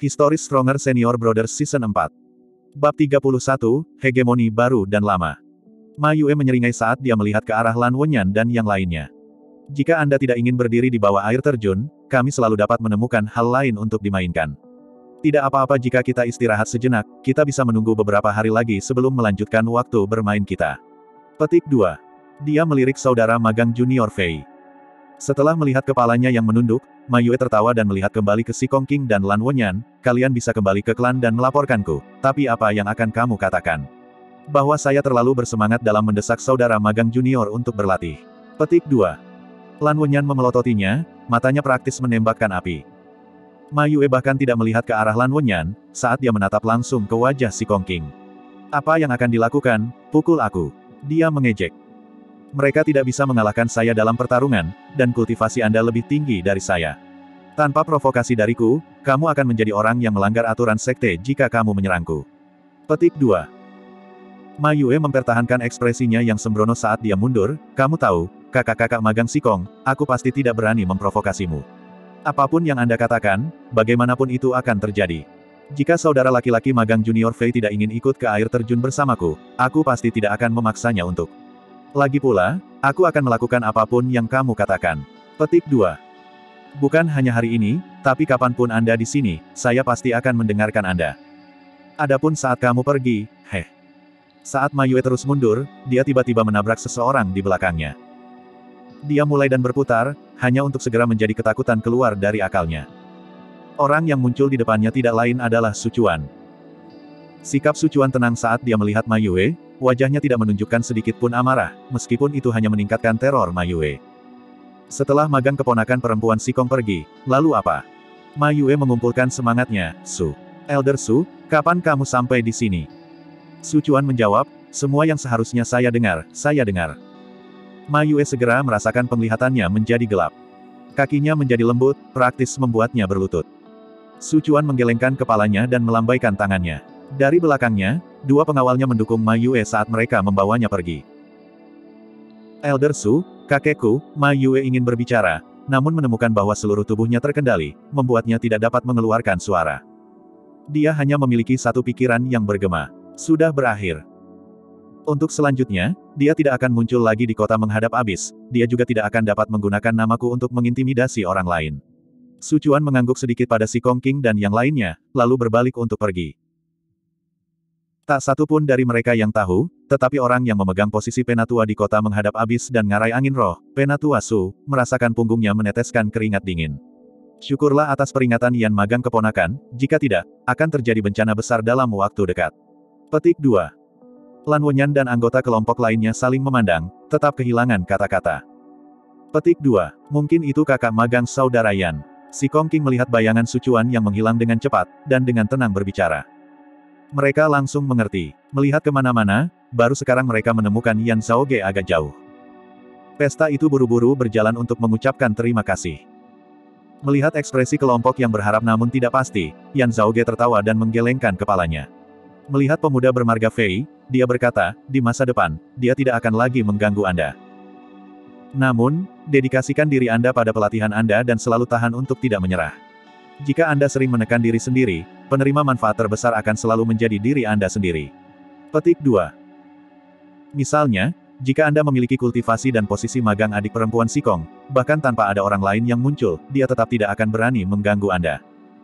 History Stronger Senior Brothers Season 4. Bab 31, Hegemoni Baru dan Lama. Ma Yue menyeringai saat dia melihat ke arah Lan Wenyan dan yang lainnya. Jika Anda tidak ingin berdiri di bawah air terjun, kami selalu dapat menemukan hal lain untuk dimainkan. Tidak apa-apa jika kita istirahat sejenak, kita bisa menunggu beberapa hari lagi sebelum melanjutkan waktu bermain kita. Petik 2. Dia melirik saudara magang junior Fei. Setelah melihat kepalanya yang menunduk, Ma Yue tertawa dan melihat kembali ke Si Kongqing dan Lan Wenyan, kalian bisa kembali ke klan dan melaporkanku, tapi apa yang akan kamu katakan? Bahwa saya terlalu bersemangat dalam mendesak saudara magang junior untuk berlatih. Petik 2. Lan Wenyan memelototinya, matanya praktis menembakkan api. Ma Yue bahkan tidak melihat ke arah Lan Wenyan, saat dia menatap langsung ke wajah Si Kongqing. Apa yang akan dilakukan? Pukul aku. Dia mengejek. Mereka tidak bisa mengalahkan saya dalam pertarungan, dan kultivasi Anda lebih tinggi dari saya. Tanpa provokasi dariku, kamu akan menjadi orang yang melanggar aturan sekte jika kamu menyerangku. Petik 2. Ma Yue mempertahankan ekspresinya yang sembrono saat dia mundur, kamu tahu, kakak-kakak magang Sikong, aku pasti tidak berani memprovokasimu. Apapun yang Anda katakan, bagaimanapun itu akan terjadi. Jika saudara laki-laki magang junior Fei tidak ingin ikut ke air terjun bersamaku, aku pasti tidak akan memaksanya untuk. Lagi pula, aku akan melakukan apapun yang kamu katakan. Petik 2. Bukan hanya hari ini, tapi kapanpun Anda di sini, saya pasti akan mendengarkan Anda. Adapun saat kamu pergi, Saat Ma Yue terus mundur, dia tiba-tiba menabrak seseorang di belakangnya. Dia mulai dan berputar, hanya untuk segera menjadi ketakutan keluar dari akalnya. Orang yang muncul di depannya tidak lain adalah Su Chuan. Sikap Su Chuan tenang saat dia melihat Ma Yue, wajahnya tidak menunjukkan sedikit pun amarah, meskipun itu hanya meningkatkan teror Ma Yue. Setelah magang keponakan perempuan Sikong pergi, lalu apa? Ma Yue mengumpulkan semangatnya, Elder Su, kapan kamu sampai di sini? Su Chuan menjawab, semua yang seharusnya saya dengar, saya dengar. Ma Yue segera merasakan penglihatannya menjadi gelap. Kakinya menjadi lembut, praktis membuatnya berlutut. Su Chuan menggelengkan kepalanya dan melambaikan tangannya. Dari belakangnya, dua pengawalnya mendukung Ma Yue saat mereka membawanya pergi. Elder Su, kakekku, Ma Yue ingin berbicara, namun menemukan bahwa seluruh tubuhnya terkendali, membuatnya tidak dapat mengeluarkan suara. Dia hanya memiliki satu pikiran yang bergema. Sudah berakhir. Untuk selanjutnya, dia tidak akan muncul lagi di kota menghadap abis, dia juga tidak akan dapat menggunakan namaku untuk mengintimidasi orang lain. Su Chuan mengangguk sedikit pada Si Kongqing dan yang lainnya, lalu berbalik untuk pergi. Tak satu pun dari mereka yang tahu, tetapi orang yang memegang posisi penatua di kota menghadap abis dan ngarai angin roh, Penatua Su, merasakan punggungnya meneteskan keringat dingin. Syukurlah atas peringatan Yan magang keponakan, jika tidak, akan terjadi bencana besar dalam waktu dekat. Petik 2. Lan Wenyan dan anggota kelompok lainnya saling memandang, tetap kehilangan kata-kata. Petik 2. Mungkin itu kakak magang saudara Yan. Si Kongqing melihat bayangan Su Chuan yang menghilang dengan cepat, dan dengan tenang berbicara. Mereka langsung mengerti. Melihat kemana-mana, baru sekarang mereka menemukan Yan Zhaoge agak jauh. Pesta itu buru-buru berjalan untuk mengucapkan terima kasih. Melihat ekspresi kelompok yang berharap namun tidak pasti, Yan Zhaoge tertawa dan menggelengkan kepalanya. Melihat pemuda bermarga Fei, dia berkata, di masa depan, dia tidak akan lagi mengganggu Anda. Namun, dedikasikan diri Anda pada pelatihan Anda dan selalu tahan untuk tidak menyerah. Jika Anda sering menekan diri sendiri, penerima manfaat terbesar akan selalu menjadi diri Anda sendiri. Petik 2. Misalnya, jika Anda memiliki kultivasi dan posisi magang adik perempuan Sikong, bahkan tanpa ada orang lain yang muncul, dia tetap tidak akan berani mengganggu Anda.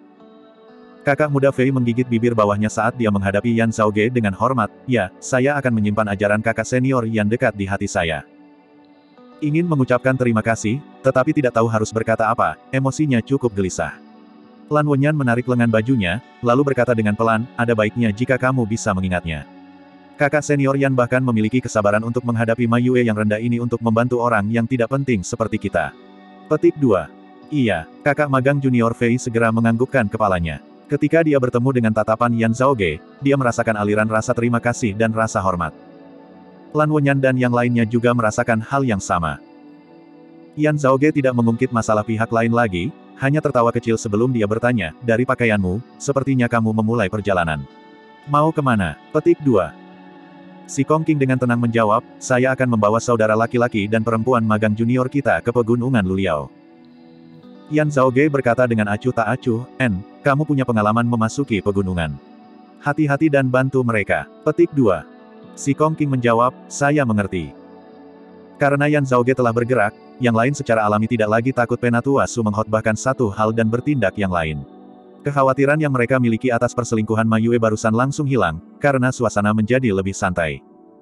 Kakak muda Fei menggigit bibir bawahnya saat dia menghadapi Yan Zhaoge dengan hormat, ya, saya akan menyimpan ajaran kakak senior yang dekat di hati saya. Ingin mengucapkan terima kasih, tetapi tidak tahu harus berkata apa, emosinya cukup gelisah. Lan Wenyan menarik lengan bajunya, lalu berkata dengan pelan, ada baiknya jika kamu bisa mengingatnya. Kakak senior Yan bahkan memiliki kesabaran untuk menghadapi Ma Yue yang rendah ini untuk membantu orang yang tidak penting seperti kita. Petik 2. Iya, kakak magang junior Fei segera menganggukkan kepalanya. Ketika dia bertemu dengan tatapan Yan Zhaoge, dia merasakan aliran rasa terima kasih dan rasa hormat. Lan Wenyan dan yang lainnya juga merasakan hal yang sama. Yan Zhaoge tidak mengungkit masalah pihak lain lagi, hanya tertawa kecil sebelum dia bertanya, dari pakaianmu, sepertinya kamu memulai perjalanan. Mau kemana? Petik 2. Si Kongqing dengan tenang menjawab, saya akan membawa saudara laki-laki dan perempuan magang junior kita ke pegunungan Luliao. Yan Zhaoge berkata dengan acuh tak acuh, kamu punya pengalaman memasuki pegunungan. Hati-hati dan bantu mereka. Petik 2. Si Kong King menjawab, saya mengerti. Karena Yan Zhaoge telah bergerak, yang lain secara alami tidak lagi takut Penatua Su mengkhotbahkan satu hal dan bertindak yang lain. Kekhawatiran yang mereka miliki atas perselingkuhan Ma Yue barusan langsung hilang, karena suasana menjadi lebih santai.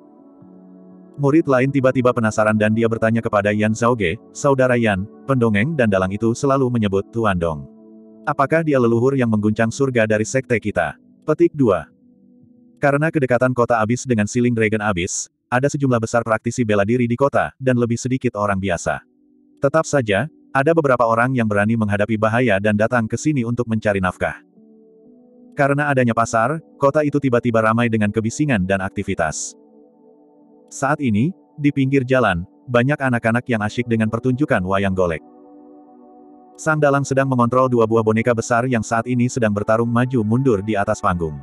Murid lain tiba-tiba penasaran dan dia bertanya kepada Yan Zhaoge, Saudara Yan, pendongeng dan dalang itu selalu menyebut Tuan Dong. Apakah dia leluhur yang mengguncang surga dari sekte kita? Petik 2. Karena kedekatan kota Abyss dengan Sealing Dragon Abyss, ada sejumlah besar praktisi bela diri di kota, dan lebih sedikit orang biasa. Tetap saja, ada beberapa orang yang berani menghadapi bahaya dan datang ke sini untuk mencari nafkah. Karena adanya pasar, kota itu tiba-tiba ramai dengan kebisingan dan aktivitas. Saat ini, di pinggir jalan, banyak anak-anak yang asyik dengan pertunjukan wayang golek. Sang dalang sedang mengontrol dua buah boneka besar yang saat ini sedang bertarung maju mundur di atas panggung.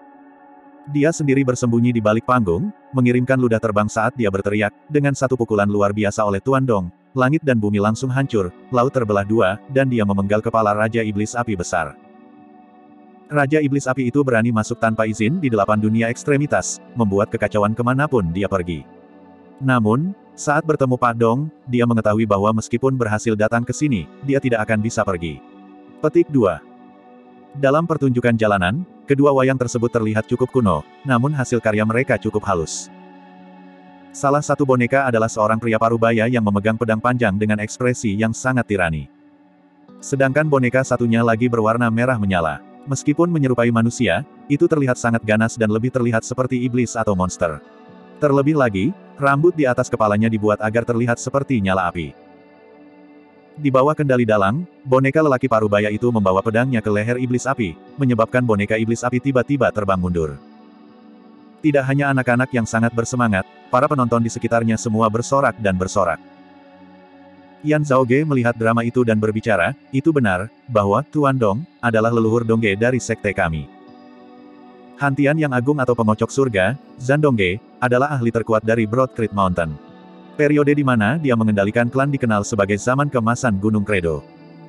Dia sendiri bersembunyi di balik panggung, mengirimkan ludah terbang saat dia berteriak, dengan satu pukulan luar biasa oleh Tuan Dong, langit dan bumi langsung hancur, laut terbelah dua, dan dia memenggal kepala Raja Iblis Api besar. Raja Iblis Api itu berani masuk tanpa izin di 8 dunia ekstremitas, membuat kekacauan kemanapun dia pergi. Namun, saat bertemu Pak Dong, dia mengetahui bahwa meskipun berhasil datang ke sini, dia tidak akan bisa pergi. Petik 2. Dalam pertunjukan jalanan, kedua wayang tersebut terlihat cukup kuno, namun hasil karya mereka cukup halus. Salah satu boneka adalah seorang pria parubaya yang memegang pedang panjang dengan ekspresi yang sangat tirani. Sedangkan boneka satunya lagi berwarna merah menyala. Meskipun menyerupai manusia, itu terlihat sangat ganas dan lebih terlihat seperti iblis atau monster. Terlebih lagi, rambut di atas kepalanya dibuat agar terlihat seperti nyala api. Di bawah kendali dalang, boneka lelaki parubaya itu membawa pedangnya ke leher iblis api, menyebabkan boneka iblis api tiba-tiba terbang mundur. Tidak hanya anak-anak yang sangat bersemangat, para penonton di sekitarnya semua bersorak dan bersorak. Yan Zhaoge melihat drama itu dan berbicara, itu benar, bahwa Tuan Dong adalah leluhur Dongge dari sekte kami. Hantian yang agung atau pengocok surga, Zhan Dongge, adalah ahli terkuat dari Broad Creek Mountain. Periode di mana dia mengendalikan klan dikenal sebagai zaman keemasan Gunung Credo.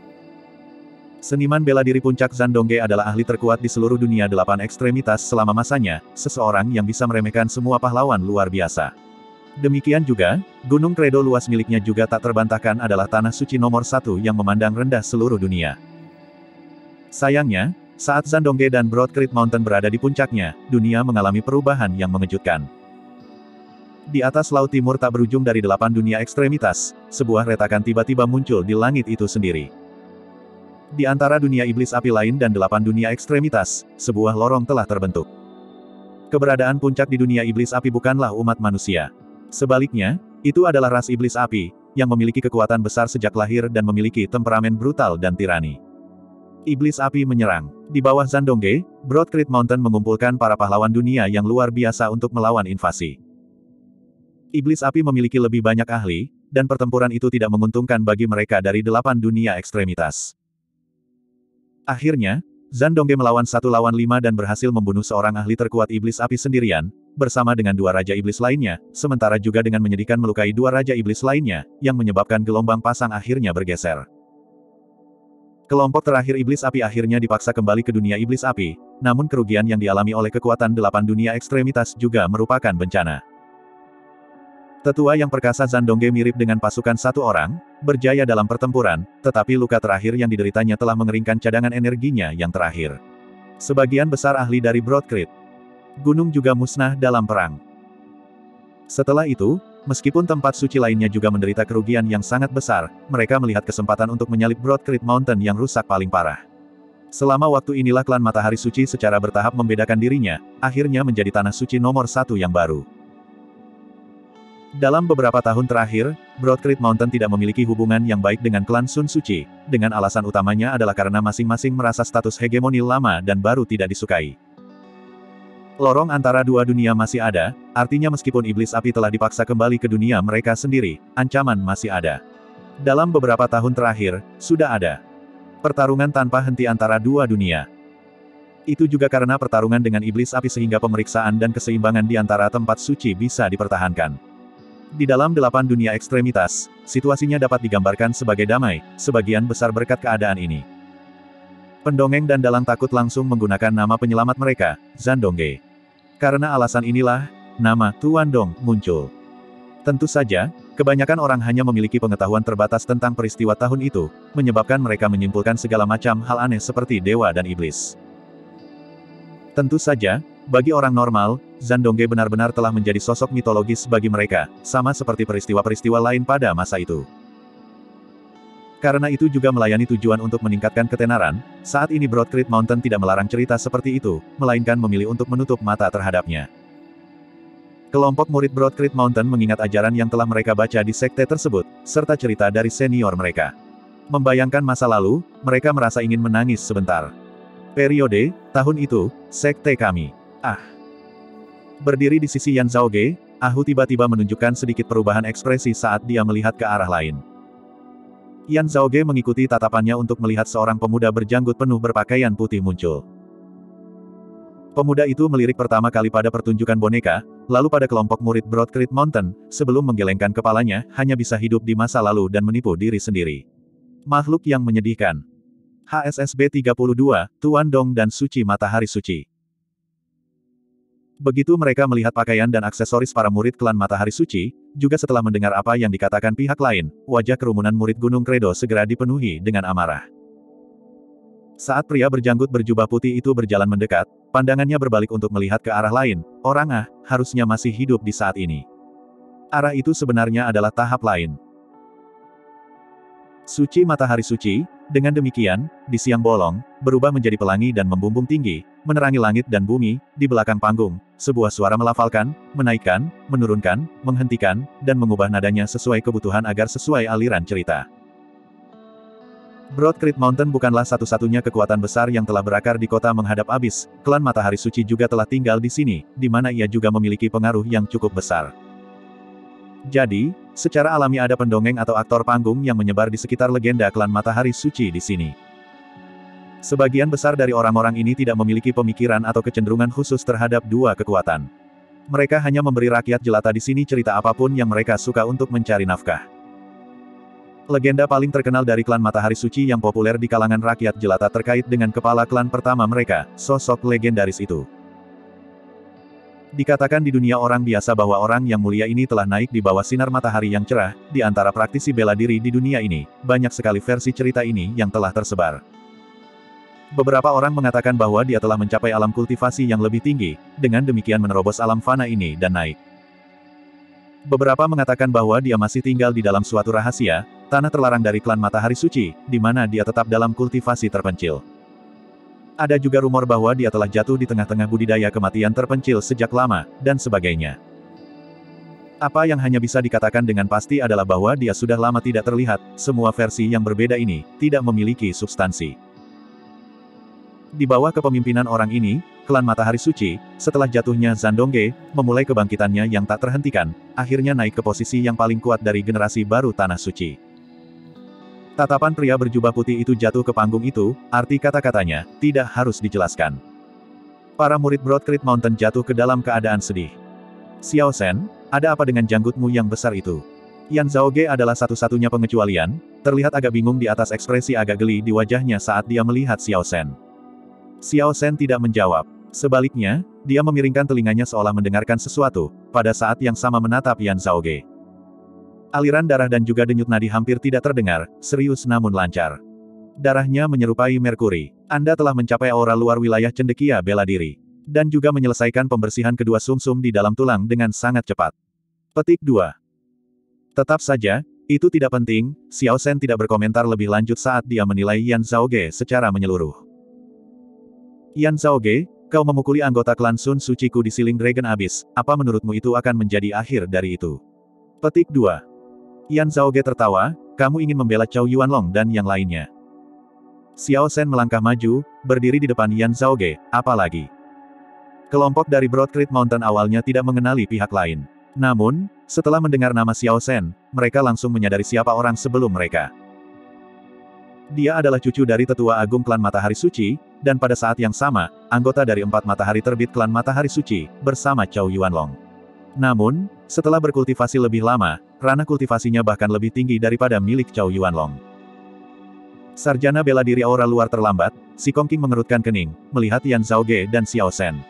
Seniman bela diri puncak Zhan Dongge adalah ahli terkuat di seluruh dunia 8 ekstremitas selama masanya, seseorang yang bisa meremehkan semua pahlawan luar biasa. Demikian juga, Gunung Credo luas miliknya juga tak terbantahkan adalah tanah suci nomor 1 yang memandang rendah seluruh dunia. Sayangnya, saat Zhan Dongge dan Broad Creek Mountain berada di puncaknya, dunia mengalami perubahan yang mengejutkan. Di atas laut timur tak berujung dari 8 dunia ekstremitas, sebuah retakan tiba-tiba muncul di langit itu sendiri. Di antara dunia iblis api lain dan 8 dunia ekstremitas, sebuah lorong telah terbentuk. Keberadaan puncak di dunia iblis api bukanlah umat manusia. Sebaliknya, itu adalah ras iblis api, yang memiliki kekuatan besar sejak lahir dan memiliki temperamen brutal dan tirani. Iblis api menyerang. Di bawah Zhan Dongge, Broad Creek Mountain mengumpulkan para pahlawan dunia yang luar biasa untuk melawan invasi. Iblis api memiliki lebih banyak ahli, dan pertempuran itu tidak menguntungkan bagi mereka dari 8 dunia ekstremitas. Akhirnya, Zhan Dongge melawan 1 lawan 5 dan berhasil membunuh seorang ahli terkuat iblis api sendirian, bersama dengan 2 raja iblis lainnya, sementara juga dengan menyedihkan melukai 2 raja iblis lainnya, yang menyebabkan gelombang pasang akhirnya bergeser. Kelompok terakhir iblis api akhirnya dipaksa kembali ke dunia iblis api, namun kerugian yang dialami oleh kekuatan 8 dunia ekstremitas juga merupakan bencana. Tetua yang perkasa Zhan Dongge mirip dengan pasukan 1 orang, berjaya dalam pertempuran, tetapi luka terakhir yang dideritanya telah mengeringkan cadangan energinya yang terakhir. Sebagian besar ahli dari Broad Creek Gunung juga musnah dalam perang. Setelah itu, meskipun tempat suci lainnya juga menderita kerugian yang sangat besar, mereka melihat kesempatan untuk menyalip Broad Creek Mountain yang rusak paling parah. Selama waktu inilah klan Matahari Suci secara bertahap membedakan dirinya, akhirnya menjadi tanah suci nomor 1 yang baru. Dalam beberapa tahun terakhir, Broad Creek Mountain tidak memiliki hubungan yang baik dengan klan Sun Suci, dengan alasan utamanya adalah karena masing-masing merasa status hegemoni lama dan baru tidak disukai. Lorong antara 2 dunia masih ada, artinya meskipun iblis api telah dipaksa kembali ke dunia mereka sendiri, ancaman masih ada. Dalam beberapa tahun terakhir, sudah ada pertarungan tanpa henti antara 2 dunia. Itu juga karena pertarungan dengan iblis api sehingga pemeriksaan dan keseimbangan di antara tempat suci bisa dipertahankan. Di dalam 8 dunia ekstremitas, situasinya dapat digambarkan sebagai damai, sebagian besar berkat keadaan ini. Pendongeng dan dalang takut langsung menggunakan nama penyelamat mereka, Zandongge. Karena alasan inilah, nama Tuan Dong muncul. Tentu saja, kebanyakan orang hanya memiliki pengetahuan terbatas tentang peristiwa tahun itu, menyebabkan mereka menyimpulkan segala macam hal aneh seperti dewa dan iblis. Tentu saja, bagi orang normal, Zandongge benar-benar telah menjadi sosok mitologis bagi mereka, sama seperti peristiwa-peristiwa lain pada masa itu. Karena itu juga melayani tujuan untuk meningkatkan ketenaran, saat ini Broadcreek Mountain tidak melarang cerita seperti itu, melainkan memilih untuk menutup mata terhadapnya. Kelompok murid Broadcreek Mountain mengingat ajaran yang telah mereka baca di sekte tersebut, serta cerita dari senior mereka. Membayangkan masa lalu, mereka merasa ingin menangis sebentar. Periode, tahun itu, sekte kami. Berdiri di sisi Yan Zhaoge, Ahu tiba-tiba menunjukkan sedikit perubahan ekspresi saat dia melihat ke arah lain. Yan Zhaoge mengikuti tatapannya untuk melihat seorang pemuda berjanggut penuh berpakaian putih muncul. Pemuda itu melirik pertama kali pada pertunjukan boneka, lalu pada kelompok murid Broadcreek Mountain, sebelum menggelengkan kepalanya, hanya bisa hidup di masa lalu dan menipu diri sendiri. Makhluk yang menyedihkan. HSSB 32, Tuan Dong dan Suci Matahari Suci. Begitu mereka melihat pakaian dan aksesoris para murid klan Matahari Suci, juga setelah mendengar apa yang dikatakan pihak lain, wajah kerumunan murid Gunung Credo segera dipenuhi dengan amarah. Saat pria berjanggut berjubah putih itu berjalan mendekat, pandangannya berbalik untuk melihat ke arah lain, harusnya masih hidup di saat ini. Arah itu sebenarnya adalah tahap lain. Suci Matahari Suci, dengan demikian, di siang bolong, berubah menjadi pelangi dan membumbung tinggi, menerangi langit dan bumi, di belakang panggung, sebuah suara melafalkan, menaikkan, menurunkan, menghentikan, dan mengubah nadanya sesuai kebutuhan agar sesuai aliran cerita. Broadcreek Mountain bukanlah satu-satunya kekuatan besar yang telah berakar di kota menghadap abis, klan Matahari Suci juga telah tinggal di sini, di mana ia juga memiliki pengaruh yang cukup besar. Jadi, secara alami ada pendongeng atau aktor panggung yang menyebar di sekitar legenda klan Matahari Suci di sini. Sebagian besar dari orang-orang ini tidak memiliki pemikiran atau kecenderungan khusus terhadap dua kekuatan. Mereka hanya memberi rakyat jelata di sini cerita apapun yang mereka suka untuk mencari nafkah. Legenda paling terkenal dari klan Matahari Suci yang populer di kalangan rakyat jelata terkait dengan kepala klan pertama mereka, sosok legendaris itu. Dikatakan di dunia orang biasa bahwa orang yang mulia ini telah naik di bawah sinar matahari yang cerah, di antara praktisi bela diri di dunia ini, banyak sekali versi cerita ini yang telah tersebar. Beberapa orang mengatakan bahwa dia telah mencapai alam kultivasi yang lebih tinggi, dengan demikian menerobos alam fana ini dan naik. Beberapa mengatakan bahwa dia masih tinggal di dalam suatu rahasia, tanah terlarang dari klan Matahari Suci, di mana dia tetap dalam kultivasi terpencil. Ada juga rumor bahwa dia telah jatuh di tengah-tengah budidaya kematian terpencil sejak lama, dan sebagainya. Apa yang hanya bisa dikatakan dengan pasti adalah bahwa dia sudah lama tidak terlihat, semua versi yang berbeda ini, tidak memiliki substansi. Di bawah kepemimpinan orang ini, klan Matahari Suci, setelah jatuhnya Zandongge, memulai kebangkitannya yang tak terhentikan, akhirnya naik ke posisi yang paling kuat dari generasi baru Tanah Suci. Tatapan pria berjubah putih itu jatuh ke panggung itu, arti kata-katanya, tidak harus dijelaskan. Para murid Broadcreek Mountain jatuh ke dalam keadaan sedih. Xiao Shen, ada apa dengan janggutmu yang besar itu? Yan Zhaoge adalah satu-satunya pengecualian, terlihat agak bingung di atas ekspresi agak geli di wajahnya saat dia melihat Xiao Shen. Xiao Shen tidak menjawab. Sebaliknya, dia memiringkan telinganya seolah mendengarkan sesuatu, pada saat yang sama menatap Yan Zhaoge. Aliran darah dan juga denyut nadi hampir tidak terdengar, serius namun lancar. Darahnya menyerupai merkuri. Anda telah mencapai aura luar wilayah cendekia bela diri. Dan juga menyelesaikan pembersihan kedua sumsum di dalam tulang dengan sangat cepat. Petik 2. Tetap saja, itu tidak penting, Xiao Shen tidak berkomentar lebih lanjut saat dia menilai Yan Zhaoge secara menyeluruh. Yan Zhaoge, kau memukuli anggota klan Sun Suciku di Siling Dragon Abyss, apa menurutmu itu akan menjadi akhir dari itu? Petik 2. Yan Zhaoge tertawa, kamu ingin membela Chow Yuanlong dan yang lainnya. Xiao Shen melangkah maju, berdiri di depan Yan Zhaoge, apalagi. Kelompok dari Broadcreek Mountain awalnya tidak mengenali pihak lain. Namun, setelah mendengar nama Xiao Shen, mereka langsung menyadari siapa orang sebelum mereka. Dia adalah cucu dari tetua agung klan Matahari Suci, dan pada saat yang sama, anggota dari 4 matahari terbit klan Matahari Suci, bersama Chow Yuanlong. Namun, Setelah berkultivasi lebih lama, ranah kultivasinya bahkan lebih tinggi daripada milik Chow Yuanlong. Sarjana bela diri aura luar terlambat, si Kong Qing mengerutkan kening, melihat Yan Zhaoge dan Xiao Shen.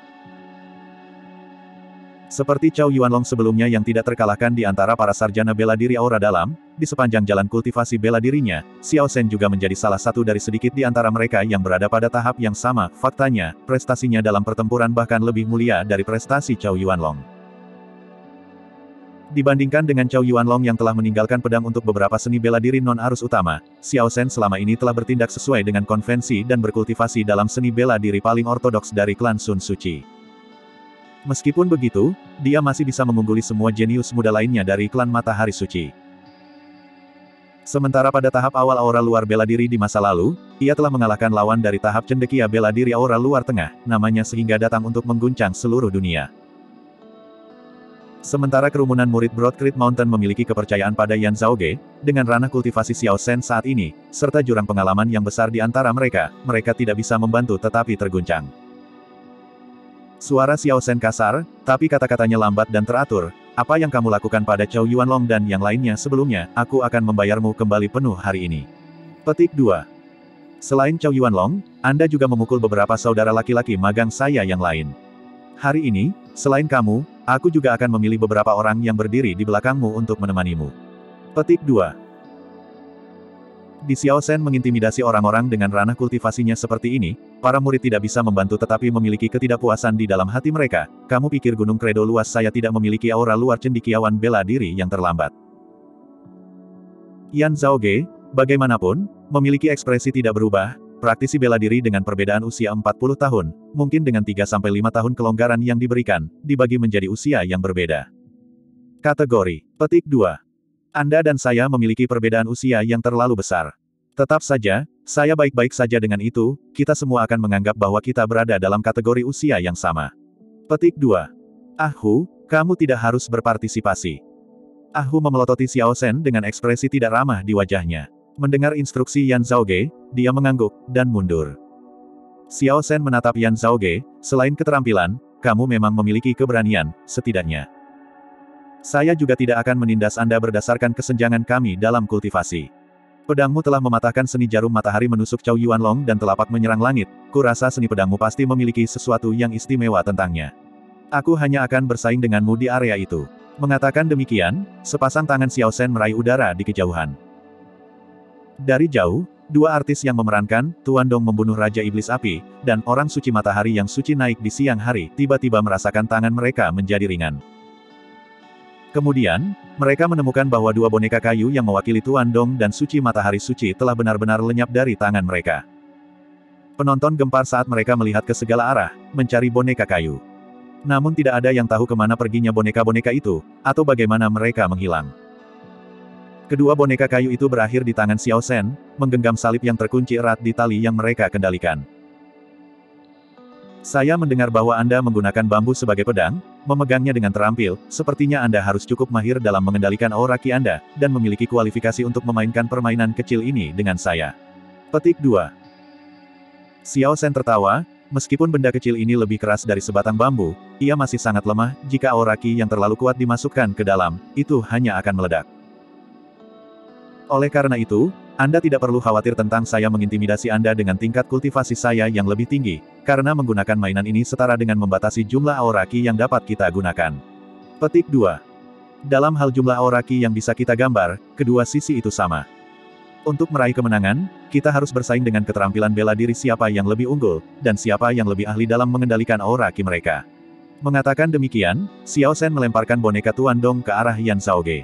Seperti Chow Yuanlong sebelumnya yang tidak terkalahkan di antara para sarjana bela diri aura dalam, di sepanjang jalan kultivasi bela dirinya, Xiao Shen juga menjadi salah satu dari sedikit di antara mereka yang berada pada tahap yang sama. Faktanya, prestasinya dalam pertempuran bahkan lebih mulia dari prestasi Chow Yuanlong. Dibandingkan dengan Chow Yuanlong yang telah meninggalkan pedang untuk beberapa seni bela diri non-arus utama, Xiao Shen selama ini telah bertindak sesuai dengan konvensi dan berkultivasi dalam seni bela diri paling ortodoks dari klan Sun Suci. Meskipun begitu, dia masih bisa mengungguli semua jenius muda lainnya dari klan Matahari Suci. Sementara pada tahap awal aura luar bela diri di masa lalu, ia telah mengalahkan lawan dari tahap cendekia bela diri aura luar tengah, namanya sehingga datang untuk mengguncang seluruh dunia. Sementara kerumunan murid Broadcreek Mountain memiliki kepercayaan pada Yan Zhaoge, dengan ranah kultivasi Xiao Shen saat ini, serta jurang pengalaman yang besar di antara mereka, mereka tidak bisa membantu tetapi terguncang. Suara Xiao Shen kasar, tapi kata-katanya lambat dan teratur. Apa yang kamu lakukan pada Chow Yuanlong dan yang lainnya sebelumnya, aku akan membayarmu kembali penuh hari ini. Petik 2. Selain Chow Yuanlong, Anda juga memukul beberapa saudara laki-laki magang saya yang lain. Hari ini, selain kamu, aku juga akan memilih beberapa orang yang berdiri di belakangmu untuk menemanimu. Petik 2. Di Xiao Shen mengintimidasi orang-orang dengan ranah kultivasinya seperti ini, para murid tidak bisa membantu tetapi memiliki ketidakpuasan di dalam hati mereka. Kamu pikir Gunung Kredo luas saya tidak memiliki aura luar cendekiawan bela diri yang terlambat. Yan Zhaoge, bagaimanapun, memiliki ekspresi tidak berubah, praktisi bela diri dengan perbedaan usia 40 tahun, mungkin dengan 3-5 tahun kelonggaran yang diberikan, dibagi menjadi usia yang berbeda. Kategori. Petik 2. Anda dan saya memiliki perbedaan usia yang terlalu besar. Tetap saja, saya baik-baik saja dengan itu, kita semua akan menganggap bahwa kita berada dalam kategori usia yang sama. Petik 2. Hu, kamu tidak harus berpartisipasi. Hu memelototi Xiao Shen dengan ekspresi tidak ramah di wajahnya. Mendengar instruksi Yan Zhaoge, dia mengangguk, dan mundur. Xiao Shen menatap Yan Zhaoge, selain keterampilan, kamu memang memiliki keberanian, setidaknya. Saya juga tidak akan menindas Anda berdasarkan kesenjangan kami dalam kultivasi. Pedangmu telah mematahkan seni jarum matahari menusuk Chow Yuanlong dan telapak menyerang langit, kurasa seni pedangmu pasti memiliki sesuatu yang istimewa tentangnya. Aku hanya akan bersaing denganmu di area itu. Mengatakan demikian, sepasang tangan Xiao Shen meraih udara di kejauhan. Dari jauh, dua artis yang memerankan, Tuan Dong membunuh Raja Iblis Api, dan orang suci matahari yang suci naik di siang hari, tiba-tiba merasakan tangan mereka menjadi ringan. Kemudian, mereka menemukan bahwa dua boneka kayu yang mewakili Tuan Dong dan Suci Matahari Suci telah benar-benar lenyap dari tangan mereka. Penonton gempar saat mereka melihat ke segala arah, mencari boneka kayu. Namun tidak ada yang tahu kemana perginya boneka-boneka itu, atau bagaimana mereka menghilang. Kedua boneka kayu itu berakhir di tangan Xiao Shen, menggenggam salib yang terkunci erat di tali yang mereka kendalikan. Saya mendengar bahwa Anda menggunakan bambu sebagai pedang, memegangnya dengan terampil, sepertinya Anda harus cukup mahir dalam mengendalikan aura ki Anda, dan memiliki kualifikasi untuk memainkan permainan kecil ini dengan saya. Petik 2. Xiao Shen tertawa, meskipun benda kecil ini lebih keras dari sebatang bambu, ia masih sangat lemah, jika aura ki yang terlalu kuat dimasukkan ke dalam, itu hanya akan meledak. Oleh karena itu, Anda tidak perlu khawatir tentang saya mengintimidasi Anda dengan tingkat kultivasi saya yang lebih tinggi, karena menggunakan mainan ini setara dengan membatasi jumlah aura ki yang dapat kita gunakan. Petik 2. Dalam hal jumlah aura ki yang bisa kita gambar, kedua sisi itu sama. Untuk meraih kemenangan, kita harus bersaing dengan keterampilan bela diri siapa yang lebih unggul, dan siapa yang lebih ahli dalam mengendalikan aura ki mereka. Mengatakan demikian, Xiao Shen melemparkan boneka Tuan Dong ke arah Yan Zhaoge.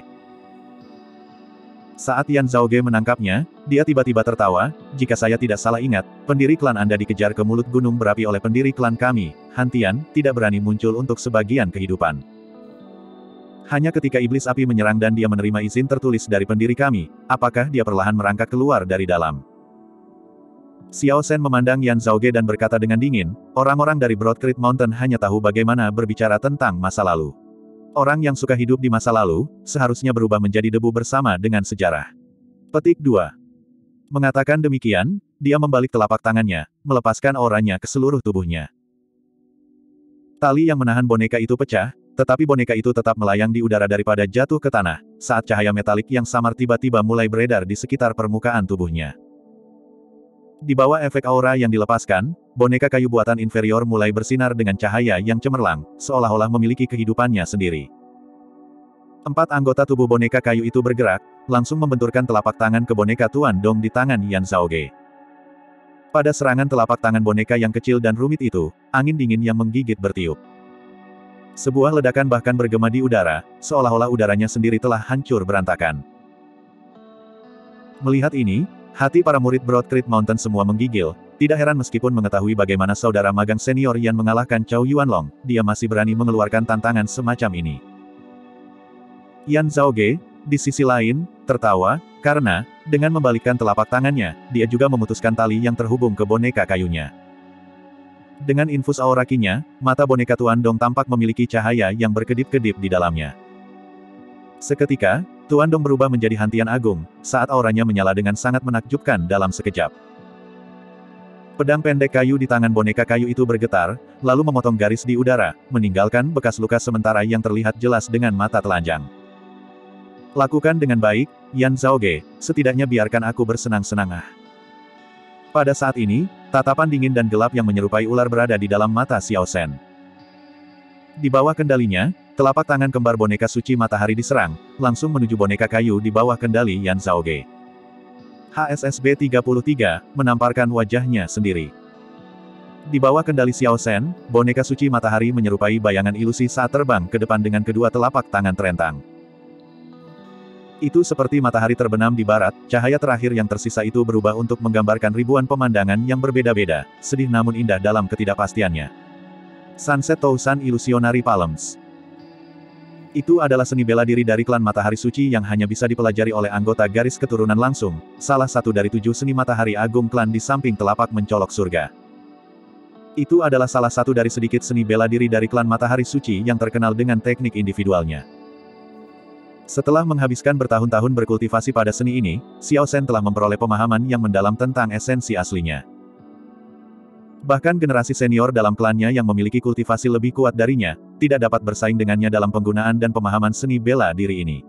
Saat Yan Zhaoge menangkapnya, dia tiba-tiba tertawa, jika saya tidak salah ingat, pendiri klan Anda dikejar ke mulut gunung berapi oleh pendiri klan kami, Han Tian, tidak berani muncul untuk sebagian kehidupan. Hanya ketika iblis api menyerang dan dia menerima izin tertulis dari pendiri kami, apakah dia perlahan merangkak keluar dari dalam. Xiao Shen memandang Yan Zhaoge dan berkata dengan dingin, orang-orang dari Broadcreek Mountain hanya tahu bagaimana berbicara tentang masa lalu. Orang yang suka hidup di masa lalu, seharusnya berubah menjadi debu bersama dengan sejarah. Petik 2. Mengatakan demikian, dia membalik telapak tangannya, melepaskan auranya ke seluruh tubuhnya. Tali yang menahan boneka itu pecah, tetapi boneka itu tetap melayang di udara daripada jatuh ke tanah, saat cahaya metalik yang samar tiba-tiba mulai beredar di sekitar permukaan tubuhnya. Di bawah efek aura yang dilepaskan, boneka kayu buatan inferior mulai bersinar dengan cahaya yang cemerlang, seolah-olah memiliki kehidupannya sendiri. 4 anggota tubuh boneka kayu itu bergerak, langsung membenturkan telapak tangan ke boneka Tuan Dong di tangan Yan Zhaoge. Pada serangan telapak tangan boneka yang kecil dan rumit itu, angin dingin yang menggigit bertiup. Sebuah ledakan bahkan bergema di udara, seolah-olah udaranya sendiri telah hancur berantakan. Melihat ini, hati para murid Broad Creek Mountain semua menggigil, tidak heran meskipun mengetahui bagaimana saudara magang senior Yan mengalahkan Chow Yuanlong, dia masih berani mengeluarkan tantangan semacam ini. Yan Zhaoge, di sisi lain, tertawa, karena, dengan membalikkan telapak tangannya, dia juga memutuskan tali yang terhubung ke boneka kayunya. Dengan infus aura Qi-nya, mata boneka Tuan Dong tampak memiliki cahaya yang berkedip-kedip di dalamnya. Seketika, Tuan Dong berubah menjadi hantian agung, saat auranya menyala dengan sangat menakjubkan dalam sekejap. Pedang pendek kayu di tangan boneka kayu itu bergetar, lalu memotong garis di udara, meninggalkan bekas luka sementara yang terlihat jelas dengan mata telanjang. Lakukan dengan baik, Yan Zhaoge, setidaknya biarkan aku bersenang-senang. Pada saat ini, tatapan dingin dan gelap yang menyerupai ular berada di dalam mata Xiao Shen. Di bawah kendalinya, telapak tangan kembar boneka suci matahari diserang, langsung menuju boneka kayu di bawah kendali Yan Zhaoge. HSSB 33, menamparkan wajahnya sendiri. Di bawah kendali Xiao Shen, boneka suci matahari menyerupai bayangan ilusi saat terbang ke depan dengan kedua telapak tangan terentang. Itu seperti matahari terbenam di barat, cahaya terakhir yang tersisa itu berubah untuk menggambarkan ribuan pemandangan yang berbeda-beda, sedih namun indah dalam ketidakpastiannya. Sunset Tousan Illusionary Palms. Itu adalah seni bela diri dari klan Matahari Suci yang hanya bisa dipelajari oleh anggota garis keturunan langsung, salah satu dari 7 seni matahari agung klan di samping telapak mencolok surga. Itu adalah salah satu dari sedikit seni bela diri dari klan Matahari Suci yang terkenal dengan teknik individualnya. Setelah menghabiskan bertahun-tahun berkultivasi pada seni ini, Xiao Shen telah memperoleh pemahaman yang mendalam tentang esensi aslinya. Bahkan generasi senior dalam klannya yang memiliki kultivasi lebih kuat darinya, tidak dapat bersaing dengannya dalam penggunaan dan pemahaman seni bela diri ini.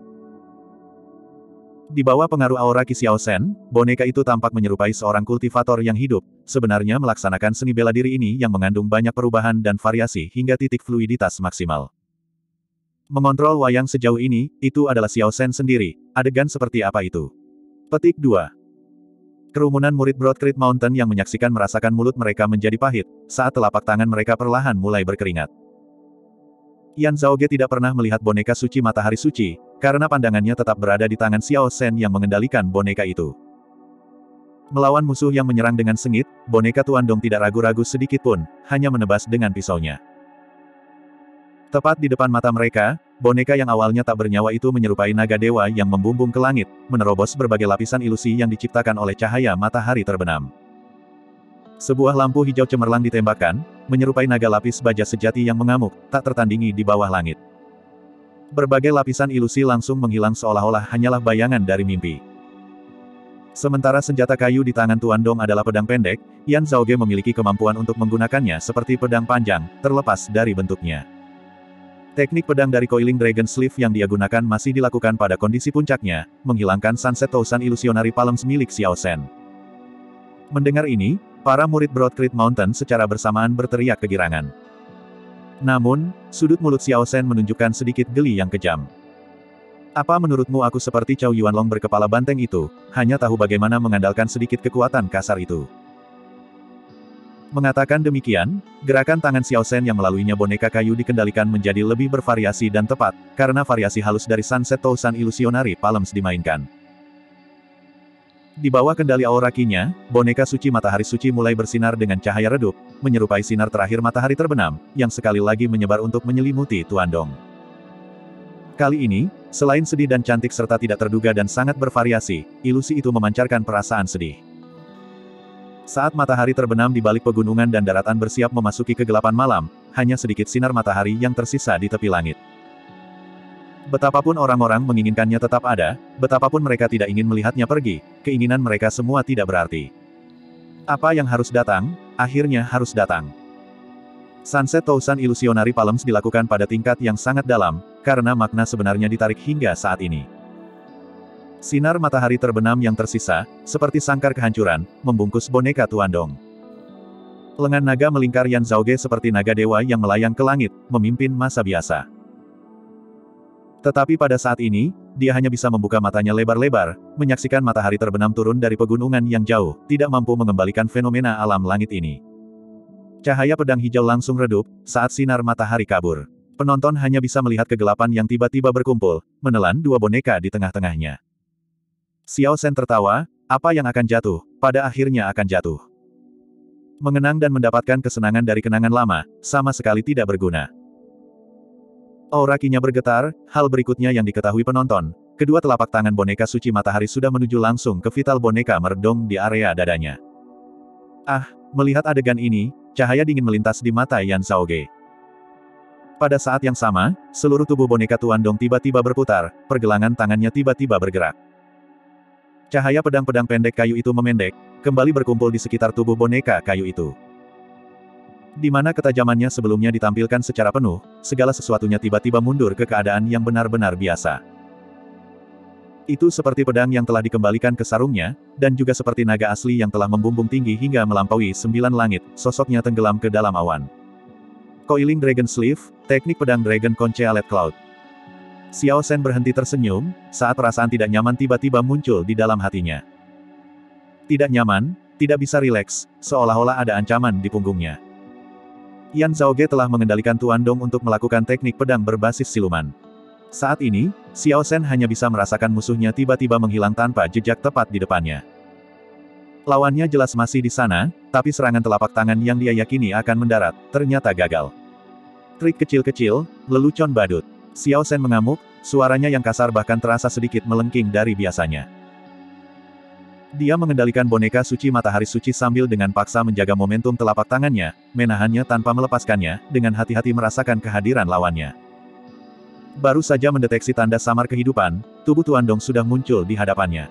Di bawah pengaruh aura Qi Xiao Shen, boneka itu tampak menyerupai seorang kultivator yang hidup, sebenarnya melaksanakan seni bela diri ini yang mengandung banyak perubahan dan variasi hingga titik fluiditas maksimal. Mengontrol wayang sejauh ini, itu adalah Xiao Shen sendiri. Adegan seperti apa itu? Petik 2. Kerumunan murid Broad Creek Mountain yang menyaksikan merasakan mulut mereka menjadi pahit, saat telapak tangan mereka perlahan mulai berkeringat. Yan Zhaoge tidak pernah melihat boneka suci matahari suci, karena pandangannya tetap berada di tangan Xiao Shen yang mengendalikan boneka itu. Melawan musuh yang menyerang dengan sengit, boneka Tuan Dong tidak ragu-ragu sedikit pun, hanya menebas dengan pisaunya. Tepat di depan mata mereka, boneka yang awalnya tak bernyawa itu menyerupai naga dewa yang membumbung ke langit, menerobos berbagai lapisan ilusi yang diciptakan oleh cahaya matahari terbenam. Sebuah lampu hijau cemerlang ditembakkan, menyerupai naga lapis baja sejati yang mengamuk, tak tertandingi di bawah langit. Berbagai lapisan ilusi langsung menghilang seolah-olah hanyalah bayangan dari mimpi. Sementara senjata kayu di tangan Tuan Dong adalah pedang pendek, Yan Zhaoge memiliki kemampuan untuk menggunakannya seperti pedang panjang, terlepas dari bentuknya. Teknik pedang dari Coiling Dragon Sleeve yang dia gunakan masih dilakukan pada kondisi puncaknya, menghilangkan Sunset Tousan Illusionary Palms milik Xiao Shen. Mendengar ini, para murid Broad Creek Mountain secara bersamaan berteriak kegirangan. Namun, sudut mulut Xiao Shen menunjukkan sedikit geli yang kejam. Apa menurutmu aku seperti Chow Yuanlong berkepala banteng itu, hanya tahu bagaimana mengandalkan sedikit kekuatan kasar itu? Mengatakan demikian, gerakan tangan Xiao Shen yang melaluinya boneka kayu dikendalikan menjadi lebih bervariasi dan tepat, karena variasi halus dari Sunset Tousan Illusionary Palms dimainkan. Di bawah kendali aura Qi-nya, boneka suci matahari suci mulai bersinar dengan cahaya redup, menyerupai sinar terakhir matahari terbenam, yang sekali lagi menyebar untuk menyelimuti Tuan Dong. Kali ini, selain sedih dan cantik serta tidak terduga dan sangat bervariasi, ilusi itu memancarkan perasaan sedih. Saat matahari terbenam di balik pegunungan dan daratan bersiap memasuki kegelapan malam, hanya sedikit sinar matahari yang tersisa di tepi langit. Betapapun orang-orang menginginkannya tetap ada, betapapun mereka tidak ingin melihatnya pergi, keinginan mereka semua tidak berarti. Apa yang harus datang, akhirnya harus datang. Sunset Thousand Illusionary Palms dilakukan pada tingkat yang sangat dalam, karena makna sebenarnya ditarik hingga saat ini. Sinar matahari terbenam yang tersisa, seperti sangkar kehancuran, membungkus boneka Tuandong. Lengan naga melingkar Yan Zhaoge seperti naga dewa yang melayang ke langit, memimpin masa biasa. Tetapi pada saat ini, dia hanya bisa membuka matanya lebar-lebar, menyaksikan matahari terbenam turun dari pegunungan yang jauh, tidak mampu mengembalikan fenomena alam langit ini. Cahaya pedang hijau langsung redup, saat sinar matahari kabur. Penonton hanya bisa melihat kegelapan yang tiba-tiba berkumpul, menelan dua boneka di tengah-tengahnya. Xiao Shen tertawa, apa yang akan jatuh, pada akhirnya akan jatuh. Mengenang dan mendapatkan kesenangan dari kenangan lama, sama sekali tidak berguna. Aura Qi-nya bergetar, hal berikutnya yang diketahui penonton, kedua telapak tangan boneka suci matahari sudah menuju langsung ke vital boneka meredong di area dadanya. Melihat adegan ini, cahaya dingin melintas di mata Yan Zhaoge. Pada saat yang sama, seluruh tubuh boneka Tuandong tiba-tiba berputar, pergelangan tangannya tiba-tiba bergerak. Cahaya pedang-pedang pendek kayu itu memendek, kembali berkumpul di sekitar tubuh boneka kayu itu. Di mana ketajamannya sebelumnya ditampilkan secara penuh, segala sesuatunya tiba-tiba mundur ke keadaan yang benar-benar biasa. Itu seperti pedang yang telah dikembalikan ke sarungnya, dan juga seperti naga asli yang telah membumbung tinggi hingga melampaui 9 langit, sosoknya tenggelam ke dalam awan. Coiling Dragon Sleeve, teknik pedang Dragon Concealed Cloud. Xiao Shen berhenti tersenyum, saat perasaan tidak nyaman tiba-tiba muncul di dalam hatinya. Tidak nyaman, tidak bisa rileks, seolah-olah ada ancaman di punggungnya. Yan Zhaoge telah mengendalikan Tuandong untuk melakukan teknik pedang berbasis siluman. Saat ini, Xiao Shen hanya bisa merasakan musuhnya tiba-tiba menghilang tanpa jejak tepat di depannya. Lawannya jelas masih di sana, tapi serangan telapak tangan yang dia yakini akan mendarat, ternyata gagal. Trik kecil-kecil, lelucon badut. Xiao Shen mengamuk, suaranya yang kasar bahkan terasa sedikit melengking dari biasanya. Dia mengendalikan boneka suci matahari suci sambil dengan paksa menjaga momentum telapak tangannya, menahannya tanpa melepaskannya, dengan hati-hati merasakan kehadiran lawannya. Baru saja mendeteksi tanda samar kehidupan, tubuh Tuandong sudah muncul di hadapannya.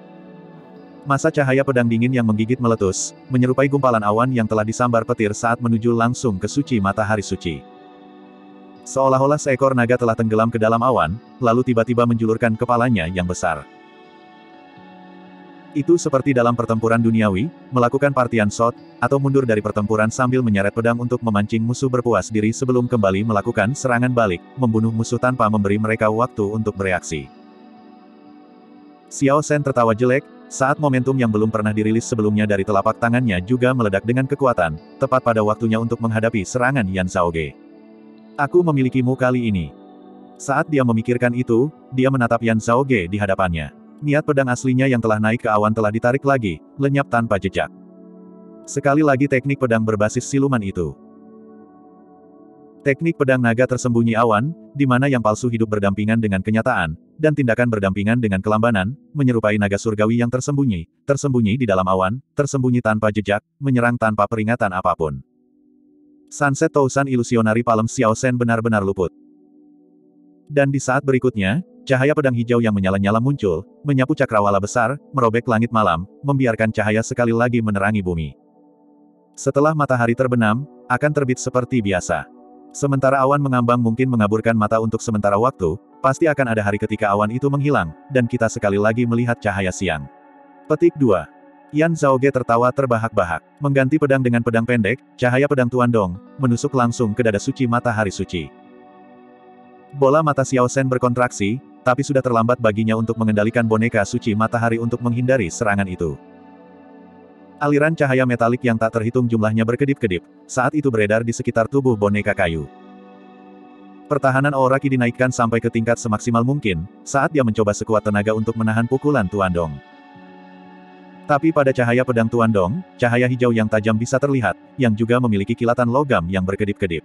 Masa cahaya pedang dingin yang menggigit meletus, menyerupai gumpalan awan yang telah disambar petir saat menuju langsung ke suci matahari suci. Seolah-olah seekor naga telah tenggelam ke dalam awan, lalu tiba-tiba menjulurkan kepalanya yang besar. Itu seperti dalam pertempuran duniawi, melakukan partian shot, atau mundur dari pertempuran sambil menyeret pedang untuk memancing musuh berpuas diri sebelum kembali melakukan serangan balik, membunuh musuh tanpa memberi mereka waktu untuk bereaksi. Xiao Shen tertawa jelek, saat momentum yang belum pernah dirilis sebelumnya dari telapak tangannya juga meledak dengan kekuatan, tepat pada waktunya untuk menghadapi serangan Yan Zhaoge. Aku memilikimu kali ini. Saat dia memikirkan itu, dia menatap Yan Zhaoge di hadapannya. Niat pedang aslinya yang telah naik ke awan telah ditarik lagi, lenyap tanpa jejak. Sekali lagi teknik pedang berbasis siluman itu. Teknik pedang naga tersembunyi awan, di mana yang palsu hidup berdampingan dengan kenyataan, dan tindakan berdampingan dengan kelambanan, menyerupai naga surgawi yang tersembunyi, tersembunyi di dalam awan, tersembunyi tanpa jejak, menyerang tanpa peringatan apapun. Sunset Thousand Illusionary Palms Xiao Shen benar-benar luput. Dan di saat berikutnya, cahaya pedang hijau yang menyala-nyala muncul, menyapu cakrawala besar, merobek langit malam, membiarkan cahaya sekali lagi menerangi bumi. Setelah matahari terbenam, akan terbit seperti biasa. Sementara awan mengambang mungkin mengaburkan mata untuk sementara waktu, pasti akan ada hari ketika awan itu menghilang, dan kita sekali lagi melihat cahaya siang. Petik 2. Yan Zhaoge tertawa terbahak-bahak. Mengganti pedang dengan pedang pendek, cahaya pedang Tuandong, menusuk langsung ke dada suci matahari suci. Bola mata Xiao Shen berkontraksi, tapi sudah terlambat baginya untuk mengendalikan boneka suci matahari untuk menghindari serangan itu. Aliran cahaya metalik yang tak terhitung jumlahnya berkedip-kedip, saat itu beredar di sekitar tubuh boneka kayu. Pertahanan aura Qi dinaikkan sampai ke tingkat semaksimal mungkin, saat dia mencoba sekuat tenaga untuk menahan pukulan Tuandong. Tapi pada cahaya pedang Tuandong, cahaya hijau yang tajam bisa terlihat, yang juga memiliki kilatan logam yang berkedip-kedip.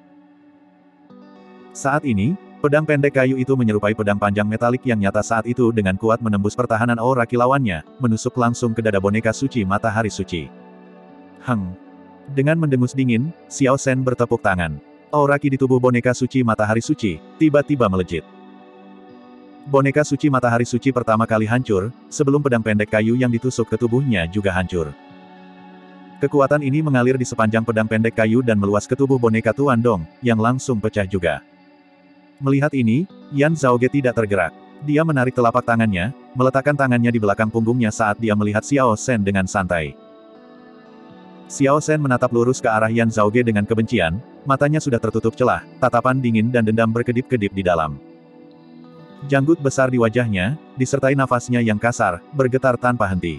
Saat ini, pedang pendek kayu itu menyerupai pedang panjang metalik yang nyata saat itu dengan kuat menembus pertahanan aura Qi lawannya, menusuk langsung ke dada boneka suci matahari suci. Dengan mendengus dingin, Xiao Shen bertepuk tangan. Aura Qi di tubuh boneka suci matahari suci, tiba-tiba melejit. Boneka suci matahari suci pertama kali hancur, sebelum pedang pendek kayu yang ditusuk ke tubuhnya juga hancur. Kekuatan ini mengalir di sepanjang pedang pendek kayu dan meluas ke tubuh boneka Tuan Dong, yang langsung pecah juga. Melihat ini, Yan Zhaoge tidak tergerak. Dia menarik telapak tangannya, meletakkan tangannya di belakang punggungnya saat dia melihat Xiao Shen dengan santai. Xiao Shen menatap lurus ke arah Yan Zhaoge dengan kebencian, matanya sudah tertutup celah, tatapan dingin dan dendam berkedip-kedip di dalam. Janggut besar di wajahnya, disertai nafasnya yang kasar, bergetar tanpa henti.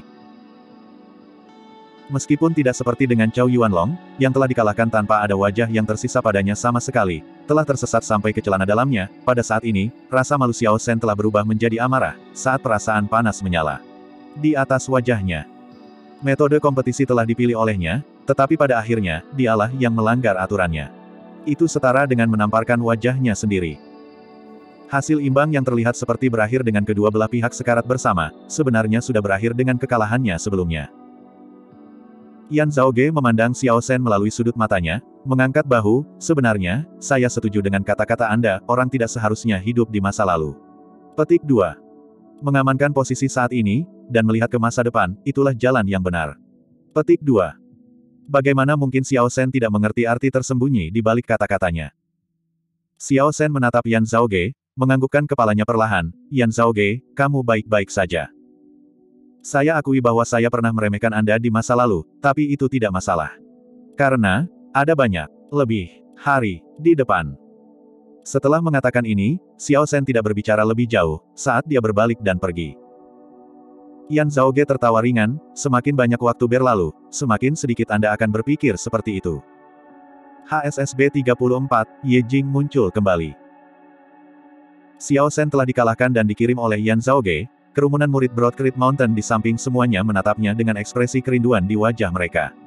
Meskipun tidak seperti dengan Chow Yuanlong, yang telah dikalahkan tanpa ada wajah yang tersisa padanya sama sekali, telah tersesat sampai ke celana dalamnya, pada saat ini, rasa malu Xiao Shen telah berubah menjadi amarah, saat perasaan panas menyala di atas wajahnya. Metode kompetisi telah dipilih olehnya, tetapi pada akhirnya, dialah yang melanggar aturannya. Itu setara dengan menamparkan wajahnya sendiri. Hasil imbang yang terlihat seperti berakhir dengan kedua belah pihak sekarat bersama, sebenarnya sudah berakhir dengan kekalahannya sebelumnya. Yan Zhaoge memandang Xiao Shen melalui sudut matanya, mengangkat bahu, sebenarnya, saya setuju dengan kata-kata Anda, orang tidak seharusnya hidup di masa lalu. Petik 2. Mengamankan posisi saat ini, dan melihat ke masa depan, itulah jalan yang benar. Petik 2. Bagaimana mungkin Xiao Shen tidak mengerti arti tersembunyi di balik kata-katanya? Xiao Shen menatap Yan Zhaoge, menganggukkan kepalanya perlahan, Yan Zhaoge, kamu baik-baik saja. Saya akui bahwa saya pernah meremehkan Anda di masa lalu, tapi itu tidak masalah. Karena, ada banyak, lebih, hari, di depan. Setelah mengatakan ini, Xiao Shen tidak berbicara lebih jauh, saat dia berbalik dan pergi. Yan Zhaoge tertawa ringan, semakin banyak waktu berlalu, semakin sedikit Anda akan berpikir seperti itu. HSSB 34, Ye Jing muncul kembali. Xiao Shen telah dikalahkan dan dikirim oleh Yan Zhaoge. Kerumunan murid Broad Creek Mountain di samping semuanya menatapnya dengan ekspresi kerinduan di wajah mereka.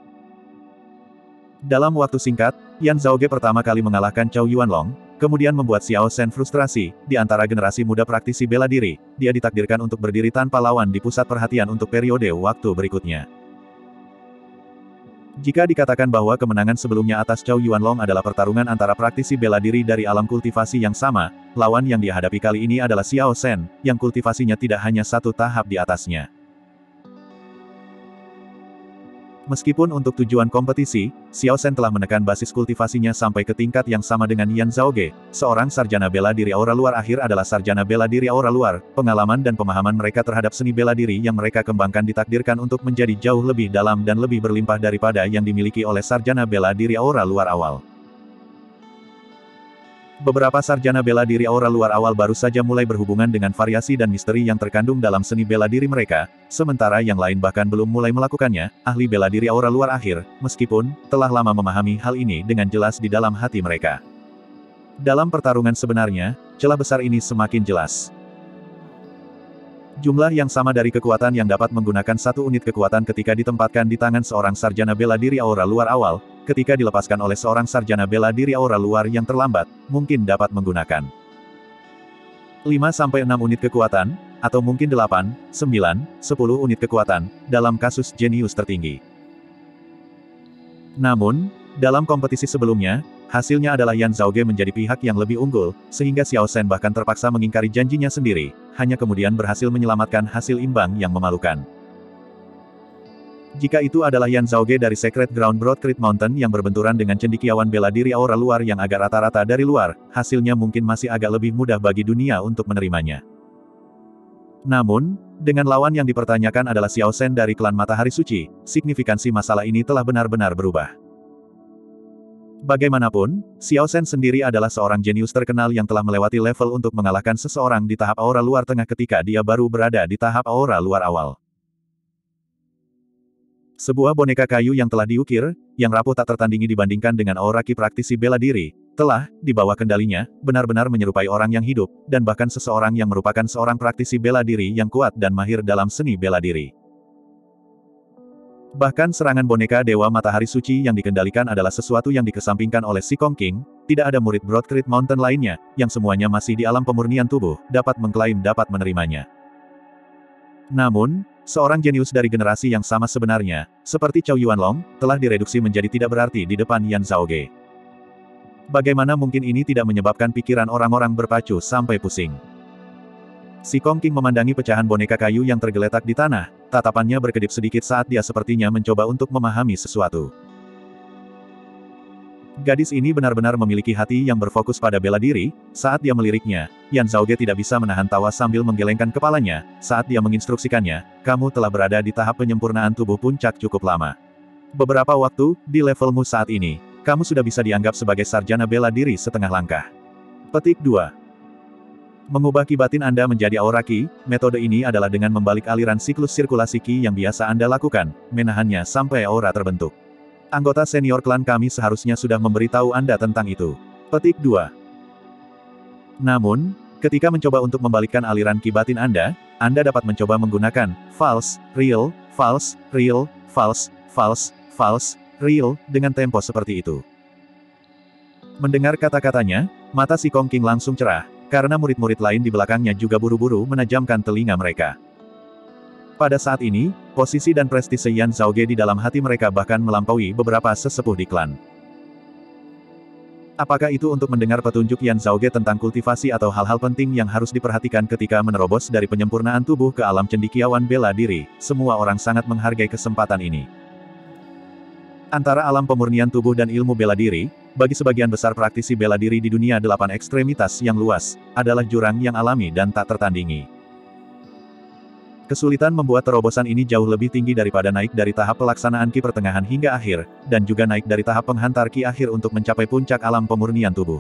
Dalam waktu singkat, Yan Zhaoge pertama kali mengalahkan Chow Yuanlong, kemudian membuat Xiao Shen frustrasi. Di antara generasi muda praktisi bela diri, dia ditakdirkan untuk berdiri tanpa lawan di pusat perhatian untuk periode waktu berikutnya. Jika dikatakan bahwa kemenangan sebelumnya atas Chow Yuanlong adalah pertarungan antara praktisi bela diri dari alam kultivasi yang sama, lawan yang dia hadapi kali ini adalah Xiao Shen, yang kultivasinya tidak hanya satu tahap di atasnya. Meskipun untuk tujuan kompetisi, Xiao Shen telah menekan basis kultivasinya sampai ke tingkat yang sama dengan Yan Zhaoge, seorang sarjana bela diri aura luar akhir adalah sarjana bela diri aura luar, pengalaman dan pemahaman mereka terhadap seni bela diri yang mereka kembangkan ditakdirkan untuk menjadi jauh lebih dalam dan lebih berlimpah daripada yang dimiliki oleh sarjana bela diri aura luar awal. Beberapa sarjana bela diri aura luar awal baru saja mulai berhubungan dengan variasi dan misteri yang terkandung dalam seni bela diri mereka, sementara yang lain bahkan belum mulai melakukannya. Ahli bela diri aura luar akhir, meskipun telah lama memahami hal ini dengan jelas di dalam hati mereka. Dalam pertarungan sebenarnya, celah besar ini semakin jelas. Jumlah yang sama dari kekuatan yang dapat menggunakan satu unit kekuatan ketika ditempatkan di tangan seorang sarjana bela diri aura luar awal, ketika dilepaskan oleh seorang sarjana bela diri aura luar yang terlambat, mungkin dapat menggunakan 5-6 unit kekuatan, atau mungkin 8, 9, 10 unit kekuatan, dalam kasus jenius tertinggi. Namun, dalam kompetisi sebelumnya, hasilnya adalah Yan Zhaoge menjadi pihak yang lebih unggul, sehingga Xiao Shen bahkan terpaksa mengingkari janjinya sendiri, hanya kemudian berhasil menyelamatkan hasil imbang yang memalukan. Jika itu adalah Yan Zhaoge dari Secret Ground Broad Creek Mountain yang berbenturan dengan cendekiawan bela diri aura luar yang agak rata-rata dari luar, hasilnya mungkin masih agak lebih mudah bagi dunia untuk menerimanya. Namun, dengan lawan yang dipertanyakan adalah Xiao Shen dari klan Matahari Suci, signifikansi masalah ini telah benar-benar berubah. Bagaimanapun, Xiao Shen sendiri adalah seorang jenius terkenal yang telah melewati level untuk mengalahkan seseorang di tahap aura luar tengah ketika dia baru berada di tahap aura luar awal. Sebuah boneka kayu yang telah diukir, yang rapuh tak tertandingi dibandingkan dengan aura ki praktisi bela diri, telah, di bawah kendalinya, benar-benar menyerupai orang yang hidup, dan bahkan seseorang yang merupakan seorang praktisi bela diri yang kuat dan mahir dalam seni bela diri. Bahkan serangan boneka Dewa Matahari Suci yang dikendalikan adalah sesuatu yang dikesampingkan oleh Si Kong King, tidak ada murid Broad Creek Mountain lainnya, yang semuanya masih di alam pemurnian tubuh, dapat mengklaim dapat menerimanya. Namun, seorang jenius dari generasi yang sama sebenarnya, seperti Chow Yuanlong, telah direduksi menjadi tidak berarti di depan Yan Zhaoge. Bagaimana mungkin ini tidak menyebabkan pikiran orang-orang berpacu sampai pusing? Si Kong King memandangi pecahan boneka kayu yang tergeletak di tanah, tatapannya berkedip sedikit saat dia sepertinya mencoba untuk memahami sesuatu. Gadis ini benar-benar memiliki hati yang berfokus pada bela diri. Saat dia meliriknya, Yan Zhaoge tidak bisa menahan tawa sambil menggelengkan kepalanya. Saat dia menginstruksikannya, kamu telah berada di tahap penyempurnaan tubuh puncak cukup lama. Beberapa waktu, di levelmu saat ini, kamu sudah bisa dianggap sebagai sarjana bela diri setengah langkah. Petik 2. Mengubah ki batin Anda menjadi aura ki, metode ini adalah dengan membalik aliran siklus sirkulasi ki yang biasa Anda lakukan, menahannya sampai aura terbentuk. Anggota senior klan kami seharusnya sudah memberitahu Anda tentang itu. Petik 2. Namun, ketika mencoba untuk membalikkan aliran ki batin Anda dapat mencoba menggunakan false, real, false, real, false, false, false, real, dengan tempo seperti itu. Mendengar kata-katanya, mata si Kong King langsung cerah, karena murid-murid lain di belakangnya juga buru-buru menajamkan telinga mereka. Pada saat ini, posisi dan prestise Yan Zhaoge di dalam hati mereka bahkan melampaui beberapa sesepuh di klan. Apakah itu untuk mendengar petunjuk Yan Zhaoge tentang kultivasi atau hal-hal penting yang harus diperhatikan ketika menerobos dari penyempurnaan tubuh ke alam cendekiawan bela diri? Semua orang sangat menghargai kesempatan ini. Antara alam pemurnian tubuh dan ilmu bela diri, bagi sebagian besar praktisi bela diri di dunia 8 ekstremitas yang luas, adalah jurang yang alami dan tak tertandingi. Kesulitan membuat terobosan ini jauh lebih tinggi daripada naik dari tahap pelaksanaan ki pertengahan hingga akhir, dan juga naik dari tahap penghantar ki akhir untuk mencapai puncak alam pemurnian tubuh.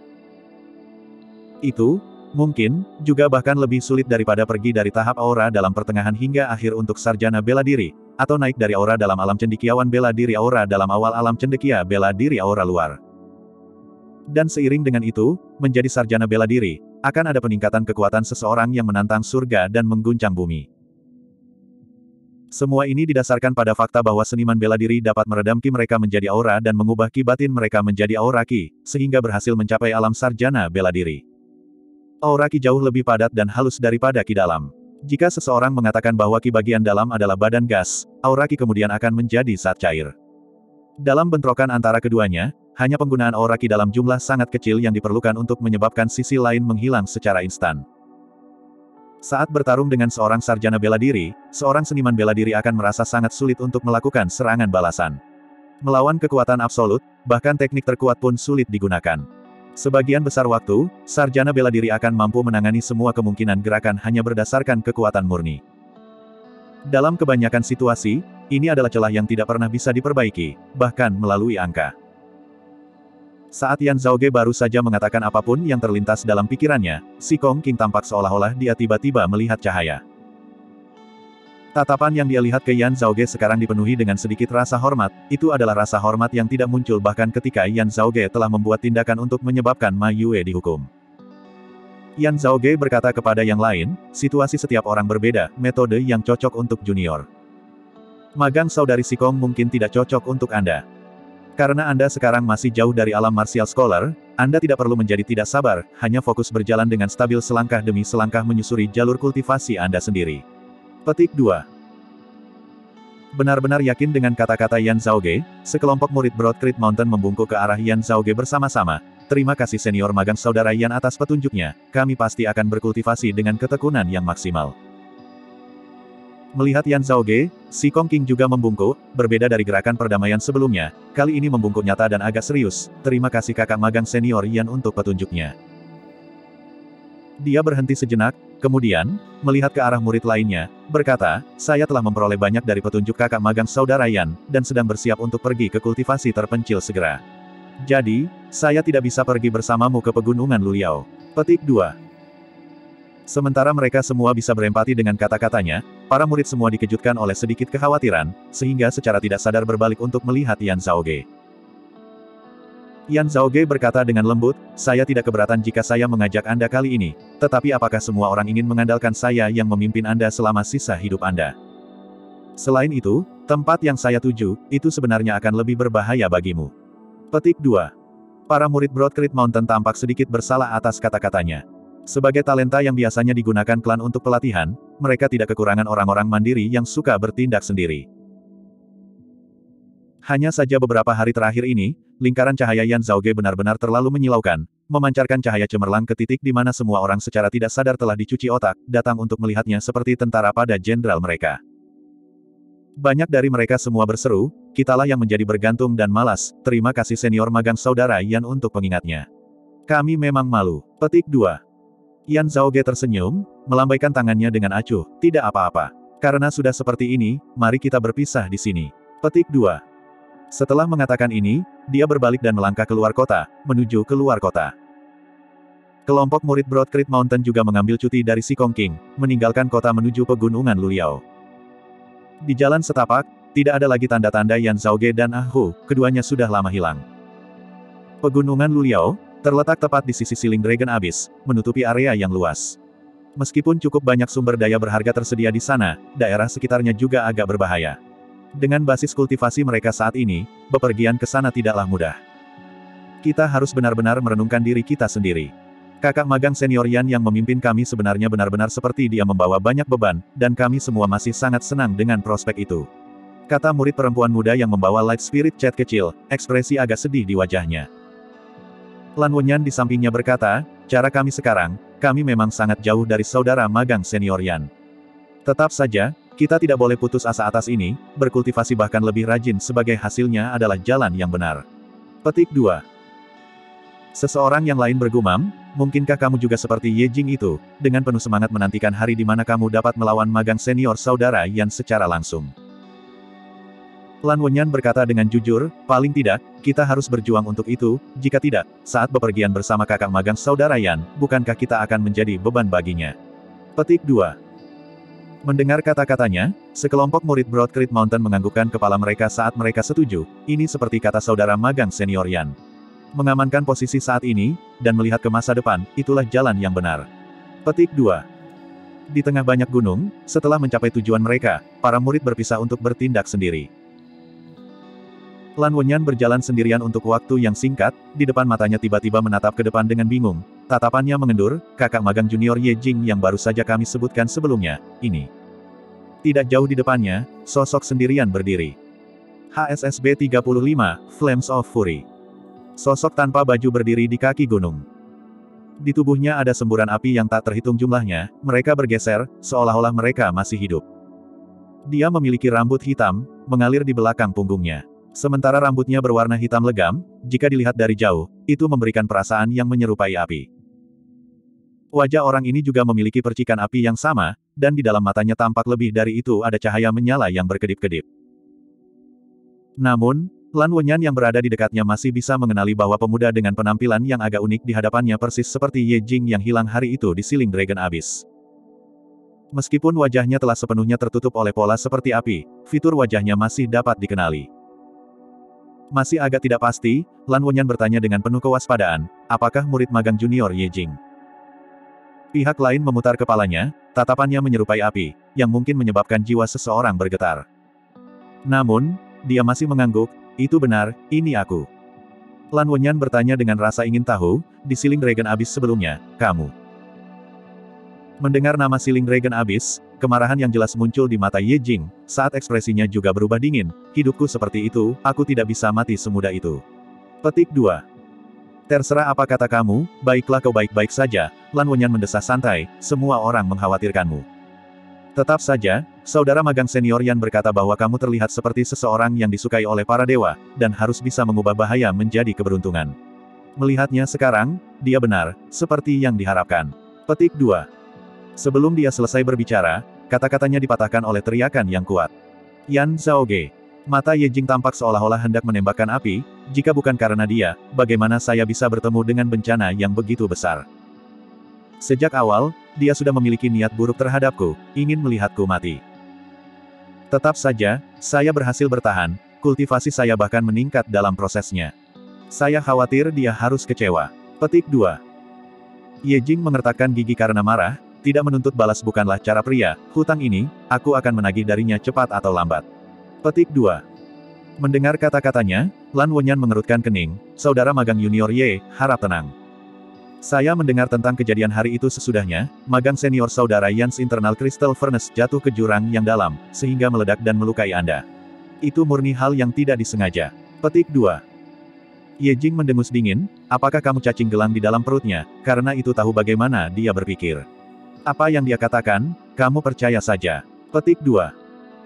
Itu, mungkin, juga bahkan lebih sulit daripada pergi dari tahap aura dalam pertengahan hingga akhir untuk sarjana bela diri, atau naik dari aura dalam alam cendekiawan bela diri aura dalam awal alam cendekia bela diri aura luar. Dan seiring dengan itu, menjadi sarjana bela diri, akan ada peningkatan kekuatan seseorang yang menantang surga dan mengguncang bumi. Semua ini didasarkan pada fakta bahwa seniman bela diri dapat meredam ki mereka menjadi aura dan mengubah ki batin mereka menjadi aura ki, sehingga berhasil mencapai alam sarjana bela diri. Aura ki jauh lebih padat dan halus daripada ki dalam. Jika seseorang mengatakan bahwa ki bagian dalam adalah badan gas, aura ki kemudian akan menjadi zat cair. Dalam bentrokan antara keduanya, hanya penggunaan aura ki dalam jumlah sangat kecil yang diperlukan untuk menyebabkan sisi lain menghilang secara instan. Saat bertarung dengan seorang sarjana bela diri, seorang seniman bela diri akan merasa sangat sulit untuk melakukan serangan balasan. Melawan kekuatan absolut, bahkan teknik terkuat pun sulit digunakan. Sebagian besar waktu, sarjana bela diri akan mampu menangani semua kemungkinan gerakan hanya berdasarkan kekuatan murni. Dalam kebanyakan situasi, ini adalah celah yang tidak pernah bisa diperbaiki, bahkan melalui angka. Saat Yan Zhaoge baru saja mengatakan apapun yang terlintas dalam pikirannya, si Kong King tampak seolah-olah dia tiba-tiba melihat cahaya. Tatapan yang dia lihat ke Yan Zhaoge sekarang dipenuhi dengan sedikit rasa hormat, itu adalah rasa hormat yang tidak muncul bahkan ketika Yan Zhaoge telah membuat tindakan untuk menyebabkan Ma Yue dihukum. Yan Zhaoge berkata kepada yang lain, situasi setiap orang berbeda, metode yang cocok untuk junior. Magang saudari si Kong mungkin tidak cocok untuk Anda. Karena Anda sekarang masih jauh dari alam martial scholar, Anda tidak perlu menjadi tidak sabar, hanya fokus berjalan dengan stabil selangkah demi selangkah menyusuri jalur kultivasi Anda sendiri. Petik 2. Benar-benar yakin dengan kata-kata Yan Zhaoge, sekelompok murid Broad Creek Mountain membungkuk ke arah Yan Zhaoge bersama-sama. Terima kasih senior magang saudara Yan atas petunjuknya, kami pasti akan berkultivasi dengan ketekunan yang maksimal. Melihat Yan Zhaoge, si Kong King juga membungkuk, berbeda dari gerakan perdamaian sebelumnya, kali ini membungkuk nyata dan agak serius. Terima kasih kakak magang senior Yan untuk petunjuknya. Dia berhenti sejenak, kemudian, melihat ke arah murid lainnya, berkata, saya telah memperoleh banyak dari petunjuk kakak magang saudara Yan, dan sedang bersiap untuk pergi ke kultivasi terpencil segera. Jadi, saya tidak bisa pergi bersamamu ke pegunungan Luliao. Petik 2. Sementara mereka semua bisa berempati dengan kata-katanya, para murid semua dikejutkan oleh sedikit kekhawatiran, sehingga secara tidak sadar berbalik untuk melihat Yan Zhaoge. Yan Zhaoge berkata dengan lembut, saya tidak keberatan jika saya mengajak Anda kali ini, tetapi apakah semua orang ingin mengandalkan saya yang memimpin Anda selama sisa hidup Anda? Selain itu, tempat yang saya tuju, itu sebenarnya akan lebih berbahaya bagimu. Petik 2. Para murid Broad Creek Mountain tampak sedikit bersalah atas kata-katanya. Sebagai talenta yang biasanya digunakan klan untuk pelatihan, mereka tidak kekurangan orang-orang mandiri yang suka bertindak sendiri. Hanya saja beberapa hari terakhir ini, lingkaran cahaya Yan Zhaoge benar-benar terlalu menyilaukan, memancarkan cahaya cemerlang ke titik di mana semua orang secara tidak sadar telah dicuci otak, datang untuk melihatnya seperti tentara pada jenderal mereka. Banyak dari mereka semua berseru, kitalah yang menjadi bergantung dan malas, terima kasih senior magang saudara Yan untuk pengingatnya. Kami memang malu. Petik 2. Yan Zhaoge tersenyum, melambaikan tangannya dengan acuh, tidak apa-apa. Karena sudah seperti ini, mari kita berpisah di sini. Petik 2. Setelah mengatakan ini, dia berbalik dan melangkah keluar kota, menuju keluar kota. Kelompok murid Broad Creek Mountain juga mengambil cuti dari Sikong King, meninggalkan kota menuju pegunungan Luliao. Di jalan setapak, tidak ada lagi tanda-tanda Yan Zhaoge dan Ah Hu, keduanya sudah lama hilang. Pegunungan Luliao terletak tepat di sisi siling Dragon Abyss, menutupi area yang luas. Meskipun cukup banyak sumber daya berharga tersedia di sana, daerah sekitarnya juga agak berbahaya. Dengan basis kultivasi mereka saat ini, bepergian ke sana tidaklah mudah. Kita harus benar-benar merenungkan diri kita sendiri. Kakak magang senior Yan yang memimpin kami sebenarnya benar-benar seperti dia membawa banyak beban, dan kami semua masih sangat senang dengan prospek itu. Kata murid perempuan muda yang membawa Light Spirit Chat kecil, ekspresi agak sedih di wajahnya. Lan Wenyan di sampingnya berkata, cara kami sekarang, kami memang sangat jauh dari saudara magang senior Yan. Tetap saja, kita tidak boleh putus asa atas ini, berkultivasi bahkan lebih rajin sebagai hasilnya adalah jalan yang benar. Petik 2. Seseorang yang lain bergumam, mungkinkah kamu juga seperti Ye Jing itu, dengan penuh semangat menantikan hari di mana kamu dapat melawan magang senior saudara Yan secara langsung. Lan Wenyan berkata dengan jujur, paling tidak, kita harus berjuang untuk itu, jika tidak, saat bepergian bersama kakak magang saudara Yan, bukankah kita akan menjadi beban baginya? Petik 2. Mendengar kata-katanya, sekelompok murid Broad Creek Mountain menganggukkan kepala mereka saat mereka setuju, ini seperti kata saudara magang senior Yan. Mengamankan posisi saat ini, dan melihat ke masa depan, itulah jalan yang benar. Petik 2. Di tengah banyak gunung, setelah mencapai tujuan mereka, para murid berpisah untuk bertindak sendiri. Lan Wenyan berjalan sendirian untuk waktu yang singkat, di depan matanya tiba-tiba menatap ke depan dengan bingung. Tatapannya mengendur, kakak magang junior Ye Jing yang baru saja kami sebutkan sebelumnya, ini. Tidak jauh di depannya, sosok sendirian berdiri. HSSB 35, Flames of Fury. Sosok tanpa baju berdiri di kaki gunung. Di tubuhnya ada semburan api yang tak terhitung jumlahnya, mereka bergeser, seolah-olah mereka masih hidup. Dia memiliki rambut hitam, mengalir di belakang punggungnya. Sementara rambutnya berwarna hitam legam, jika dilihat dari jauh, itu memberikan perasaan yang menyerupai api. Wajah orang ini juga memiliki percikan api yang sama, dan di dalam matanya tampak lebih dari itu ada cahaya menyala yang berkedip-kedip. Namun, Lan Wenyan yang berada di dekatnya masih bisa mengenali bahwa pemuda dengan penampilan yang agak unik di hadapannya persis seperti Ye Jing yang hilang hari itu di siling Dragon Abyss. Meskipun wajahnya telah sepenuhnya tertutup oleh pola seperti api, fitur wajahnya masih dapat dikenali. Masih agak tidak pasti, Lan Wenyan bertanya dengan penuh kewaspadaan, apakah murid magang junior Ye Jing? Pihak lain memutar kepalanya, tatapannya menyerupai api, yang mungkin menyebabkan jiwa seseorang bergetar. Namun, dia masih mengangguk, itu benar, ini aku. Lan Wenyan bertanya dengan rasa ingin tahu, di siling Dragon Abyss sebelumnya, kamu. Mendengar nama siling Dragon Abyss, kemarahan yang jelas muncul di mata Ye Jing, saat ekspresinya juga berubah dingin, hidupku seperti itu, aku tidak bisa mati semudah itu. Petik 2. Terserah apa kata kamu, baiklah kau baik-baik saja, Lan Wenyan mendesah santai, semua orang mengkhawatirkanmu. Tetap saja, saudara magang senior Yan berkata bahwa kamu terlihat seperti seseorang yang disukai oleh para dewa, dan harus bisa mengubah bahaya menjadi keberuntungan. Melihatnya sekarang, dia benar, seperti yang diharapkan. Petik 2. Sebelum dia selesai berbicara, kata-katanya dipatahkan oleh teriakan yang kuat. Yan Zhaoge. Mata Ye Jing tampak seolah-olah hendak menembakkan api, jika bukan karena dia, bagaimana saya bisa bertemu dengan bencana yang begitu besar? Sejak awal, dia sudah memiliki niat buruk terhadapku, ingin melihatku mati. Tetap saja, saya berhasil bertahan, kultivasi saya bahkan meningkat dalam prosesnya. Saya khawatir dia harus kecewa. Petik 2. Ye Jing mengertakkan gigi karena marah, tidak menuntut balas bukanlah cara pria, hutang ini, aku akan menagih darinya cepat atau lambat. Petik 2. Mendengar kata-katanya, Lan Wenyan mengerutkan kening, saudara magang junior Ye, harap tenang. Saya mendengar tentang kejadian hari itu sesudahnya, magang senior saudara Yan's Internal Crystal Furnace jatuh ke jurang yang dalam, sehingga meledak dan melukai Anda. Itu murni hal yang tidak disengaja. Petik 2. Ye Jing mendengus dingin, apakah kamu cacing gelang di dalam perutnya, karena itu tahu bagaimana dia berpikir. Apa yang dia katakan, kamu percaya saja. Petik 2.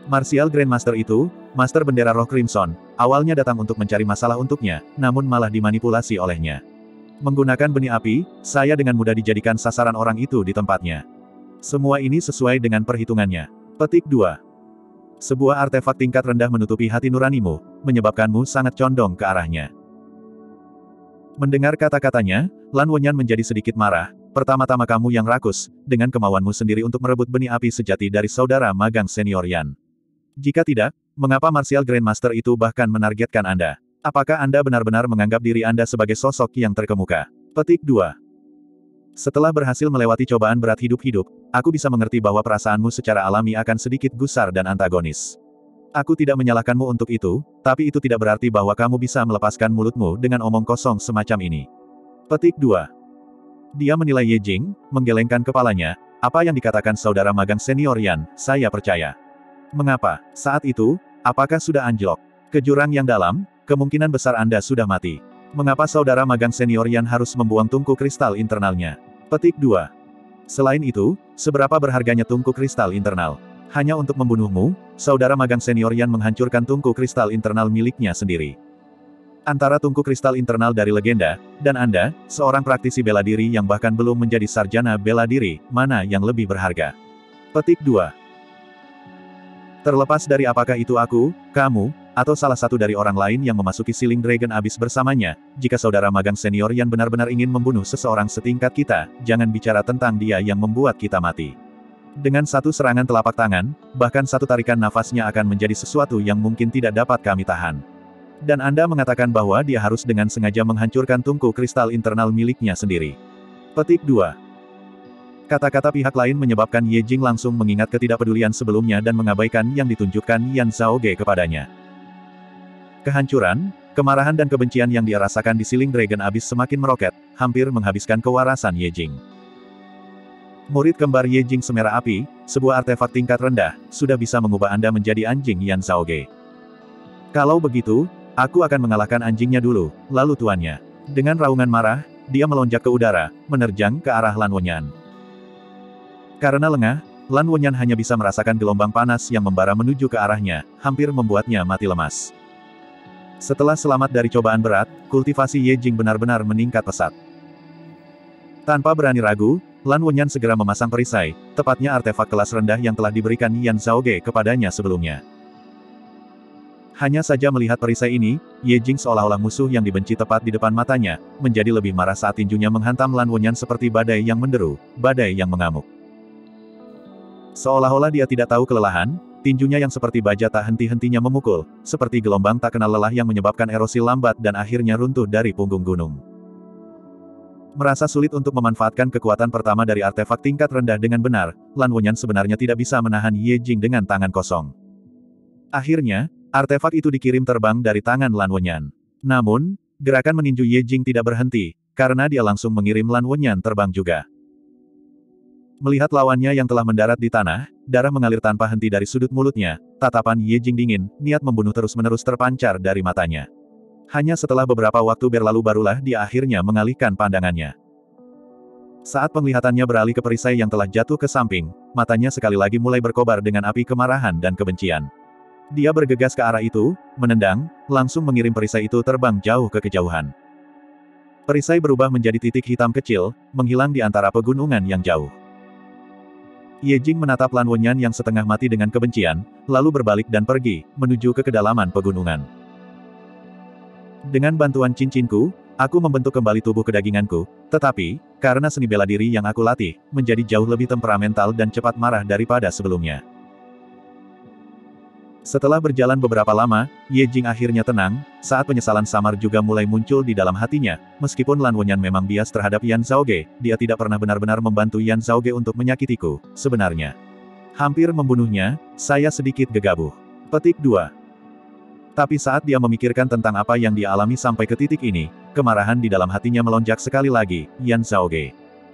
Martial Grandmaster itu, Master Bendera Roh Crimson, awalnya datang untuk mencari masalah untuknya, namun malah dimanipulasi olehnya. Menggunakan benih api, saya dengan mudah dijadikan sasaran orang itu di tempatnya. Semua ini sesuai dengan perhitungannya. Petik 2. Sebuah artefak tingkat rendah menutupi hati nuranimu, menyebabkanmu sangat condong ke arahnya. Mendengar kata-katanya, Lan Wonyan menjadi sedikit marah. Pertama-tama kamu yang rakus, dengan kemauanmu sendiri untuk merebut benih api sejati dari saudara magang senior Yan. Jika tidak, mengapa Martial Grandmaster itu bahkan menargetkan Anda? Apakah Anda benar-benar menganggap diri Anda sebagai sosok yang terkemuka? Petik 2. Setelah berhasil melewati cobaan berat hidup-hidup, aku bisa mengerti bahwa perasaanmu secara alami akan sedikit gusar dan antagonis. Aku tidak menyalahkanmu untuk itu, tapi itu tidak berarti bahwa kamu bisa melepaskan mulutmu dengan omong kosong semacam ini. Petik 2. Dia menilai Ye Jing, menggelengkan kepalanya, apa yang dikatakan saudara magang senior Yan, saya percaya. Mengapa? Saat itu, apakah sudah anjlok? Ke jurang yang dalam, kemungkinan besar Anda sudah mati. Mengapa saudara magang senior Yan harus membuang tungku kristal internalnya? Petik 2. Selain itu, seberapa berharganya tungku kristal internal? Hanya untuk membunuhmu, saudara magang senior Yan menghancurkan tungku kristal internal miliknya sendiri. Antara tungku kristal internal dari legenda, dan Anda, seorang praktisi bela diri yang bahkan belum menjadi sarjana bela diri, mana yang lebih berharga? Petik 2. Terlepas dari apakah itu aku, kamu, atau salah satu dari orang lain yang memasuki Sealing Dragon Abyss bersamanya, jika saudara magang senior Yan benar-benar ingin membunuh seseorang setingkat kita, jangan bicara tentang dia yang membuat kita mati. Dengan satu serangan telapak tangan, bahkan satu tarikan nafasnya akan menjadi sesuatu yang mungkin tidak dapat kami tahan. Dan Anda mengatakan bahwa dia harus dengan sengaja menghancurkan tungku kristal internal miliknya sendiri. Petik 2. Kata-kata pihak lain menyebabkan Ye Jing langsung mengingat ketidakpedulian sebelumnya dan mengabaikan yang ditunjukkan Yan Zhaoge kepadanya. Kehancuran, kemarahan dan kebencian yang dia rasakan di Sealing Dragon Abyss semakin meroket, hampir menghabiskan kewarasan Ye Jing. Murid kembar Ye Jing Semerah Api, sebuah artefak tingkat rendah, sudah bisa mengubah Anda menjadi anjing Yan Zhaoge. Kalau begitu, aku akan mengalahkan anjingnya dulu, lalu tuannya. Dengan raungan marah, dia melonjak ke udara, menerjang ke arah Lan Wonyan. Karena lengah, Lan Wonyan hanya bisa merasakan gelombang panas yang membara menuju ke arahnya, hampir membuatnya mati lemas. Setelah selamat dari cobaan berat, kultivasi Ye Jing benar-benar meningkat pesat. Tanpa berani ragu, Lan Wonyan segera memasang perisai, tepatnya artefak kelas rendah yang telah diberikan Yan Zhaoge kepadanya sebelumnya. Hanya saja melihat perisai ini, Ye Jing seolah-olah musuh yang dibenci tepat di depan matanya, menjadi lebih marah saat tinjunya menghantam Lan Wonyan seperti badai yang menderu, badai yang mengamuk. Seolah-olah dia tidak tahu kelelahan, tinjunya yang seperti baja tak henti-hentinya memukul, seperti gelombang tak kenal lelah yang menyebabkan erosi lambat dan akhirnya runtuh dari punggung gunung. Merasa sulit untuk memanfaatkan kekuatan pertama dari artefak tingkat rendah dengan benar, Lan Wonyan sebenarnya tidak bisa menahan Ye Jing dengan tangan kosong. Akhirnya, artefak itu dikirim terbang dari tangan Lan Wonyan. Namun, gerakan meninju Ye Jing tidak berhenti, karena dia langsung mengirim Lan Wonyan terbang juga. Melihat lawannya yang telah mendarat di tanah, darah mengalir tanpa henti dari sudut mulutnya, tatapan Ye Jing dingin, niat membunuh terus-menerus terpancar dari matanya. Hanya setelah beberapa waktu berlalu barulah dia akhirnya mengalihkan pandangannya. Saat penglihatannya beralih ke perisai yang telah jatuh ke samping, matanya sekali lagi mulai berkobar dengan api kemarahan dan kebencian. Dia bergegas ke arah itu, menendang, langsung mengirim perisai itu terbang jauh ke kejauhan. Perisai berubah menjadi titik hitam kecil, menghilang di antara pegunungan yang jauh. Ye Jing menatap Lan Wonyan yang setengah mati dengan kebencian, lalu berbalik dan pergi, menuju ke kedalaman pegunungan. Dengan bantuan cincinku, aku membentuk kembali tubuh kedaginganku, tetapi, karena seni bela diri yang aku latih, menjadi jauh lebih temperamental dan cepat marah daripada sebelumnya. Setelah berjalan beberapa lama, Ye Jing akhirnya tenang, saat penyesalan samar juga mulai muncul di dalam hatinya, meskipun Lan Wonyan memang bias terhadap Yan Zhaoge, dia tidak pernah benar-benar membantu Yan Zhaoge untuk menyakitiku, sebenarnya. Hampir membunuhnya, saya sedikit gegabah. Petik 2. Tapi saat dia memikirkan tentang apa yang dia alami sampai ke titik ini, kemarahan di dalam hatinya melonjak sekali lagi, Yan Zhaoge.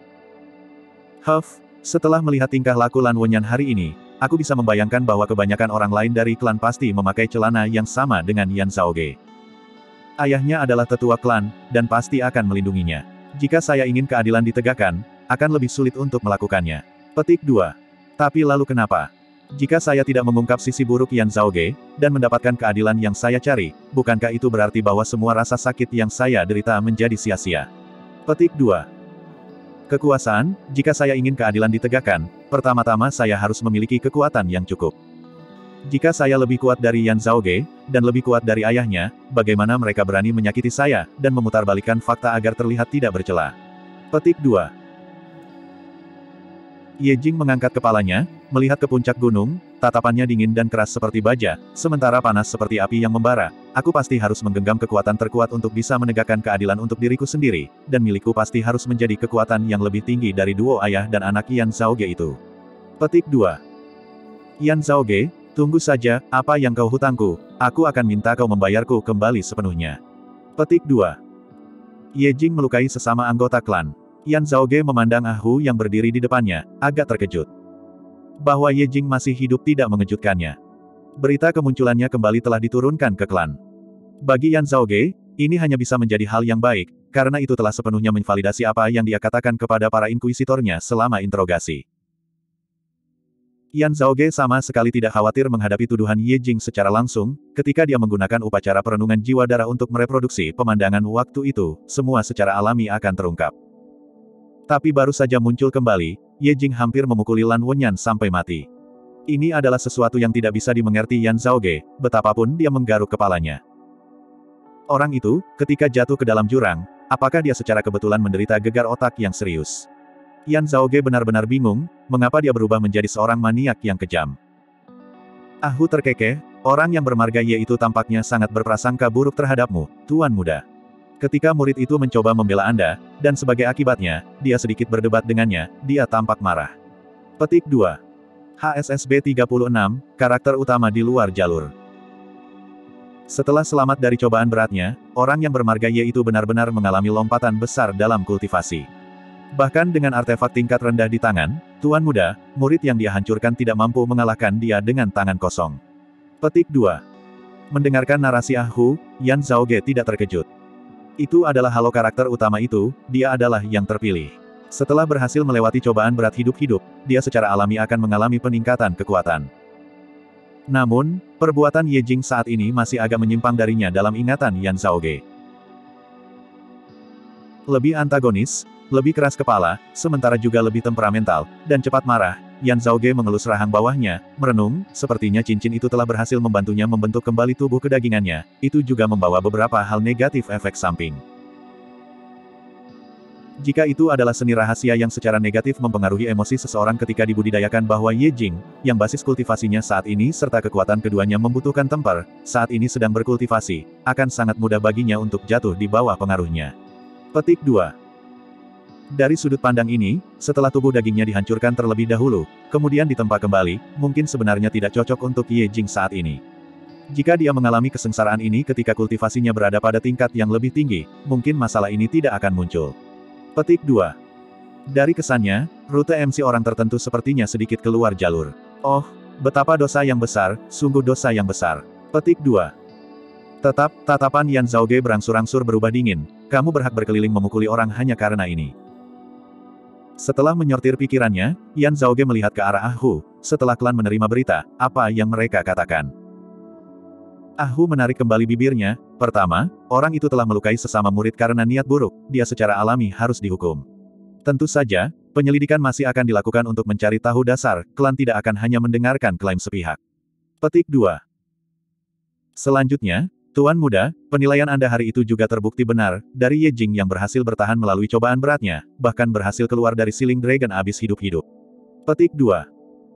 Setelah melihat tingkah laku Lan Wonyan hari ini, aku bisa membayangkan bahwa kebanyakan orang lain dari klan pasti memakai celana yang sama dengan Yan Zhaoge. Ayahnya adalah tetua klan, dan pasti akan melindunginya. Jika saya ingin keadilan ditegakkan, akan lebih sulit untuk melakukannya. Petik 2. Tapi lalu kenapa? Jika saya tidak mengungkap sisi buruk Yan Zhaoge, dan mendapatkan keadilan yang saya cari, bukankah itu berarti bahwa semua rasa sakit yang saya derita menjadi sia-sia? Petik 2. Kekuasaan, jika saya ingin keadilan ditegakkan, pertama-tama saya harus memiliki kekuatan yang cukup. Jika saya lebih kuat dari Yan Zhaoge, dan lebih kuat dari ayahnya, bagaimana mereka berani menyakiti saya, dan memutarbalikkan fakta agar terlihat tidak bercela? Petik 2. Ye Jing mengangkat kepalanya, melihat ke puncak gunung, tatapannya dingin dan keras seperti baja, sementara panas seperti api yang membara. Aku pasti harus menggenggam kekuatan terkuat untuk bisa menegakkan keadilan untuk diriku sendiri, dan milikku pasti harus menjadi kekuatan yang lebih tinggi dari duo ayah dan anak Yan Zhaoge itu. Petik 2. Yan Zhaoge, tunggu saja, apa yang kau hutangku, aku akan minta kau membayarku kembali sepenuhnya. Petik 2. Ye Jing melukai sesama anggota klan. Yan Zhaoge memandang Ah Hu yang berdiri di depannya, agak terkejut. Bahwa Ye Jing masih hidup tidak mengejutkannya. Berita kemunculannya kembali telah diturunkan ke klan. Bagi Yan Zhaoge, ini hanya bisa menjadi hal yang baik, karena itu telah sepenuhnya menvalidasi apa yang dia katakan kepada para inkuisitornya selama interogasi. Yan Zhaoge sama sekali tidak khawatir menghadapi tuduhan Ye Jing secara langsung, ketika dia menggunakan upacara perenungan jiwa darah untuk mereproduksi pemandangan waktu itu, semua secara alami akan terungkap. Tapi baru saja muncul kembali, Ye Jing hampir memukuli Lan Wenyan sampai mati. Ini adalah sesuatu yang tidak bisa dimengerti Yan Zhaoge, betapapun dia menggaruk kepalanya. Orang itu, ketika jatuh ke dalam jurang, apakah dia secara kebetulan menderita gegar otak yang serius? Yan Zhaoge benar-benar bingung, mengapa dia berubah menjadi seorang maniak yang kejam. Ah Hu terkekeh, orang yang bermarga Ye itu tampaknya sangat berprasangka buruk terhadapmu, Tuan Muda. Ketika murid itu mencoba membela Anda, dan sebagai akibatnya, dia sedikit berdebat dengannya, dia tampak marah. Petik 2. HSSB 36, karakter utama di luar jalur. Setelah selamat dari cobaan beratnya, orang yang bermarga Ye itu benar-benar mengalami lompatan besar dalam kultivasi. Bahkan dengan artefak tingkat rendah di tangan, Tuan Muda, murid yang dia hancurkan tidak mampu mengalahkan dia dengan tangan kosong. Petik 2. Mendengarkan narasi Ah Hu, Yan Zhaoge tidak terkejut. Itu adalah halo karakter utama itu, dia adalah yang terpilih. Setelah berhasil melewati cobaan berat hidup-hidup, dia secara alami akan mengalami peningkatan kekuatan. Namun, perbuatan Ye Jing saat ini masih agak menyimpang darinya dalam ingatan Yan Zhaoge. Lebih antagonis, lebih keras kepala, sementara juga lebih temperamental, dan cepat marah, Yan Zhaoge mengelus rahang bawahnya, merenung, sepertinya cincin itu telah berhasil membantunya membentuk kembali tubuh kedagingannya, itu juga membawa beberapa hal negatif efek samping. Jika itu adalah seni rahasia yang secara negatif mempengaruhi emosi seseorang ketika dibudidayakan bahwa Ye Jing, yang basis kultivasinya saat ini serta kekuatan keduanya membutuhkan temper, saat ini sedang berkultivasi, akan sangat mudah baginya untuk jatuh di bawah pengaruhnya. Petik 2. Dari sudut pandang ini, setelah tubuh dagingnya dihancurkan terlebih dahulu, kemudian ditempa kembali, mungkin sebenarnya tidak cocok untuk Ye Jing saat ini. Jika dia mengalami kesengsaraan ini ketika kultivasinya berada pada tingkat yang lebih tinggi, mungkin masalah ini tidak akan muncul. Petik 2. Dari kesannya, rute MC orang tertentu sepertinya sedikit keluar jalur. Oh, betapa dosa yang besar, sungguh dosa yang besar. Petik 2. Tetap, tatapan Yan Zhaoge berangsur-angsur berubah dingin, kamu berhak berkeliling memukuli orang hanya karena ini. Setelah menyortir pikirannya, Yan Zhaoge melihat ke arah Ah Hu, setelah klan menerima berita, apa yang mereka katakan. Ah Hu menarik kembali bibirnya, pertama, orang itu telah melukai sesama murid karena niat buruk, dia secara alami harus dihukum. Tentu saja, penyelidikan masih akan dilakukan untuk mencari tahu dasar, klan tidak akan hanya mendengarkan klaim sepihak. Petik 2. Selanjutnya, Tuan Muda, penilaian Anda hari itu juga terbukti benar, dari Ye Jing yang berhasil bertahan melalui cobaan beratnya, bahkan berhasil keluar dari Siling Dragon abis hidup-hidup. Petik 2.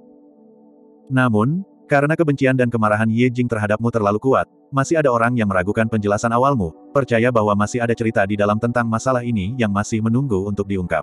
Namun, karena kebencian dan kemarahan Ye Jing terhadapmu terlalu kuat, masih ada orang yang meragukan penjelasan awalmu, percaya bahwa masih ada cerita di dalam tentang masalah ini yang masih menunggu untuk diungkap.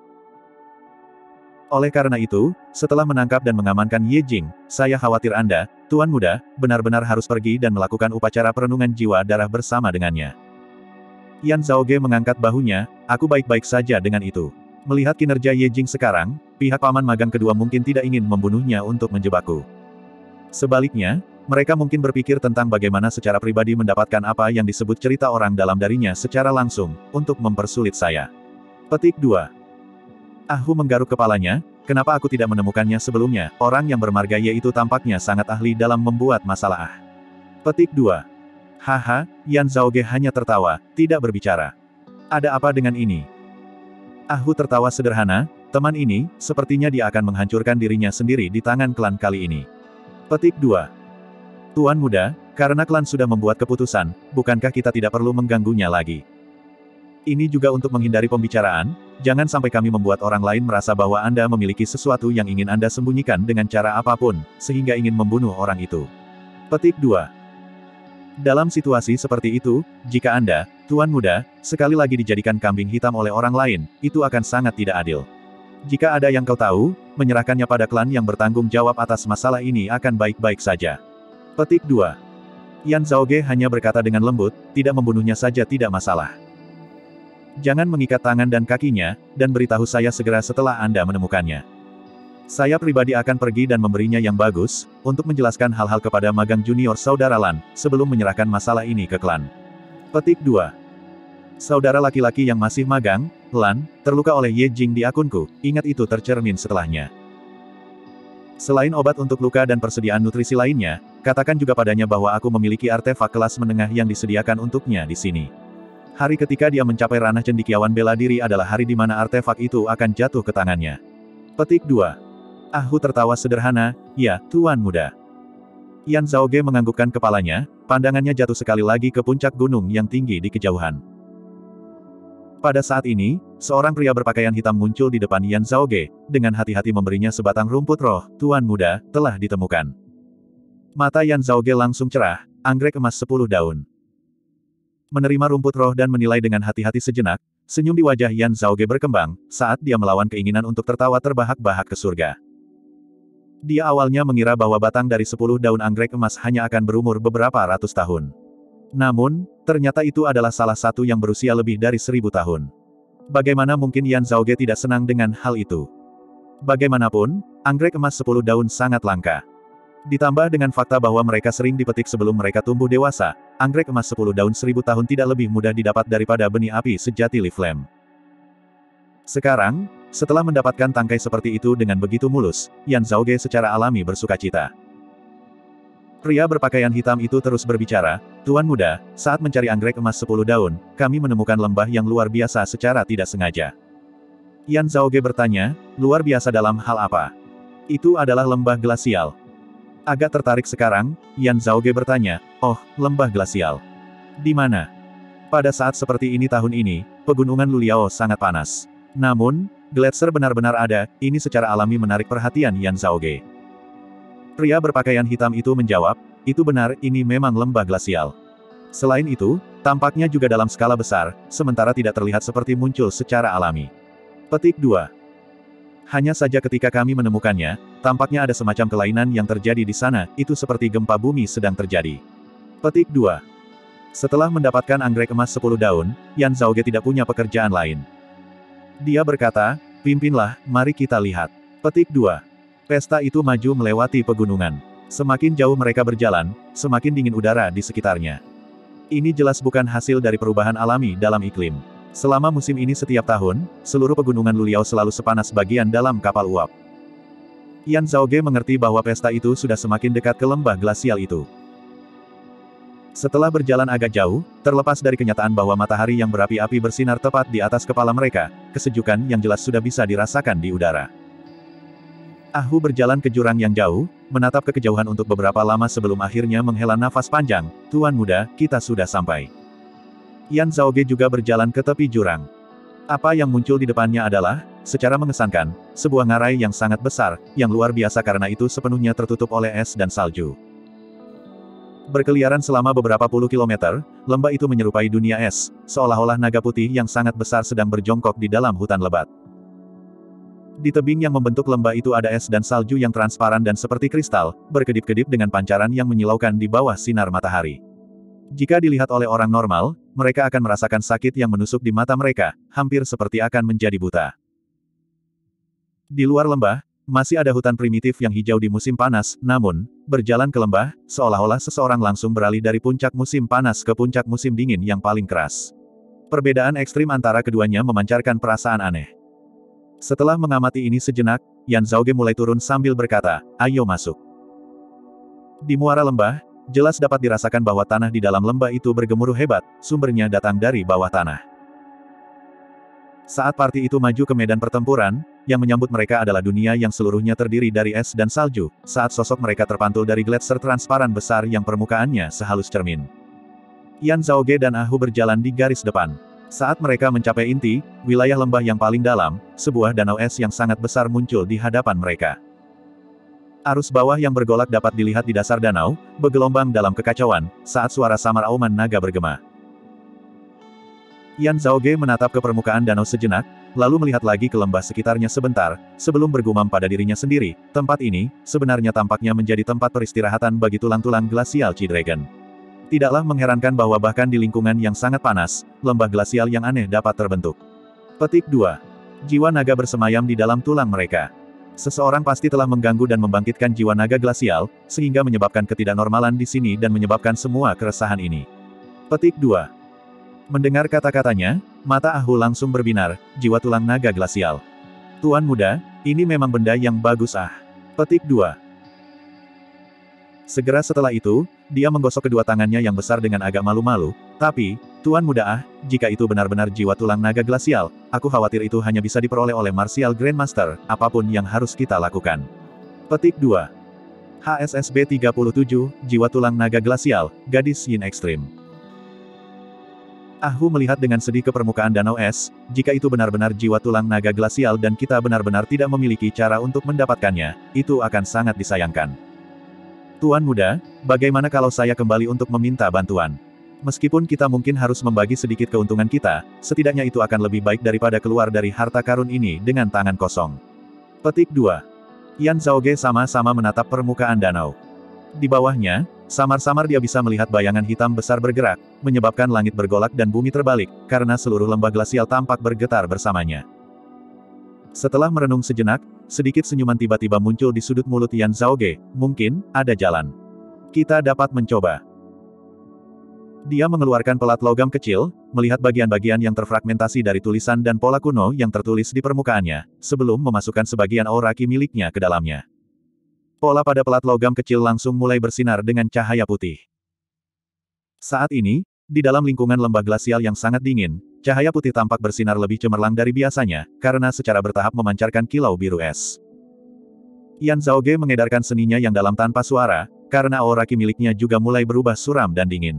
Oleh karena itu, setelah menangkap dan mengamankan Ye Jing, saya khawatir Anda, Tuan Muda, benar-benar harus pergi dan melakukan upacara perenungan jiwa darah bersama dengannya. Yan Zhaoge mengangkat bahunya, aku baik-baik saja dengan itu. Melihat kinerja Ye Jing sekarang, pihak paman magang kedua mungkin tidak ingin membunuhnya untuk menjebakku. Sebaliknya, mereka mungkin berpikir tentang bagaimana secara pribadi mendapatkan apa yang disebut cerita orang dalam darinya secara langsung, untuk mempersulit saya. Petik 2. Ah Hu menggaruk kepalanya, kenapa aku tidak menemukannya sebelumnya? Orang yang bermarga Ye itu tampaknya sangat ahli dalam membuat masalah. Petik 2. Haha, Yan Zhaoge hanya tertawa, tidak berbicara. Ada apa dengan ini? Hu tertawa sederhana, teman ini, sepertinya dia akan menghancurkan dirinya sendiri di tangan klan kali ini. Petik 2. Tuan muda, karena klan sudah membuat keputusan, bukankah kita tidak perlu mengganggunya lagi? Ini juga untuk menghindari pembicaraan, jangan sampai kami membuat orang lain merasa bahwa Anda memiliki sesuatu yang ingin Anda sembunyikan dengan cara apapun, sehingga ingin membunuh orang itu. Petik 2. Dalam situasi seperti itu, jika Anda, Tuan Muda, sekali lagi dijadikan kambing hitam oleh orang lain, itu akan sangat tidak adil. Jika ada yang kau tahu, menyerahkannya pada klan yang bertanggung jawab atas masalah ini akan baik-baik saja. Petik 2. Yan Zhaoge hanya berkata dengan lembut, tidak membunuhnya saja tidak masalah. Jangan mengikat tangan dan kakinya, dan beritahu saya segera setelah Anda menemukannya. Saya pribadi akan pergi dan memberinya yang bagus, untuk menjelaskan hal-hal kepada magang junior saudara Lan, sebelum menyerahkan masalah ini ke klan. Petik 2. Saudara laki-laki yang masih magang, Lan, terluka oleh Ye Jing di akunku, ingat itu tercermin setelahnya. Selain obat untuk luka dan persediaan nutrisi lainnya, katakan juga padanya bahwa aku memiliki artefak kelas menengah yang disediakan untuknya di sini. Hari ketika dia mencapai ranah cendekiawan bela diri adalah hari di mana artefak itu akan jatuh ke tangannya. Petik 2. Hu tertawa sederhana, ya, Tuan Muda. Yan Zhaoge menganggukkan kepalanya, pandangannya jatuh sekali lagi ke puncak gunung yang tinggi di kejauhan. Pada saat ini, seorang pria berpakaian hitam muncul di depan Yan Zhaoge, dengan hati-hati memberinya sebatang rumput roh, Tuan Muda, telah ditemukan. Mata Yan Zhaoge langsung cerah, anggrek emas 10 daun. Menerima rumput roh dan menilai dengan hati-hati sejenak, senyum di wajah Yan Zhaoge berkembang, saat dia melawan keinginan untuk tertawa terbahak-bahak ke surga. Dia awalnya mengira bahwa batang dari 10 daun anggrek emas hanya akan berumur beberapa ratus tahun. Namun, ternyata itu adalah salah satu yang berusia lebih dari 1000 tahun. Bagaimana mungkin Yan Zhaoge tidak senang dengan hal itu? Bagaimanapun, anggrek emas 10 daun sangat langka. Ditambah dengan fakta bahwa mereka sering dipetik sebelum mereka tumbuh dewasa, anggrek emas 10 daun 1000 tahun tidak lebih mudah didapat daripada benih api sejati Li Flame. Sekarang, setelah mendapatkan tangkai seperti itu dengan begitu mulus, Yan Zhaoge secara alami bersukacita. Pria berpakaian hitam itu terus berbicara, Tuan Muda, saat mencari anggrek emas 10 daun, kami menemukan lembah yang luar biasa secara tidak sengaja. Yan Zhaoge bertanya, luar biasa dalam hal apa? Itu adalah lembah glasial. Agak tertarik sekarang, Yan Zhaoge bertanya, oh, lembah glasial. Di mana? Pada saat seperti ini tahun ini, pegunungan Luliao sangat panas. Namun, gletser benar-benar ada, ini secara alami menarik perhatian Yan Zhaoge. Pria berpakaian hitam itu menjawab, itu benar, ini memang lembah glasial. Selain itu, tampaknya juga dalam skala besar, sementara tidak terlihat seperti muncul secara alami. Petik 2. Hanya saja ketika kami menemukannya, tampaknya ada semacam kelainan yang terjadi di sana, itu seperti gempa bumi sedang terjadi. Petik 2. Setelah mendapatkan anggrek emas 10 daun, Yan Zhaoge tidak punya pekerjaan lain. Dia berkata, pimpinlah, mari kita lihat. Petik 2. Pesta itu maju melewati pegunungan. Semakin jauh mereka berjalan, semakin dingin udara di sekitarnya. Ini jelas bukan hasil dari perubahan alami dalam iklim. Selama musim ini setiap tahun, seluruh pegunungan Luliao selalu sepanas bagian dalam kapal uap. Yan Zhaoge mengerti bahwa pesta itu sudah semakin dekat ke lembah glasial itu. Setelah berjalan agak jauh, terlepas dari kenyataan bahwa matahari yang berapi-api bersinar tepat di atas kepala mereka, kesejukan yang jelas sudah bisa dirasakan di udara. Hu berjalan ke jurang yang jauh, menatap ke kejauhan untuk beberapa lama sebelum akhirnya menghela nafas panjang, Tuan Muda, kita sudah sampai. Yan Zhaoge juga berjalan ke tepi jurang. Apa yang muncul di depannya adalah, secara mengesankan, sebuah ngarai yang sangat besar, yang luar biasa karena itu sepenuhnya tertutup oleh es dan salju. Berkeliaran selama beberapa puluh kilometer, lembah itu menyerupai dunia es, seolah-olah naga putih yang sangat besar sedang berjongkok di dalam hutan lebat. Di tebing yang membentuk lembah itu ada es dan salju yang transparan dan seperti kristal, berkedip-kedip dengan pancaran yang menyilaukan di bawah sinar matahari. Jika dilihat oleh orang normal, mereka akan merasakan sakit yang menusuk di mata mereka, hampir seperti akan menjadi buta. Di luar lembah, masih ada hutan primitif yang hijau di musim panas, namun, berjalan ke lembah, seolah-olah seseorang langsung beralih dari puncak musim panas ke puncak musim dingin yang paling keras. Perbedaan ekstrim antara keduanya memancarkan perasaan aneh. Setelah mengamati ini sejenak, Yan Zhaoge mulai turun sambil berkata, "Ayo masuk." Di muara lembah, jelas dapat dirasakan bahwa tanah di dalam lembah itu bergemuruh hebat, sumbernya datang dari bawah tanah. Saat parti itu maju ke medan pertempuran, yang menyambut mereka adalah dunia yang seluruhnya terdiri dari es dan salju, saat sosok mereka terpantul dari gletser transparan besar yang permukaannya sehalus cermin. Yan Zhaoge dan Ah Hu berjalan di garis depan. Saat mereka mencapai inti, wilayah lembah yang paling dalam, sebuah danau es yang sangat besar muncul di hadapan mereka. Arus bawah yang bergolak dapat dilihat di dasar danau, bergelombang dalam kekacauan, saat suara samar auman naga bergema. Yan Zhaoge menatap ke permukaan danau sejenak, lalu melihat lagi ke lembah sekitarnya sebentar, sebelum bergumam pada dirinya sendiri, tempat ini, sebenarnya tampaknya menjadi tempat peristirahatan bagi tulang-tulang glasial Chi Dragon. Tidaklah mengherankan bahwa bahkan di lingkungan yang sangat panas, lembah glasial yang aneh dapat terbentuk. Petik 2. Jiwa naga bersemayam di dalam tulang mereka. Seseorang pasti telah mengganggu dan membangkitkan jiwa naga glasial, sehingga menyebabkan ketidaknormalan di sini dan menyebabkan semua keresahan ini. Petik 2. Mendengar kata-katanya, mata Ah Hu langsung berbinar, jiwa tulang naga glasial. Tuan muda, ini memang benda yang bagus ah. Petik 2. Segera setelah itu, dia menggosok kedua tangannya yang besar dengan agak malu-malu, tapi, Tuan muda ah, jika itu benar-benar jiwa tulang naga glasial, aku khawatir itu hanya bisa diperoleh oleh Martial Grandmaster, apapun yang harus kita lakukan. Petik 2. HSSB 37, jiwa tulang naga glasial, gadis Yin ekstrim. Ah Hu melihat dengan sedih ke permukaan danau es, jika itu benar-benar jiwa tulang naga glasial dan kita benar-benar tidak memiliki cara untuk mendapatkannya, itu akan sangat disayangkan. Tuan muda, bagaimana kalau saya kembali untuk meminta bantuan? Meskipun kita mungkin harus membagi sedikit keuntungan kita, setidaknya itu akan lebih baik daripada keluar dari harta karun ini dengan tangan kosong. Petik 2. Yan Zhaoge sama-sama menatap permukaan danau. Di bawahnya, samar-samar dia bisa melihat bayangan hitam besar bergerak, menyebabkan langit bergolak dan bumi terbalik, karena seluruh lembah glasial tampak bergetar bersamanya. Setelah merenung sejenak, sedikit senyuman tiba-tiba muncul di sudut mulut Yan Zhaoge, mungkin, ada jalan. Kita dapat mencoba. Dia mengeluarkan pelat logam kecil, melihat bagian-bagian yang terfragmentasi dari tulisan dan pola kuno yang tertulis di permukaannya, sebelum memasukkan sebagian aura ki miliknya ke dalamnya. Pola pada pelat logam kecil langsung mulai bersinar dengan cahaya putih. Saat ini, di dalam lingkungan lembah glasial yang sangat dingin, cahaya putih tampak bersinar lebih cemerlang dari biasanya, karena secara bertahap memancarkan kilau biru es. Yan Zhaoge mengedarkan seninya yang dalam tanpa suara, karena aura ki miliknya juga mulai berubah suram dan dingin.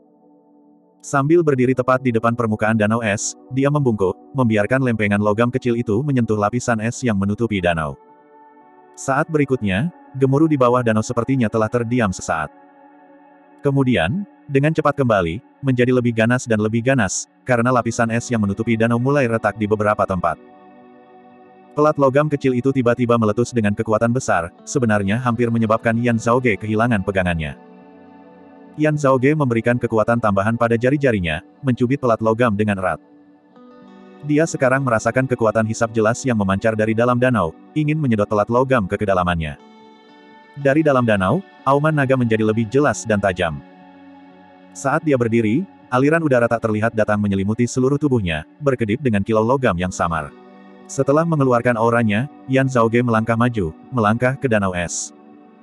Sambil berdiri tepat di depan permukaan danau es, dia membungkuk, membiarkan lempengan logam kecil itu menyentuh lapisan es yang menutupi danau. Saat berikutnya, gemuruh di bawah danau sepertinya telah terdiam sesaat. Kemudian, dengan cepat kembali, menjadi lebih ganas dan lebih ganas, karena lapisan es yang menutupi danau mulai retak di beberapa tempat. Pelat logam kecil itu tiba-tiba meletus dengan kekuatan besar, sebenarnya hampir menyebabkan Yan Zhaoge kehilangan pegangannya. Yan Zhaoge memberikan kekuatan tambahan pada jari-jarinya, mencubit pelat logam dengan erat. Dia sekarang merasakan kekuatan hisap jelas yang memancar dari dalam danau, ingin menyedot pelat logam ke kedalamannya. Dari dalam danau, auman naga menjadi lebih jelas dan tajam. Saat dia berdiri, aliran udara tak terlihat datang menyelimuti seluruh tubuhnya, berkedip dengan kilau logam yang samar. Setelah mengeluarkan auranya, Yan Zhaoge melangkah maju, melangkah ke danau es.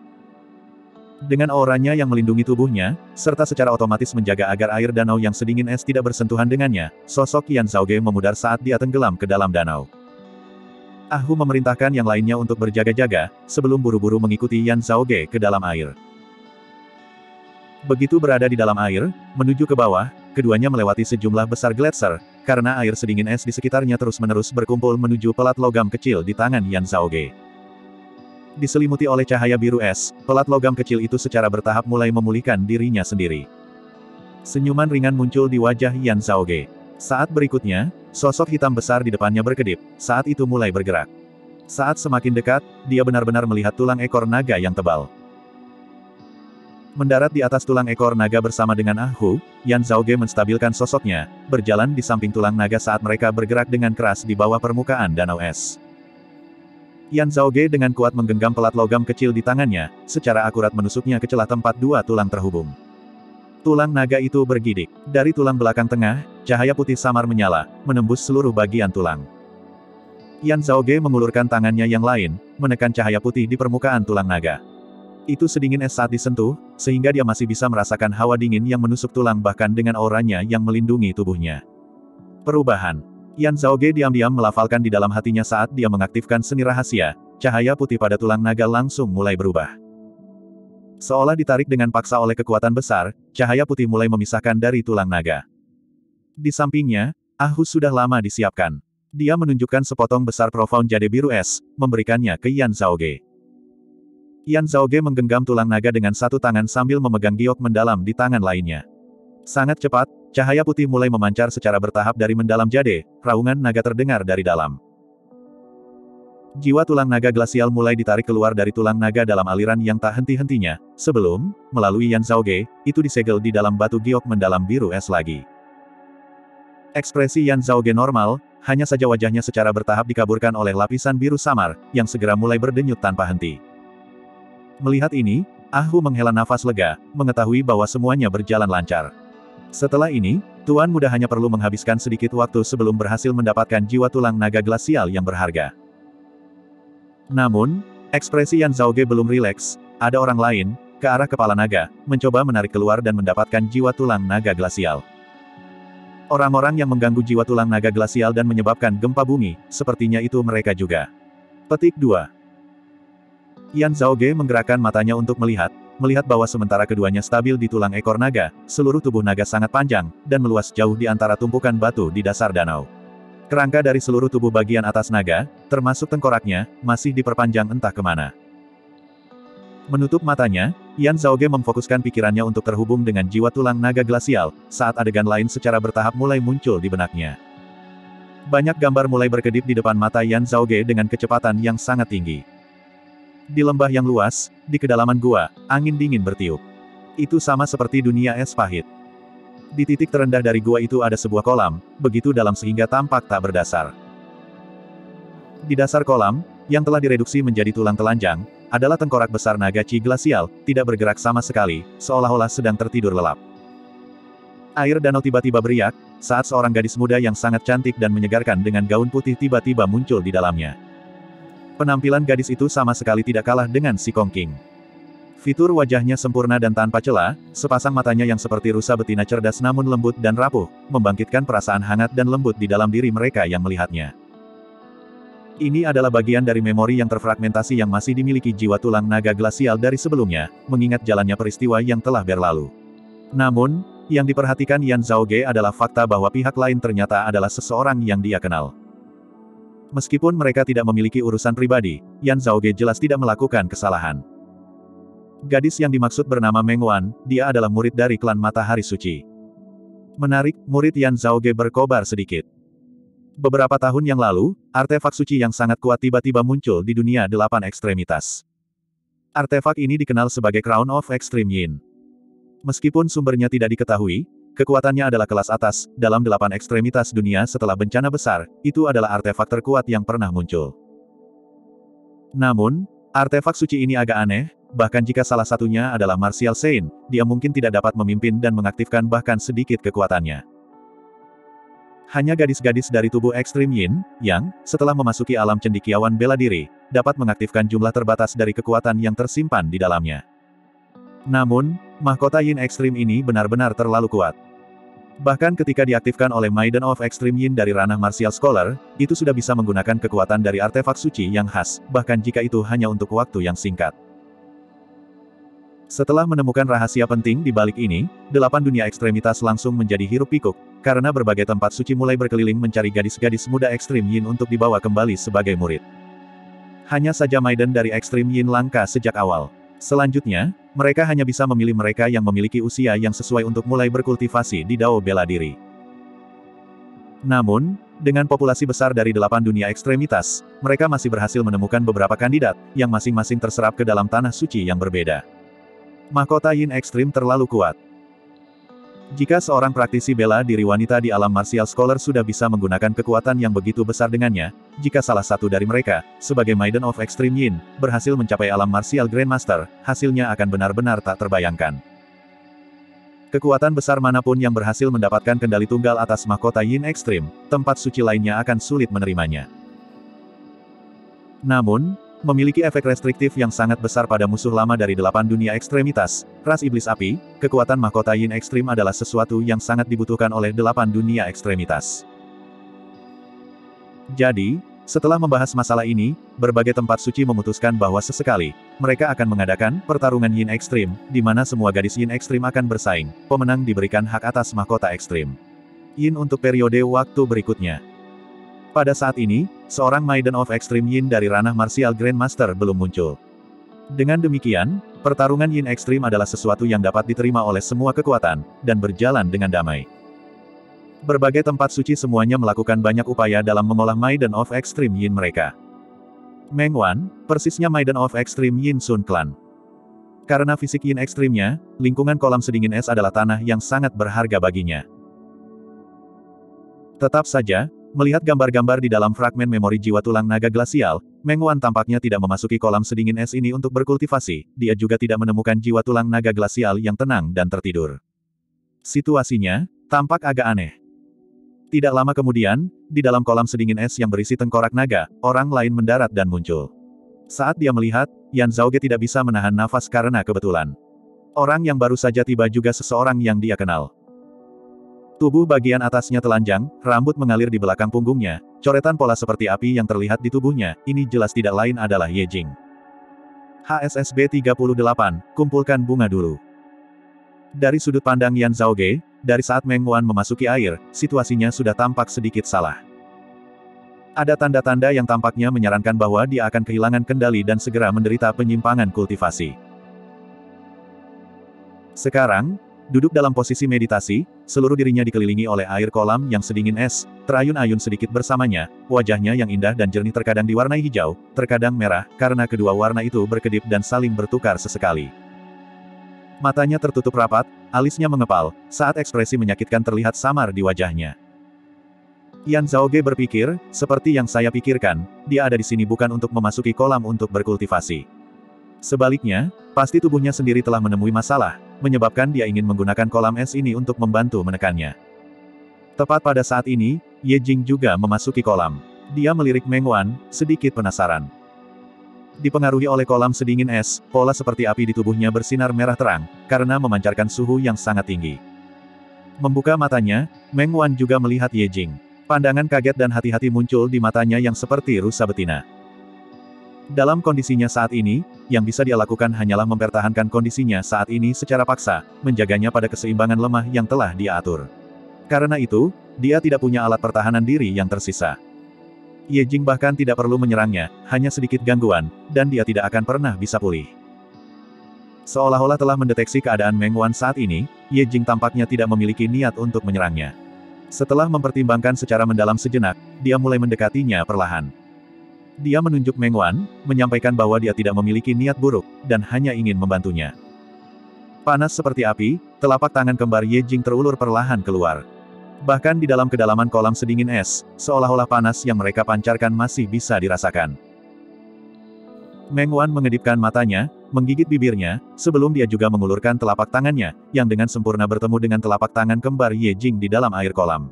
Dengan auranya yang melindungi tubuhnya, serta secara otomatis menjaga agar air danau yang sedingin es tidak bersentuhan dengannya, sosok Yan Zhaoge memudar saat dia tenggelam ke dalam danau. Ah Hu memerintahkan yang lainnya untuk berjaga-jaga, sebelum buru-buru mengikuti Yan Zhaoge ke dalam air. Begitu berada di dalam air, menuju ke bawah, keduanya melewati sejumlah besar gletser, karena air sedingin es di sekitarnya terus-menerus berkumpul menuju pelat logam kecil di tangan Yan Zhaoge. Diselimuti oleh cahaya biru es, pelat logam kecil itu secara bertahap mulai memulihkan dirinya sendiri. Senyuman ringan muncul di wajah Yan Zhaoge. Saat berikutnya, sosok hitam besar di depannya berkedip, saat itu mulai bergerak. Saat semakin dekat, dia benar-benar melihat tulang ekor naga yang tebal. Mendarat di atas tulang ekor naga bersama dengan Ah Hu, Yan Zhaoge menstabilkan sosoknya, berjalan di samping tulang naga saat mereka bergerak dengan keras di bawah permukaan danau es. Yan Zhaoge dengan kuat menggenggam pelat logam kecil di tangannya, secara akurat menusuknya ke celah tempat dua tulang terhubung. Tulang naga itu bergidik. Dari tulang belakang tengah, cahaya putih samar menyala, menembus seluruh bagian tulang. Yan Zhaoge mengulurkan tangannya yang lain, menekan cahaya putih di permukaan tulang naga. Itu sedingin es saat disentuh, sehingga dia masih bisa merasakan hawa dingin yang menusuk tulang bahkan dengan auranya yang melindungi tubuhnya. Perubahan. Yan Zhaoge diam-diam melafalkan di dalam hatinya saat dia mengaktifkan seni rahasia, cahaya putih pada tulang naga langsung mulai berubah. Seolah ditarik dengan paksa oleh kekuatan besar, cahaya putih mulai memisahkan dari tulang naga. Di sampingnya, Ahus sudah lama disiapkan. Dia menunjukkan sepotong besar profound jade biru es, memberikannya ke Yan Zhaoge. Yan Zhaoge menggenggam tulang naga dengan satu tangan sambil memegang giok mendalam di tangan lainnya. Sangat cepat, cahaya putih mulai memancar secara bertahap dari mendalam jade, raungan naga terdengar dari dalam. Jiwa tulang naga glasial mulai ditarik keluar dari tulang naga dalam aliran yang tak henti-hentinya, sebelum, melalui Yan Zhaoge, itu disegel di dalam batu giok mendalam biru es lagi. Ekspresi Yan Zhaoge normal, hanya saja wajahnya secara bertahap dikaburkan oleh lapisan biru samar, yang segera mulai berdenyut tanpa henti. Melihat ini, Ahhu menghela nafas lega, mengetahui bahwa semuanya berjalan lancar. Setelah ini, Tuan Muda hanya perlu menghabiskan sedikit waktu sebelum berhasil mendapatkan jiwa tulang naga glasial yang berharga. Namun, ekspresi Yan Zhaoge belum rileks, ada orang lain, ke arah kepala naga, mencoba menarik keluar dan mendapatkan jiwa tulang naga glasial. Orang-orang yang mengganggu jiwa tulang naga glasial dan menyebabkan gempa bumi, sepertinya itu mereka juga. Petik 2. Yan Zhaoge menggerakkan matanya untuk melihat bahwa sementara keduanya stabil di tulang ekor naga, seluruh tubuh naga sangat panjang, dan meluas jauh di antara tumpukan batu di dasar danau. Kerangka dari seluruh tubuh bagian atas naga, termasuk tengkoraknya, masih diperpanjang entah kemana. Menutup matanya, Yan Zhaoge memfokuskan pikirannya untuk terhubung dengan jiwa tulang naga glasial, saat adegan lain secara bertahap mulai muncul di benaknya. Banyak gambar mulai berkedip di depan mata Yan Zhaoge dengan kecepatan yang sangat tinggi. Di lembah yang luas, di kedalaman gua, angin dingin bertiup. Itu sama seperti dunia es pahit. Di titik terendah dari gua itu ada sebuah kolam, begitu dalam sehingga tampak tak berdasar. Di dasar kolam, yang telah direduksi menjadi tulang telanjang, adalah tengkorak besar naga Qi glasial, tidak bergerak sama sekali, seolah-olah sedang tertidur lelap. Air danau tiba-tiba beriak, saat seorang gadis muda yang sangat cantik dan menyegarkan dengan gaun putih tiba-tiba muncul di dalamnya. Penampilan gadis itu sama sekali tidak kalah dengan si Kong Qing. Fitur wajahnya sempurna dan tanpa celah, sepasang matanya yang seperti rusa betina cerdas namun lembut dan rapuh, membangkitkan perasaan hangat dan lembut di dalam diri mereka yang melihatnya. Ini adalah bagian dari memori yang terfragmentasi yang masih dimiliki jiwa tulang naga glasial dari sebelumnya, mengingat jalannya peristiwa yang telah berlalu. Namun, yang diperhatikan Yan Zhaoge adalah fakta bahwa pihak lain ternyata adalah seseorang yang dia kenal. Meskipun mereka tidak memiliki urusan pribadi, Yan Zhaoge jelas tidak melakukan kesalahan. Gadis yang dimaksud bernama Meng Wan, dia adalah murid dari klan Matahari Suci. Menarik, murid Yan Zhaoge berkobar sedikit. Beberapa tahun yang lalu, artefak suci yang sangat kuat tiba-tiba muncul di dunia 8 ekstremitas. Artefak ini dikenal sebagai Crown of Extreme Yin. Meskipun sumbernya tidak diketahui, kekuatannya adalah kelas atas, dalam 8 ekstremitas dunia setelah bencana besar, itu adalah artefak terkuat yang pernah muncul. Namun, artefak suci ini agak aneh, bahkan jika salah satunya adalah Martial Saint, dia mungkin tidak dapat memimpin dan mengaktifkan bahkan sedikit kekuatannya. Hanya gadis-gadis dari tubuh ekstrim Yin, yang, setelah memasuki alam cendekiawan bela diri, dapat mengaktifkan jumlah terbatas dari kekuatan yang tersimpan di dalamnya. Namun, mahkota Yin ekstrim ini benar-benar terlalu kuat. Bahkan ketika diaktifkan oleh Maiden of Extreme Yin dari ranah Martial Scholar, itu sudah bisa menggunakan kekuatan dari artefak suci yang khas, bahkan jika itu hanya untuk waktu yang singkat. Setelah menemukan rahasia penting di balik ini, 8 dunia ekstremitas langsung menjadi hiruk pikuk, karena berbagai tempat suci mulai berkeliling mencari gadis-gadis muda ekstrim Yin untuk dibawa kembali sebagai murid. Hanya saja Maiden dari ekstrim Yin langka sejak awal. Selanjutnya, mereka hanya bisa memilih mereka yang memiliki usia yang sesuai untuk mulai berkultivasi di dao bela diri. Namun, dengan populasi besar dari 8 dunia ekstremitas, mereka masih berhasil menemukan beberapa kandidat, yang masing-masing terserap ke dalam tanah suci yang berbeda. Mahkota Yin ekstrim terlalu kuat. Jika seorang praktisi bela diri wanita di alam Martial Scholar sudah bisa menggunakan kekuatan yang begitu besar dengannya, jika salah satu dari mereka, sebagai Maiden of Extreme Yin, berhasil mencapai alam Martial Grandmaster, hasilnya akan benar-benar tak terbayangkan. Kekuatan besar manapun yang berhasil mendapatkan kendali tunggal atas mahkota Yin ekstrim, tempat suci lainnya akan sulit menerimanya. Namun, memiliki efek restriktif yang sangat besar pada musuh lama dari 8 dunia ekstremitas, ras iblis api, kekuatan mahkota Yin ekstrim adalah sesuatu yang sangat dibutuhkan oleh 8 dunia ekstremitas. Jadi, setelah membahas masalah ini, berbagai tempat suci memutuskan bahwa sesekali, mereka akan mengadakan pertarungan Yin ekstrim, di mana semua gadis Yin ekstrim akan bersaing, pemenang diberikan hak atas mahkota ekstrim Yin untuk periode waktu berikutnya. Pada saat ini, seorang Maiden of Extreme Yin dari ranah Martial Grandmaster belum muncul. Dengan demikian, pertarungan Yin ekstrim adalah sesuatu yang dapat diterima oleh semua kekuatan, dan berjalan dengan damai. Berbagai tempat suci semuanya melakukan banyak upaya dalam mengolah Maiden of Extreme Yin mereka. Meng Wan, persisnya Maiden of Extreme Yin Sun Clan. Karena fisik Yin ekstrimnya, lingkungan kolam sedingin es adalah tanah yang sangat berharga baginya. Tetap saja, melihat gambar-gambar di dalam fragmen memori jiwa tulang naga glasial, Meng Wan tampaknya tidak memasuki kolam sedingin es ini untuk berkultivasi, dia juga tidak menemukan jiwa tulang naga glasial yang tenang dan tertidur. Situasinya tampak agak aneh. Tidak lama kemudian, di dalam kolam sedingin es yang berisi tengkorak naga, orang lain mendarat dan muncul. Saat dia melihat, Yan Zhaoge tidak bisa menahan nafas karena kebetulan. Orang yang baru saja tiba juga seseorang yang dia kenal. Tubuh bagian atasnya telanjang, rambut mengalir di belakang punggungnya, coretan pola seperti api yang terlihat di tubuhnya, ini jelas tidak lain adalah Ye Jing. HSSB 38, kumpulkan bunga dulu. Dari sudut pandang Yan Zhaoge, dari saat Meng Wan memasuki air, situasinya sudah tampak sedikit salah. Ada tanda-tanda yang tampaknya menyarankan bahwa dia akan kehilangan kendali dan segera menderita penyimpangan kultivasi. Sekarang, duduk dalam posisi meditasi, seluruh dirinya dikelilingi oleh air kolam yang sedingin es, terayun-ayun sedikit bersamanya, wajahnya yang indah dan jernih terkadang diwarnai hijau, terkadang merah, karena kedua warna itu berkedip dan saling bertukar sesekali. Matanya tertutup rapat, alisnya mengepal, saat ekspresi menyakitkan terlihat samar di wajahnya. Yan Zhaoge berpikir, seperti yang saya pikirkan, dia ada di sini bukan untuk memasuki kolam untuk berkultivasi. Sebaliknya, pasti tubuhnya sendiri telah menemui masalah, menyebabkan dia ingin menggunakan kolam es ini untuk membantu menekannya. Tepat pada saat ini, Ye Jing juga memasuki kolam. Dia melirik Meng Wan, sedikit penasaran. Dipengaruhi oleh kolam sedingin es, pola seperti api di tubuhnya bersinar merah terang, karena memancarkan suhu yang sangat tinggi. Membuka matanya, Meng Wan juga melihat Ye Jing. Pandangan kaget dan hati-hati muncul di matanya yang seperti rusa betina. Dalam kondisinya saat ini, yang bisa dia lakukan hanyalah mempertahankan kondisinya saat ini secara paksa, menjaganya pada keseimbangan lemah yang telah dia atur. Karena itu, dia tidak punya alat pertahanan diri yang tersisa. Ye Jing bahkan tidak perlu menyerangnya, hanya sedikit gangguan, dan dia tidak akan pernah bisa pulih. Seolah-olah telah mendeteksi keadaan Meng Wan saat ini, Ye Jing tampaknya tidak memiliki niat untuk menyerangnya. Setelah mempertimbangkan secara mendalam sejenak, dia mulai mendekatinya perlahan. Dia menunjuk Meng Wan, menyampaikan bahwa dia tidak memiliki niat buruk, dan hanya ingin membantunya. Panas seperti api, telapak tangan kembar Ye Jing terulur perlahan keluar. Bahkan di dalam kedalaman kolam sedingin es, seolah-olah panas yang mereka pancarkan masih bisa dirasakan. Meng Wan mengedipkan matanya, menggigit bibirnya, sebelum dia juga mengulurkan telapak tangannya, yang dengan sempurna bertemu dengan telapak tangan kembar Ye Jing di dalam air kolam.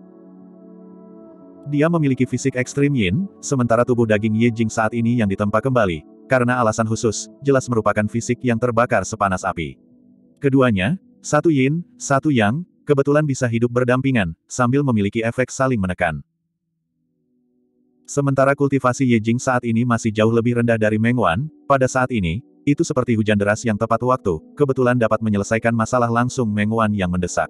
Dia memiliki fisik ekstrim Yin, sementara tubuh daging Ye Jing saat ini yang ditempa kembali, karena alasan khusus, jelas merupakan fisik yang terbakar sepanas api. Keduanya, satu Yin, satu Yang, kebetulan bisa hidup berdampingan, sambil memiliki efek saling menekan. Sementara kultivasi Ye Jing saat ini masih jauh lebih rendah dari Meng Wan, pada saat ini, itu seperti hujan deras yang tepat waktu, kebetulan dapat menyelesaikan masalah langsung Meng Wan yang mendesak.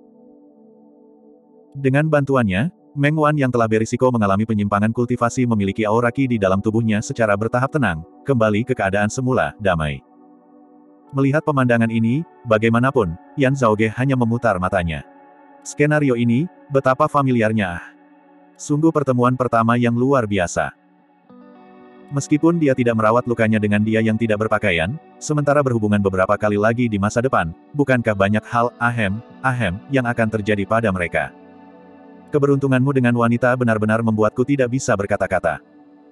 Dengan bantuannya, Meng Wan yang telah berisiko mengalami penyimpangan kultivasi memiliki aura Qi di dalam tubuhnya secara bertahap tenang, kembali ke keadaan semula, damai. Melihat pemandangan ini, bagaimanapun, Yan Zhaoge hanya memutar matanya. Skenario ini, betapa familiarnya. Sungguh pertemuan pertama yang luar biasa. Meskipun dia tidak merawat lukanya dengan dia yang tidak berpakaian, sementara berhubungan beberapa kali lagi di masa depan, bukankah banyak hal, yang akan terjadi pada mereka? Keberuntunganmu dengan wanita benar-benar membuatku tidak bisa berkata-kata.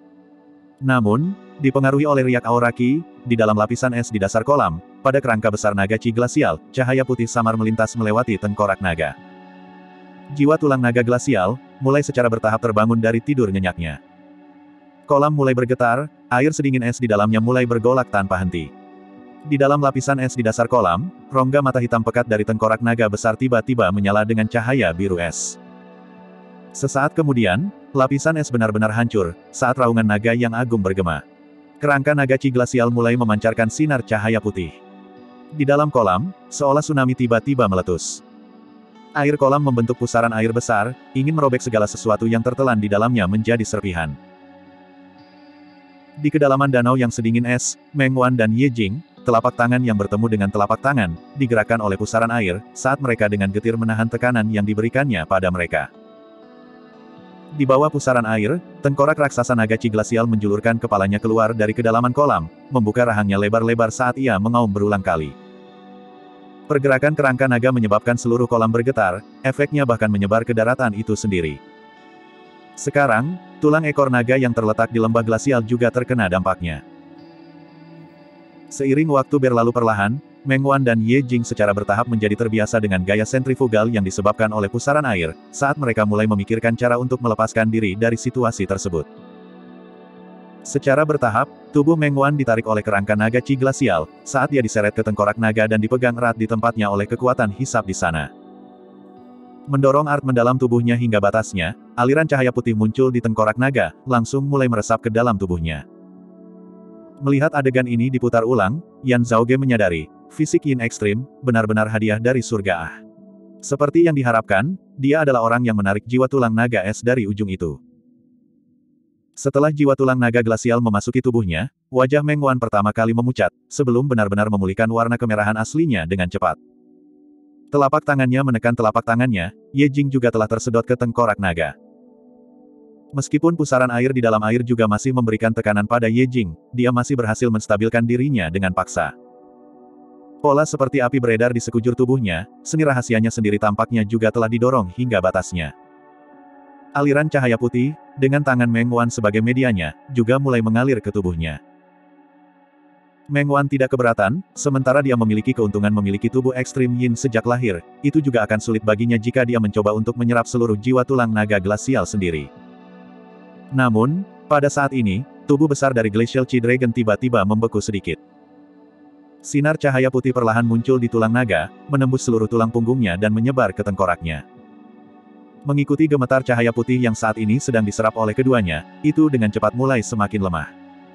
Namun, dipengaruhi oleh riak aura Qi, di dalam lapisan es di dasar kolam, pada kerangka besar naga Qi glasial, cahaya putih samar melintas melewati tengkorak naga. Jiwa tulang naga glasial, mulai secara bertahap terbangun dari tidur nyenyaknya. Kolam mulai bergetar, air sedingin es di dalamnya mulai bergolak tanpa henti. Di dalam lapisan es di dasar kolam, rongga mata hitam pekat dari tengkorak naga besar tiba-tiba menyala dengan cahaya biru es. Sesaat kemudian, lapisan es benar-benar hancur, saat raungan naga yang agung bergema. Kerangka naga Qi glasial mulai memancarkan sinar cahaya putih. Di dalam kolam, seolah tsunami tiba-tiba meletus. Air kolam membentuk pusaran air besar, ingin merobek segala sesuatu yang tertelan di dalamnya menjadi serpihan. Di kedalaman danau yang sedingin es, Meng Wan dan Ye Jing, telapak tangan yang bertemu dengan telapak tangan, digerakkan oleh pusaran air, saat mereka dengan getir menahan tekanan yang diberikannya pada mereka. Di bawah pusaran air, tengkorak raksasa naga Qi glasial menjulurkan kepalanya keluar dari kedalaman kolam, membuka rahangnya lebar-lebar saat ia mengaum berulang kali. Pergerakan kerangka naga menyebabkan seluruh kolam bergetar, efeknya bahkan menyebar ke daratan itu sendiri. Sekarang, tulang ekor naga yang terletak di lembah glasial juga terkena dampaknya. Seiring waktu berlalu perlahan, Meng Wan dan Ye Jing secara bertahap menjadi terbiasa dengan gaya sentrifugal yang disebabkan oleh pusaran air, saat mereka mulai memikirkan cara untuk melepaskan diri dari situasi tersebut. Secara bertahap, tubuh Meng Wan ditarik oleh kerangka naga Qi glasial, saat dia diseret ke tengkorak naga dan dipegang erat di tempatnya oleh kekuatan hisab di sana. Mendorong art mendalam tubuhnya hingga batasnya, aliran cahaya putih muncul di tengkorak naga, langsung mulai meresap ke dalam tubuhnya. Melihat adegan ini diputar ulang, Yan Zhaoge menyadari, fisik Yin ekstrim, benar-benar hadiah dari surga Ah. Seperti yang diharapkan, dia adalah orang yang menarik jiwa tulang naga es dari ujung itu. Setelah jiwa tulang naga glasial memasuki tubuhnya, wajah Meng Wan pertama kali memucat, sebelum benar-benar memulihkan warna kemerahan aslinya dengan cepat. Telapak tangannya menekan telapak tangannya, Ye Jing juga telah tersedot ke tengkorak naga. Meskipun pusaran air di dalam air juga masih memberikan tekanan pada Ye Jing, dia masih berhasil menstabilkan dirinya dengan paksa. Pola seperti api beredar di sekujur tubuhnya, seni rahasianya sendiri tampaknya juga telah didorong hingga batasnya. Aliran cahaya putih, dengan tangan Meng Wan sebagai medianya, juga mulai mengalir ke tubuhnya. Meng Wan tidak keberatan, sementara dia memiliki keuntungan memiliki tubuh ekstrim Yin sejak lahir, itu juga akan sulit baginya jika dia mencoba untuk menyerap seluruh jiwa tulang naga glasial sendiri. Namun, pada saat ini, tubuh besar dari Glacial Qi Dragon tiba-tiba membeku sedikit. Sinar cahaya putih perlahan muncul di tulang naga, menembus seluruh tulang punggungnya dan menyebar ke tengkoraknya. Mengikuti gemetar cahaya putih yang saat ini sedang diserap oleh keduanya, itu dengan cepat mulai semakin lemah.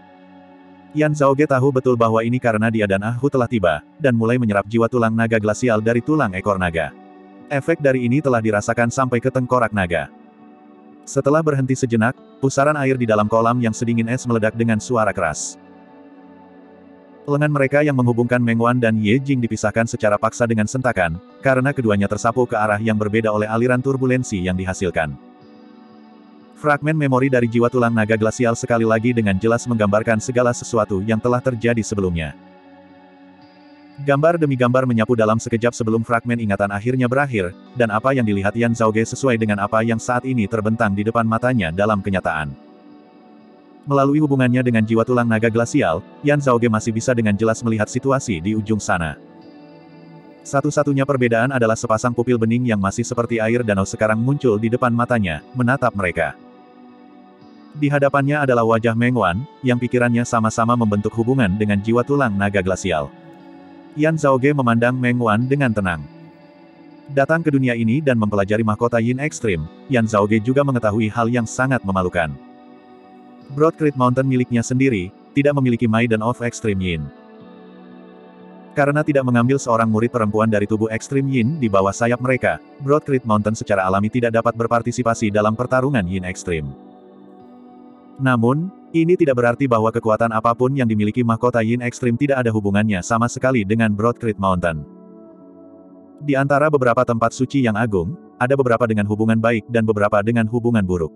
Yan Zhaoge tahu betul bahwa ini karena dia dan Ah Hu telah tiba, dan mulai menyerap jiwa tulang naga glasial dari tulang ekor naga. Efek dari ini telah dirasakan sampai ke tengkorak naga. Setelah berhenti sejenak, pusaran air di dalam kolam yang sedingin es meledak dengan suara keras. Lengan mereka yang menghubungkan Meng Wan dan Ye Jing dipisahkan secara paksa dengan sentakan, karena keduanya tersapu ke arah yang berbeda oleh aliran turbulensi yang dihasilkan. Fragmen memori dari jiwa tulang naga glasial sekali lagi dengan jelas menggambarkan segala sesuatu yang telah terjadi sebelumnya. Gambar demi gambar menyapu dalam sekejap sebelum fragmen ingatan akhirnya berakhir, dan apa yang dilihat Yan Zhaoge sesuai dengan apa yang saat ini terbentang di depan matanya dalam kenyataan. Melalui hubungannya dengan jiwa tulang naga glasial, Yan Zhaoge masih bisa dengan jelas melihat situasi di ujung sana. Satu-satunya perbedaan adalah sepasang pupil bening yang masih seperti air danau sekarang muncul di depan matanya, menatap mereka. Di hadapannya adalah wajah Meng Wan, yang pikirannya sama-sama membentuk hubungan dengan jiwa tulang naga glasial. Yan Zhaoge memandang Meng Wan dengan tenang. Datang ke dunia ini dan mempelajari mahkota Yin ekstrim, Yan Zhaoge juga mengetahui hal yang sangat memalukan. Broad Creek Mountain miliknya sendiri, tidak memiliki Maiden of Extreme Yin. Karena tidak mengambil seorang murid perempuan dari tubuh ekstrim Yin di bawah sayap mereka, Broad Creek Mountain secara alami tidak dapat berpartisipasi dalam pertarungan Yin ekstrim. Namun, ini tidak berarti bahwa kekuatan apapun yang dimiliki mahkota Yin ekstrim tidak ada hubungannya sama sekali dengan Broad Creek Mountain. Di antara beberapa tempat suci yang agung, ada beberapa dengan hubungan baik dan beberapa dengan hubungan buruk.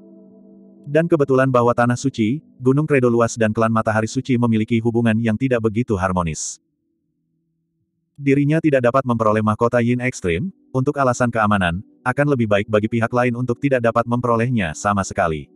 Dan kebetulan bahwa Tanah Suci, Gunung Kredo Luas dan klan Matahari Suci memiliki hubungan yang tidak begitu harmonis. Dirinya tidak dapat memperoleh mahkota Yin ekstrim, untuk alasan keamanan, akan lebih baik bagi pihak lain untuk tidak dapat memperolehnya sama sekali.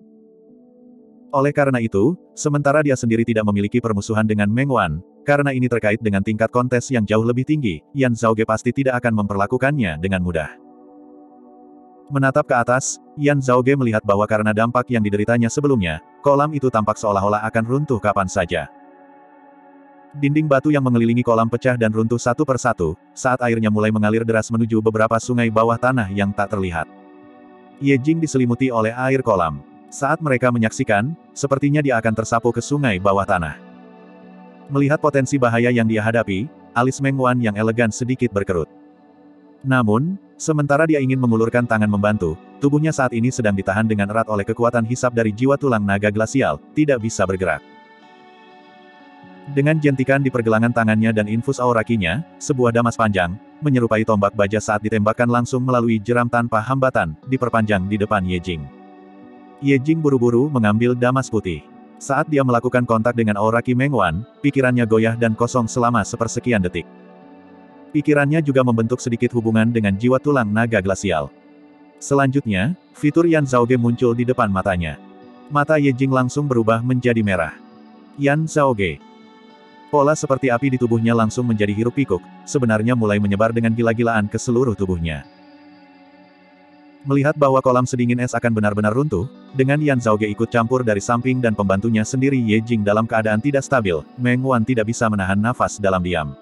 Oleh karena itu, sementara dia sendiri tidak memiliki permusuhan dengan Meng Wan, karena ini terkait dengan tingkat kontes yang jauh lebih tinggi, Yan Zhaoge pasti tidak akan memperlakukannya dengan mudah. Menatap ke atas, Yan Zhaoge melihat bahwa karena dampak yang dideritanya sebelumnya, kolam itu tampak seolah-olah akan runtuh kapan saja. Dinding batu yang mengelilingi kolam pecah dan runtuh satu persatu, saat airnya mulai mengalir deras menuju beberapa sungai bawah tanah yang tak terlihat. Ye Jing diselimuti oleh air kolam. Saat mereka menyaksikan, sepertinya dia akan tersapu ke sungai bawah tanah. Melihat potensi bahaya yang dia hadapi, alis Meng Wan yang elegan sedikit berkerut. Namun, sementara dia ingin mengulurkan tangan membantu, tubuhnya saat ini sedang ditahan dengan erat oleh kekuatan hisap dari jiwa tulang naga glasial, tidak bisa bergerak. Dengan jentikan di pergelangan tangannya dan infus aura kinya, sebuah damas panjang, menyerupai tombak baja saat ditembakkan langsung melalui jeram tanpa hambatan, diperpanjang di depan Ye Jing. Ye Jing buru-buru mengambil damas putih. Saat dia melakukan kontak dengan aura ki Meng Wan, pikirannya goyah dan kosong selama sepersekian detik. Pikirannya juga membentuk sedikit hubungan dengan jiwa tulang naga glasial. Selanjutnya, fitur Yan Zhaoge muncul di depan matanya. Mata Ye Jing langsung berubah menjadi merah. Yan Zhaoge. Pola seperti api di tubuhnya langsung menjadi hiruk-pikuk, sebenarnya mulai menyebar dengan gila-gilaan ke seluruh tubuhnya. Melihat bahwa kolam sedingin es akan benar-benar runtuh, dengan Yan Zhaoge ikut campur dari samping dan pembantunya sendiri Ye Jing dalam keadaan tidak stabil, Meng Wan tidak bisa menahan nafas dalam diam.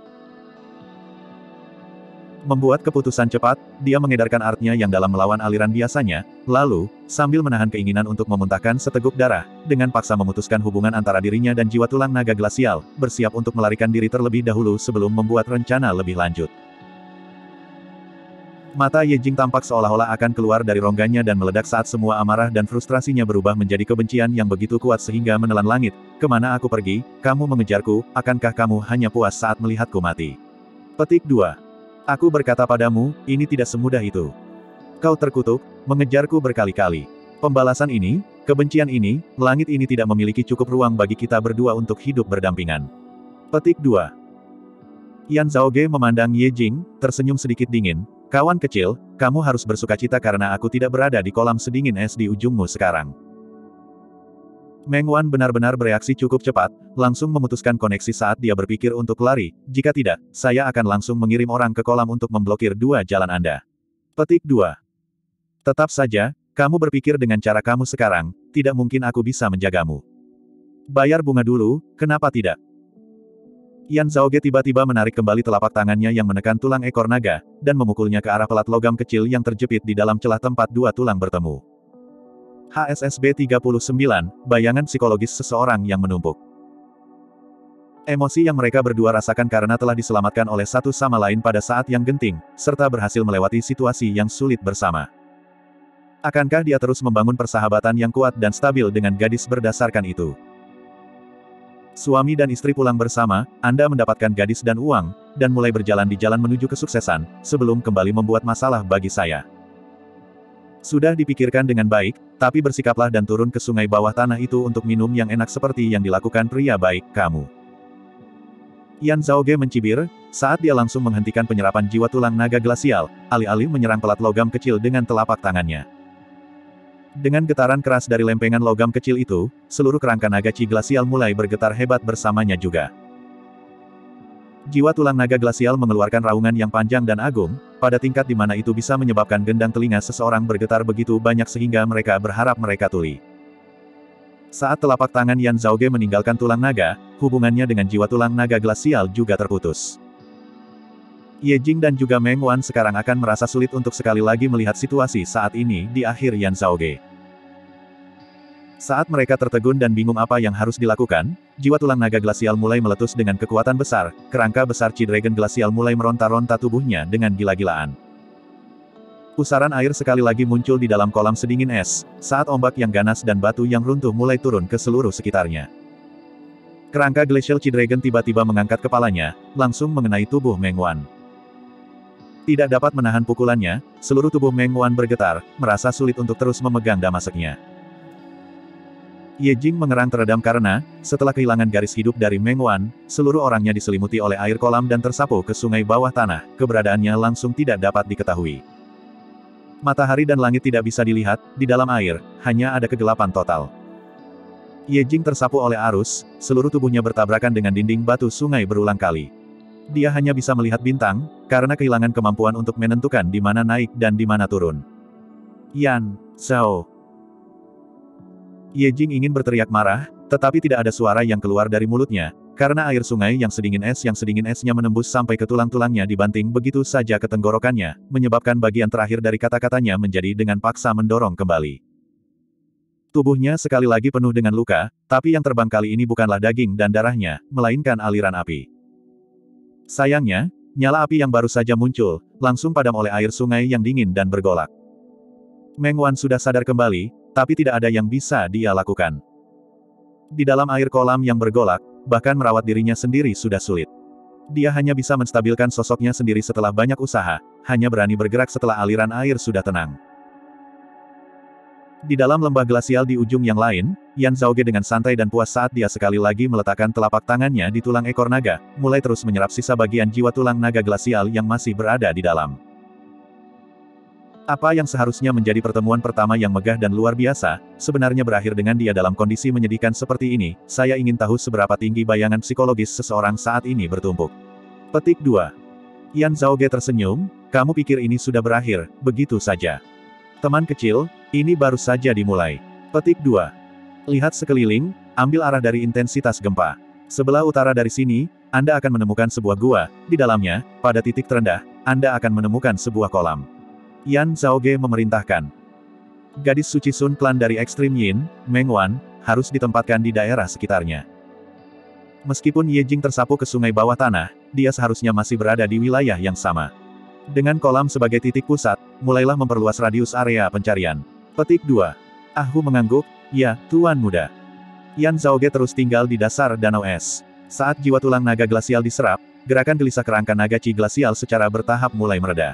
Membuat keputusan cepat, dia mengedarkan artnya yang dalam melawan aliran biasanya, lalu, sambil menahan keinginan untuk memuntahkan seteguk darah, dengan paksa memutuskan hubungan antara dirinya dan jiwa tulang naga glasial, bersiap untuk melarikan diri terlebih dahulu sebelum membuat rencana lebih lanjut. Mata Ye Jing tampak seolah-olah akan keluar dari rongganya dan meledak saat semua amarah dan frustrasinya berubah menjadi kebencian yang begitu kuat sehingga menelan langit. Kemana aku pergi, kamu mengejarku, akankah kamu hanya puas saat melihatku mati? Petik 2. Aku berkata padamu, ini tidak semudah itu. Kau terkutuk, mengejarku berkali-kali. Pembalasan ini, kebencian ini, langit ini tidak memiliki cukup ruang bagi kita berdua untuk hidup berdampingan. Petik 2. Yan Zhaoge memandang Ye Jing, tersenyum sedikit dingin. Kawan kecil, kamu harus bersukacita karena aku tidak berada di kolam sedingin es di ujungmu sekarang. Meng Wan benar-benar bereaksi cukup cepat, langsung memutuskan koneksi saat dia berpikir untuk lari, jika tidak, saya akan langsung mengirim orang ke kolam untuk memblokir dua jalan Anda. Petik 2. Tetap saja, kamu berpikir dengan cara kamu sekarang, tidak mungkin aku bisa menjagamu. Bayar bunga dulu, kenapa tidak? Yan Zhaoge tiba-tiba menarik kembali telapak tangannya yang menekan tulang ekor naga, dan memukulnya ke arah pelat logam kecil yang terjepit di dalam celah tempat dua tulang bertemu. HSSB 39, bayangan psikologis seseorang yang menumpuk. Emosi yang mereka berdua rasakan karena telah diselamatkan oleh satu sama lain pada saat yang genting, serta berhasil melewati situasi yang sulit bersama. Akankah dia terus membangun persahabatan yang kuat dan stabil dengan gadis berdasarkan itu? Suami dan istri pulang bersama, Anda mendapatkan gadis dan uang, dan mulai berjalan di jalan menuju kesuksesan, sebelum kembali membuat masalah bagi saya. Sudah dipikirkan dengan baik, tapi bersikaplah dan turun ke sungai bawah tanah itu untuk minum yang enak seperti yang dilakukan pria baik, kamu. Yan Zhaoge mencibir, saat dia langsung menghentikan penyerapan jiwa tulang naga glasial, alih-alih menyerang pelat logam kecil dengan telapak tangannya. Dengan getaran keras dari lempengan logam kecil itu, seluruh kerangka naga Qi glasial mulai bergetar hebat bersamanya juga. Jiwa tulang naga glasial mengeluarkan raungan yang panjang dan agung, pada tingkat di mana itu bisa menyebabkan gendang telinga seseorang bergetar begitu banyak sehingga mereka berharap mereka tuli. Saat telapak tangan Yan Zhaoge meninggalkan tulang naga, hubungannya dengan jiwa tulang naga glasial juga terputus. Ye Jing dan juga Meng Wan sekarang akan merasa sulit untuk sekali lagi melihat situasi saat ini di akhir Yan Zhaoge. Saat mereka tertegun dan bingung apa yang harus dilakukan, jiwa tulang naga glasial mulai meletus dengan kekuatan besar, kerangka besar Qi Dragon glasial mulai meronta-ronta tubuhnya dengan gila-gilaan. Pusaran air sekali lagi muncul di dalam kolam sedingin es, saat ombak yang ganas dan batu yang runtuh mulai turun ke seluruh sekitarnya. Kerangka Glacial Qi Dragon tiba-tiba mengangkat kepalanya, langsung mengenai tubuh Meng Wan. Tidak dapat menahan pukulannya, seluruh tubuh Meng Wan bergetar, merasa sulit untuk terus memegang damaseknya. Ye Jing mengerang teredam karena, setelah kehilangan garis hidup dari Meng Wan, seluruh orangnya diselimuti oleh air kolam dan tersapu ke sungai bawah tanah, keberadaannya langsung tidak dapat diketahui. Matahari dan langit tidak bisa dilihat, di dalam air, hanya ada kegelapan total. Ye Jing tersapu oleh arus, seluruh tubuhnya bertabrakan dengan dinding batu sungai berulang kali. Dia hanya bisa melihat bintang, karena kehilangan kemampuan untuk menentukan di mana naik dan di mana turun. Yan Zhao. Ye Jing ingin berteriak marah, tetapi tidak ada suara yang keluar dari mulutnya, karena air sungai yang sedingin esnya menembus sampai ke tulang-tulangnya dibanting begitu saja ke tenggorokannya, menyebabkan bagian terakhir dari kata-katanya menjadi dengan paksa mendorong kembali. Tubuhnya sekali lagi penuh dengan luka, tapi yang terbang kali ini bukanlah daging dan darahnya, melainkan aliran api. Sayangnya, nyala api yang baru saja muncul, langsung padam oleh air sungai yang dingin dan bergolak. Meng Wan sudah sadar kembali, tapi tidak ada yang bisa dia lakukan. Di dalam air kolam yang bergolak, bahkan merawat dirinya sendiri sudah sulit. Dia hanya bisa menstabilkan sosoknya sendiri setelah banyak usaha, hanya berani bergerak setelah aliran air sudah tenang. Di dalam lembah glasial di ujung yang lain, Yan Zhaoge dengan santai dan puas saat dia sekali lagi meletakkan telapak tangannya di tulang ekor naga, mulai terus menyerap sisa bagian jiwa tulang naga glasial yang masih berada di dalam. Apa yang seharusnya menjadi pertemuan pertama yang megah dan luar biasa, sebenarnya berakhir dengan dia dalam kondisi menyedihkan seperti ini. Saya ingin tahu seberapa tinggi bayangan psikologis seseorang saat ini bertumpuk. Petik 2. Yan Zhaoge tersenyum, kamu pikir ini sudah berakhir, begitu saja. Teman kecil, ini baru saja dimulai. Petik 2. Lihat sekeliling, ambil arah dari intensitas gempa. Sebelah utara dari sini, Anda akan menemukan sebuah gua, di dalamnya, pada titik terendah, Anda akan menemukan sebuah kolam. Yan Zhaoge memerintahkan. Gadis suci Sun Clan dari ekstrim Yin, Meng Wan, harus ditempatkan di daerah sekitarnya. Meskipun Ye Jing tersapu ke sungai bawah tanah, dia seharusnya masih berada di wilayah yang sama. Dengan kolam sebagai titik pusat, mulailah memperluas radius area pencarian. Petik 2. Hu mengangguk, ya, Tuan Muda. Yan Zhaoge terus tinggal di dasar danau es. Saat jiwa tulang naga glasial diserap, gerakan gelisah kerangka naga Qi glasial secara bertahap mulai mereda.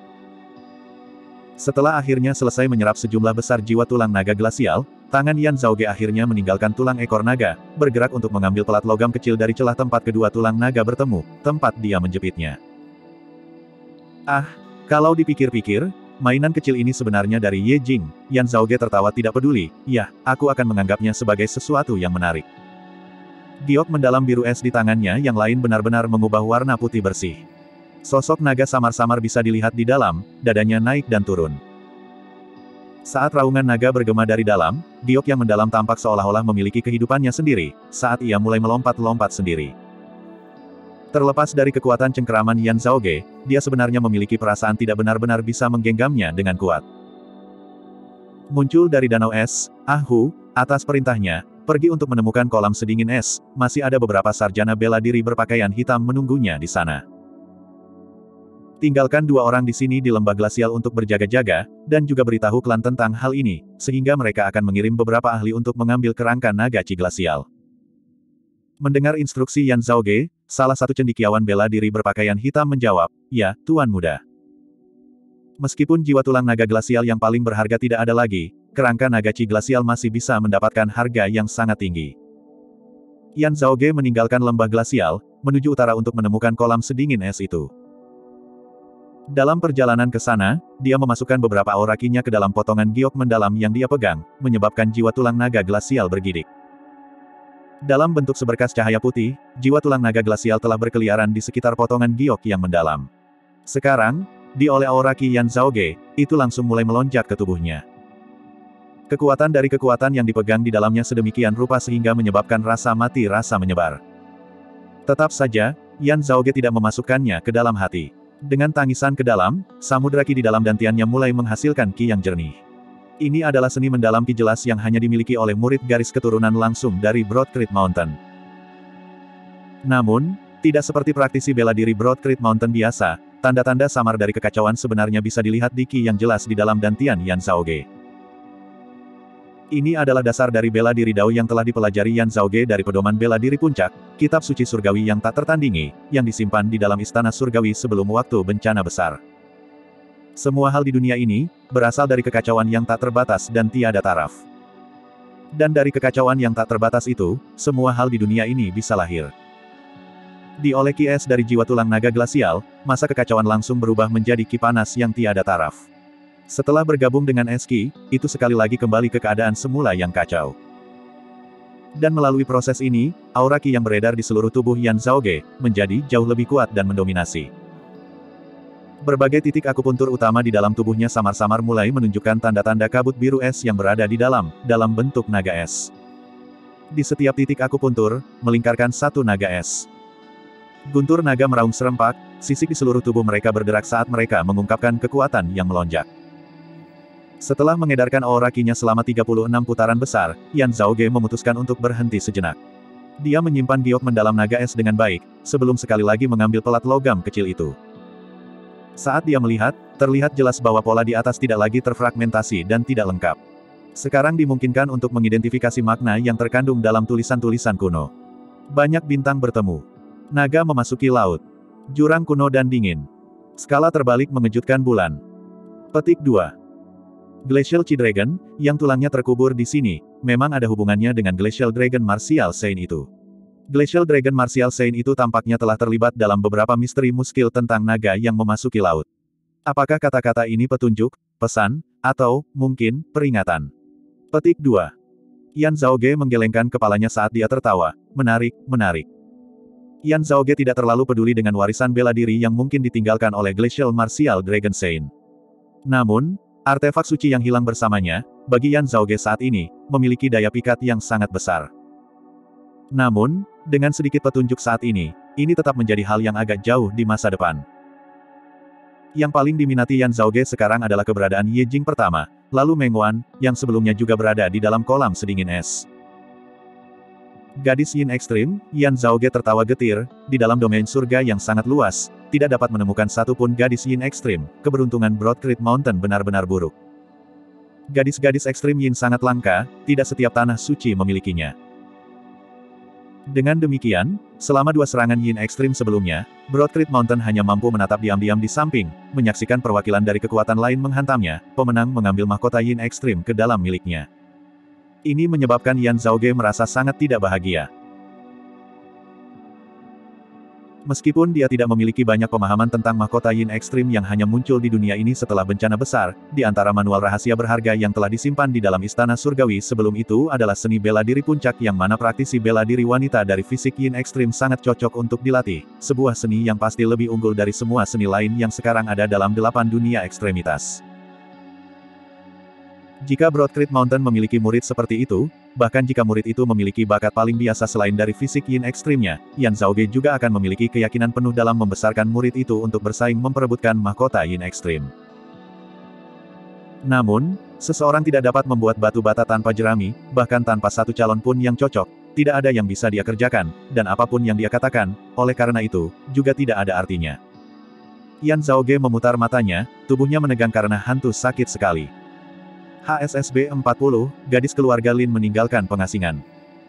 Setelah akhirnya selesai menyerap sejumlah besar jiwa tulang naga glasial, tangan Yan Zhaoge akhirnya meninggalkan tulang ekor naga, bergerak untuk mengambil pelat logam kecil dari celah tempat kedua tulang naga bertemu, tempat dia menjepitnya. Kalau dipikir-pikir, mainan kecil ini sebenarnya dari Ye Jing. Yan Zhaoge tertawa tidak peduli, ya, aku akan menganggapnya sebagai sesuatu yang menarik. Giok mendalam biru es di tangannya yang lain benar-benar mengubah warna putih bersih. Sosok naga samar-samar bisa dilihat di dalam, dadanya naik dan turun. Saat raungan naga bergema dari dalam, giok yang mendalam tampak seolah-olah memiliki kehidupannya sendiri, saat ia mulai melompat-lompat sendiri. Terlepas dari kekuatan cengkeraman Yan Zhaoge, dia sebenarnya memiliki perasaan tidak benar-benar bisa menggenggamnya dengan kuat. Muncul dari danau es, Hu, atas perintahnya, pergi untuk menemukan kolam sedingin es, masih ada beberapa sarjana bela diri berpakaian hitam menunggunya di sana. Tinggalkan 2 orang di sini di lembah glasial untuk berjaga-jaga, dan juga beritahu klan tentang hal ini, sehingga mereka akan mengirim beberapa ahli untuk mengambil kerangka naga Qi glasial. Mendengar instruksi Yan Zhaoge, salah satu cendekiawan bela diri berpakaian hitam menjawab, ya, Tuan Muda. Meskipun jiwa tulang naga glasial yang paling berharga tidak ada lagi, kerangka naga Qi glasial masih bisa mendapatkan harga yang sangat tinggi. Yan Zhaoge meninggalkan lembah glasial, menuju utara untuk menemukan kolam sedingin es itu. Dalam perjalanan ke sana, dia memasukkan beberapa aura Qi-nya ke dalam potongan giok mendalam yang dia pegang, menyebabkan jiwa tulang naga glasial bergidik. Dalam bentuk seberkas cahaya putih, jiwa tulang naga glasial telah berkeliaran di sekitar potongan giok yang mendalam. Sekarang, dioleh aura Qi Yan Zhaoge, itu langsung mulai melonjak ke tubuhnya. Kekuatan dari kekuatan yang dipegang di dalamnya sedemikian rupa sehingga menyebabkan rasa mati rasa menyebar. Tetap saja, Yan Zhaoge tidak memasukkannya ke dalam hati. Dengan tangisan ke dalam, samudera Qi di dalam dantiannya mulai menghasilkan Qi yang jernih. Ini adalah seni mendalam Qi jelas yang hanya dimiliki oleh murid garis keturunan langsung dari Broad Creek Mountain. Namun, tidak seperti praktisi bela diri Broad Creek Mountain biasa, tanda-tanda samar dari kekacauan sebenarnya bisa dilihat di Qi yang jelas di dalam dantian Yan Zhaoge. Ini adalah dasar dari bela diri Dao yang telah dipelajari Yan Zhaoge dari pedoman bela diri puncak, kitab suci surgawi yang tak tertandingi, yang disimpan di dalam istana surgawi sebelum waktu bencana besar. Semua hal di dunia ini, berasal dari kekacauan yang tak terbatas dan tiada taraf. Dan dari kekacauan yang tak terbatas itu, semua hal di dunia ini bisa lahir. Dioleh Qi es dari jiwa tulang naga glasial, masa kekacauan langsung berubah menjadi Qi panas yang tiada taraf. Setelah bergabung dengan es Qi, itu sekali lagi kembali ke keadaan semula yang kacau. Dan melalui proses ini, aura Qi yang beredar di seluruh tubuh Yan Zhaoge, menjadi jauh lebih kuat dan mendominasi. Berbagai titik akupuntur utama di dalam tubuhnya samar-samar mulai menunjukkan tanda-tanda kabut biru es yang berada di dalam bentuk naga es. Di setiap titik akupuntur, melingkarkan satu naga es. Guntur naga meraung serempak, sisik di seluruh tubuh mereka bergerak saat mereka mengungkapkan kekuatan yang melonjak. Setelah mengedarkan aura ki-nya selama 36 putaran besar, Yan Zhaoge memutuskan untuk berhenti sejenak. Dia menyimpan giok mendalam naga es dengan baik, sebelum sekali lagi mengambil pelat logam kecil itu. Saat dia melihat, terlihat jelas bahwa pola di atas tidak lagi terfragmentasi dan tidak lengkap. Sekarang dimungkinkan untuk mengidentifikasi makna yang terkandung dalam tulisan-tulisan kuno. Banyak bintang bertemu. Naga memasuki laut. Jurang kuno dan dingin. Skala terbalik mengejutkan bulan. Petik 2. Glacial Chi Dragon, yang tulangnya terkubur di sini, memang ada hubungannya dengan Glacial Dragon Martial Saint itu. Glacial Dragon Martial Saint itu tampaknya telah terlibat dalam beberapa misteri muskil tentang naga yang memasuki laut. Apakah kata-kata ini petunjuk, pesan, atau, mungkin, peringatan? Petik 2. Yan Zhaoge menggelengkan kepalanya saat dia tertawa, menarik. Yan Zhaoge tidak terlalu peduli dengan warisan bela diri yang mungkin ditinggalkan oleh Glacial Martial Dragon Saint. Namun, artefak suci yang hilang bersamanya, bagi Yan Zhaoge saat ini, memiliki daya pikat yang sangat besar. Namun, dengan sedikit petunjuk saat ini tetap menjadi hal yang agak jauh di masa depan. Yang paling diminati Yan Zhaoge sekarang adalah keberadaan Ye Jing pertama, lalu Meng Wan, yang sebelumnya juga berada di dalam kolam sedingin es. Gadis Yin ekstrim, Yan Zhaoge tertawa getir, di dalam domain surga yang sangat luas, tidak dapat menemukan satu pun gadis Yin ekstrim, keberuntungan Broadcreek Mountain benar-benar buruk. Gadis-gadis ekstrim Yin sangat langka, tidak setiap tanah suci memilikinya. Dengan demikian, selama dua serangan Yin ekstrim sebelumnya, Broadcreek Mountain hanya mampu menatap diam-diam di samping, menyaksikan perwakilan dari kekuatan lain menghantamnya, pemenang mengambil mahkota Yin ekstrim ke dalam miliknya. Ini menyebabkan Yan Zhaoge merasa sangat tidak bahagia. Meskipun dia tidak memiliki banyak pemahaman tentang mahkota Yin ekstrim yang hanya muncul di dunia ini setelah bencana besar, di antara manual rahasia berharga yang telah disimpan di dalam istana surgawi sebelum itu adalah seni bela diri puncak yang mana praktisi bela diri wanita dari fisik Yin ekstrim sangat cocok untuk dilatih, sebuah seni yang pasti lebih unggul dari semua seni lain yang sekarang ada dalam 8 dunia ekstremitas. Jika Broadcreek Mountain memiliki murid seperti itu, bahkan jika murid itu memiliki bakat paling biasa selain dari fisik Yin ekstrimnya, Yan Zhaoge juga akan memiliki keyakinan penuh dalam membesarkan murid itu untuk bersaing memperebutkan mahkota Yin ekstrim. Namun, seseorang tidak dapat membuat batu bata tanpa jerami, bahkan tanpa satu calon pun yang cocok, tidak ada yang bisa dia kerjakan, dan apapun yang dia katakan, oleh karena itu, juga tidak ada artinya. Yan Zhaoge memutar matanya, tubuhnya menegang karena hantu sakit sekali. HSSB 40, gadis keluarga Lin meninggalkan pengasingan.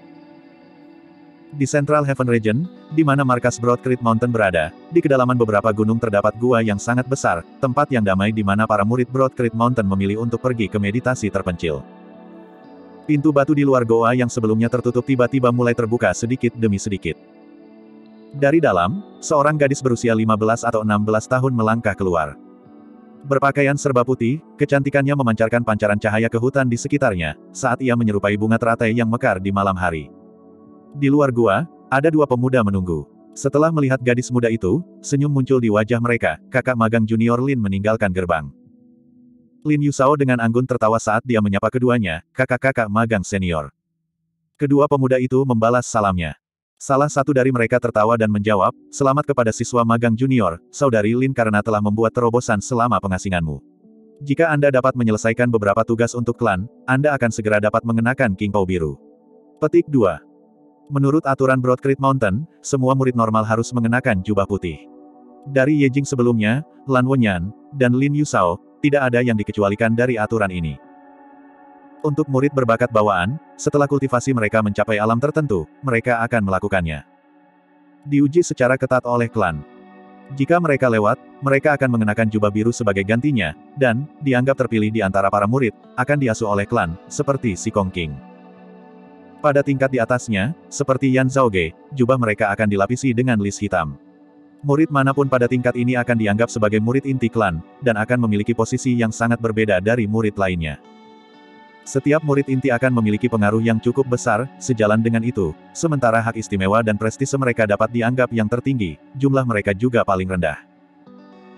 Di Central Heaven Region, di mana markas Broadcreek Mountain berada, di kedalaman beberapa gunung terdapat gua yang sangat besar, tempat yang damai di mana para murid Broadcreek Mountain memilih untuk pergi ke meditasi terpencil. Pintu batu di luar goa yang sebelumnya tertutup tiba-tiba mulai terbuka sedikit demi sedikit. Dari dalam, seorang gadis berusia 15 atau 16 tahun melangkah keluar. Berpakaian serba putih, kecantikannya memancarkan pancaran cahaya ke hutan di sekitarnya, saat ia menyerupai bunga teratai yang mekar di malam hari. Di luar gua, ada dua pemuda menunggu. Setelah melihat gadis muda itu, senyum muncul di wajah mereka, kakak magang junior Lin meninggalkan gerbang. Lin Yusao dengan anggun tertawa saat dia menyapa keduanya, kakak-kakak magang senior. Kedua pemuda itu membalas salamnya. Salah satu dari mereka tertawa dan menjawab, selamat kepada siswa magang junior, saudari Lin karena telah membuat terobosan selama pengasinganmu. Jika Anda dapat menyelesaikan beberapa tugas untuk klan, Anda akan segera dapat mengenakan kingpao biru. Petik 2. Menurut aturan Broadcreek Mountain, semua murid normal harus mengenakan jubah putih. Dari Ye Jing sebelumnya, Lan Wenyan, dan Lin Yusao, tidak ada yang dikecualikan dari aturan ini. Untuk murid berbakat bawaan, setelah kultivasi mereka mencapai alam tertentu, mereka akan melakukannya. Diuji secara ketat oleh klan. Jika mereka lewat, mereka akan mengenakan jubah biru sebagai gantinya, dan, dianggap terpilih di antara para murid, akan diasuh oleh klan, seperti si Kong King. Pada tingkat di atasnya, seperti Yan Zhaoge, jubah mereka akan dilapisi dengan lis hitam. Murid manapun pada tingkat ini akan dianggap sebagai murid inti klan, dan akan memiliki posisi yang sangat berbeda dari murid lainnya. Setiap murid inti akan memiliki pengaruh yang cukup besar, sejalan dengan itu, sementara hak istimewa dan prestise mereka dapat dianggap yang tertinggi, jumlah mereka juga paling rendah.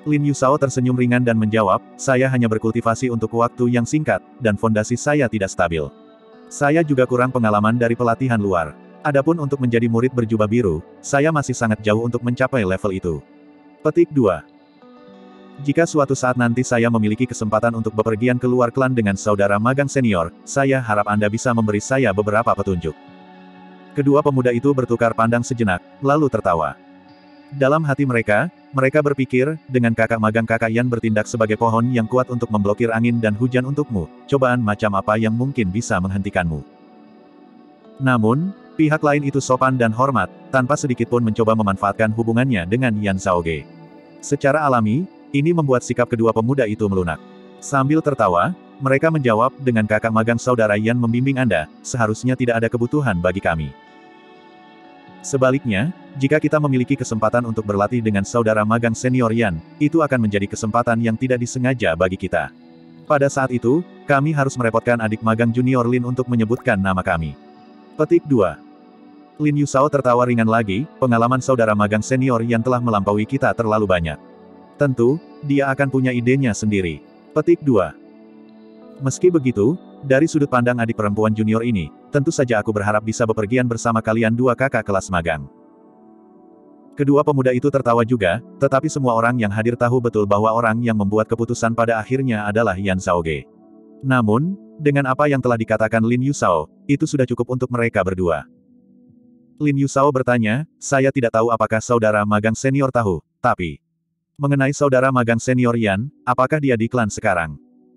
Lin Yusao tersenyum ringan dan menjawab, saya hanya berkultivasi untuk waktu yang singkat, dan fondasi saya tidak stabil. Saya juga kurang pengalaman dari pelatihan luar. Adapun untuk menjadi murid berjubah biru, saya masih sangat jauh untuk mencapai level itu. Petik 2. Jika suatu saat nanti saya memiliki kesempatan untuk bepergian keluar klan dengan saudara magang senior, saya harap Anda bisa memberi saya beberapa petunjuk. Kedua pemuda itu bertukar pandang sejenak, lalu tertawa. Dalam hati mereka berpikir, dengan kakak magang kakak Yan bertindak sebagai pohon yang kuat untuk memblokir angin dan hujan untukmu, cobaan macam apa yang mungkin bisa menghentikanmu. Namun, pihak lain itu sopan dan hormat, tanpa sedikit pun mencoba memanfaatkan hubungannya dengan Yan Zhaoge. Secara alami, ini membuat sikap kedua pemuda itu melunak. Sambil tertawa, mereka menjawab, dengan kakak magang saudara Yan membimbing Anda, seharusnya tidak ada kebutuhan bagi kami. Sebaliknya, jika kita memiliki kesempatan untuk berlatih dengan saudara magang senior Yan, itu akan menjadi kesempatan yang tidak disengaja bagi kita. Pada saat itu, kami harus merepotkan adik magang junior Lin untuk menyebutkan nama kami. Petik 2. Lin Yusao tertawa ringan lagi, pengalaman saudara magang senior Yan telah melampaui kita terlalu banyak. Tentu, dia akan punya idenya sendiri. Petik 2. Meski begitu, dari sudut pandang adik perempuan junior ini, tentu saja aku berharap bisa bepergian bersama kalian dua kakak kelas magang. Kedua pemuda itu tertawa juga, tetapi semua orang yang hadir tahu betul bahwa orang yang membuat keputusan pada akhirnya adalah Yan Zhaoge. Namun, dengan apa yang telah dikatakan Lin Yusao, itu sudah cukup untuk mereka berdua. Lin Yusao bertanya, saya tidak tahu apakah saudara magang senior tahu, tapi mengenai saudara magang senior Yan, apakah dia di klan sekarang?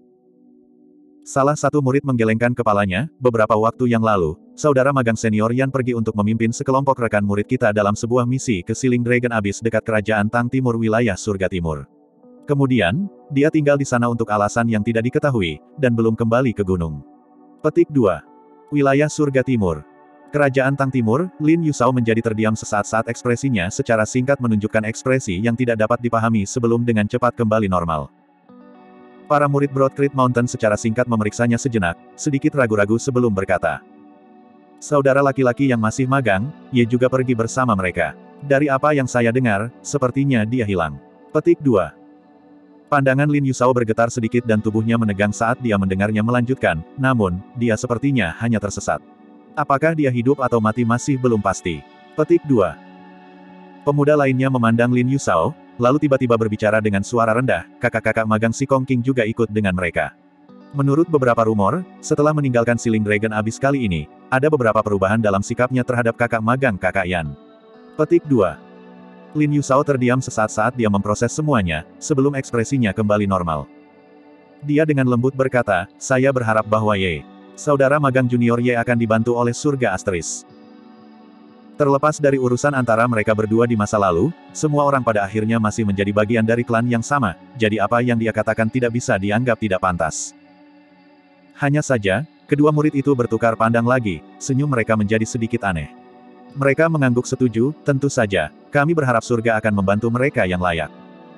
Salah satu murid menggelengkan kepalanya, beberapa waktu yang lalu, saudara magang senior Yan pergi untuk memimpin sekelompok rekan murid kita dalam sebuah misi ke Siling Dragon Abyss dekat kerajaan Tang Timur wilayah Surga Timur. Kemudian, dia tinggal di sana untuk alasan yang tidak diketahui, dan belum kembali ke gunung. Petik 2. Wilayah Surga Timur. Kerajaan Tang Timur, Lin Yusao menjadi terdiam sesaat saat ekspresinya secara singkat menunjukkan ekspresi yang tidak dapat dipahami sebelum dengan cepat kembali normal. Para murid Broad Creek Mountain secara singkat memeriksanya sejenak, sedikit ragu-ragu sebelum berkata. Saudara laki-laki yang masih magang, Ye juga pergi bersama mereka. Dari apa yang saya dengar, sepertinya dia hilang. Petik 2. Pandangan Lin Yusao bergetar sedikit dan tubuhnya menegang saat dia mendengarnya melanjutkan, namun, dia sepertinya hanya tersesat. Apakah dia hidup atau mati masih belum pasti. Petik 2. Pemuda lainnya memandang Lin Yusao, lalu tiba-tiba berbicara dengan suara rendah, kakak-kakak magang si Kong King juga ikut dengan mereka. Menurut beberapa rumor, setelah meninggalkan Siling Dragon Abyss kali ini, ada beberapa perubahan dalam sikapnya terhadap kakak magang kakak Yan. Petik 2. Lin Yusao terdiam sesaat saat dia memproses semuanya, sebelum ekspresinya kembali normal. Dia dengan lembut berkata, saya berharap bahwa Ye, saudara magang junior Ye akan dibantu oleh surga Asteris. Terlepas dari urusan antara mereka berdua di masa lalu, semua orang pada akhirnya masih menjadi bagian dari klan yang sama, jadi apa yang dia katakan tidak bisa dianggap tidak pantas. Hanya saja, kedua murid itu bertukar pandang lagi, senyum mereka menjadi sedikit aneh. Mereka mengangguk setuju, tentu saja, kami berharap surga akan membantu mereka yang layak.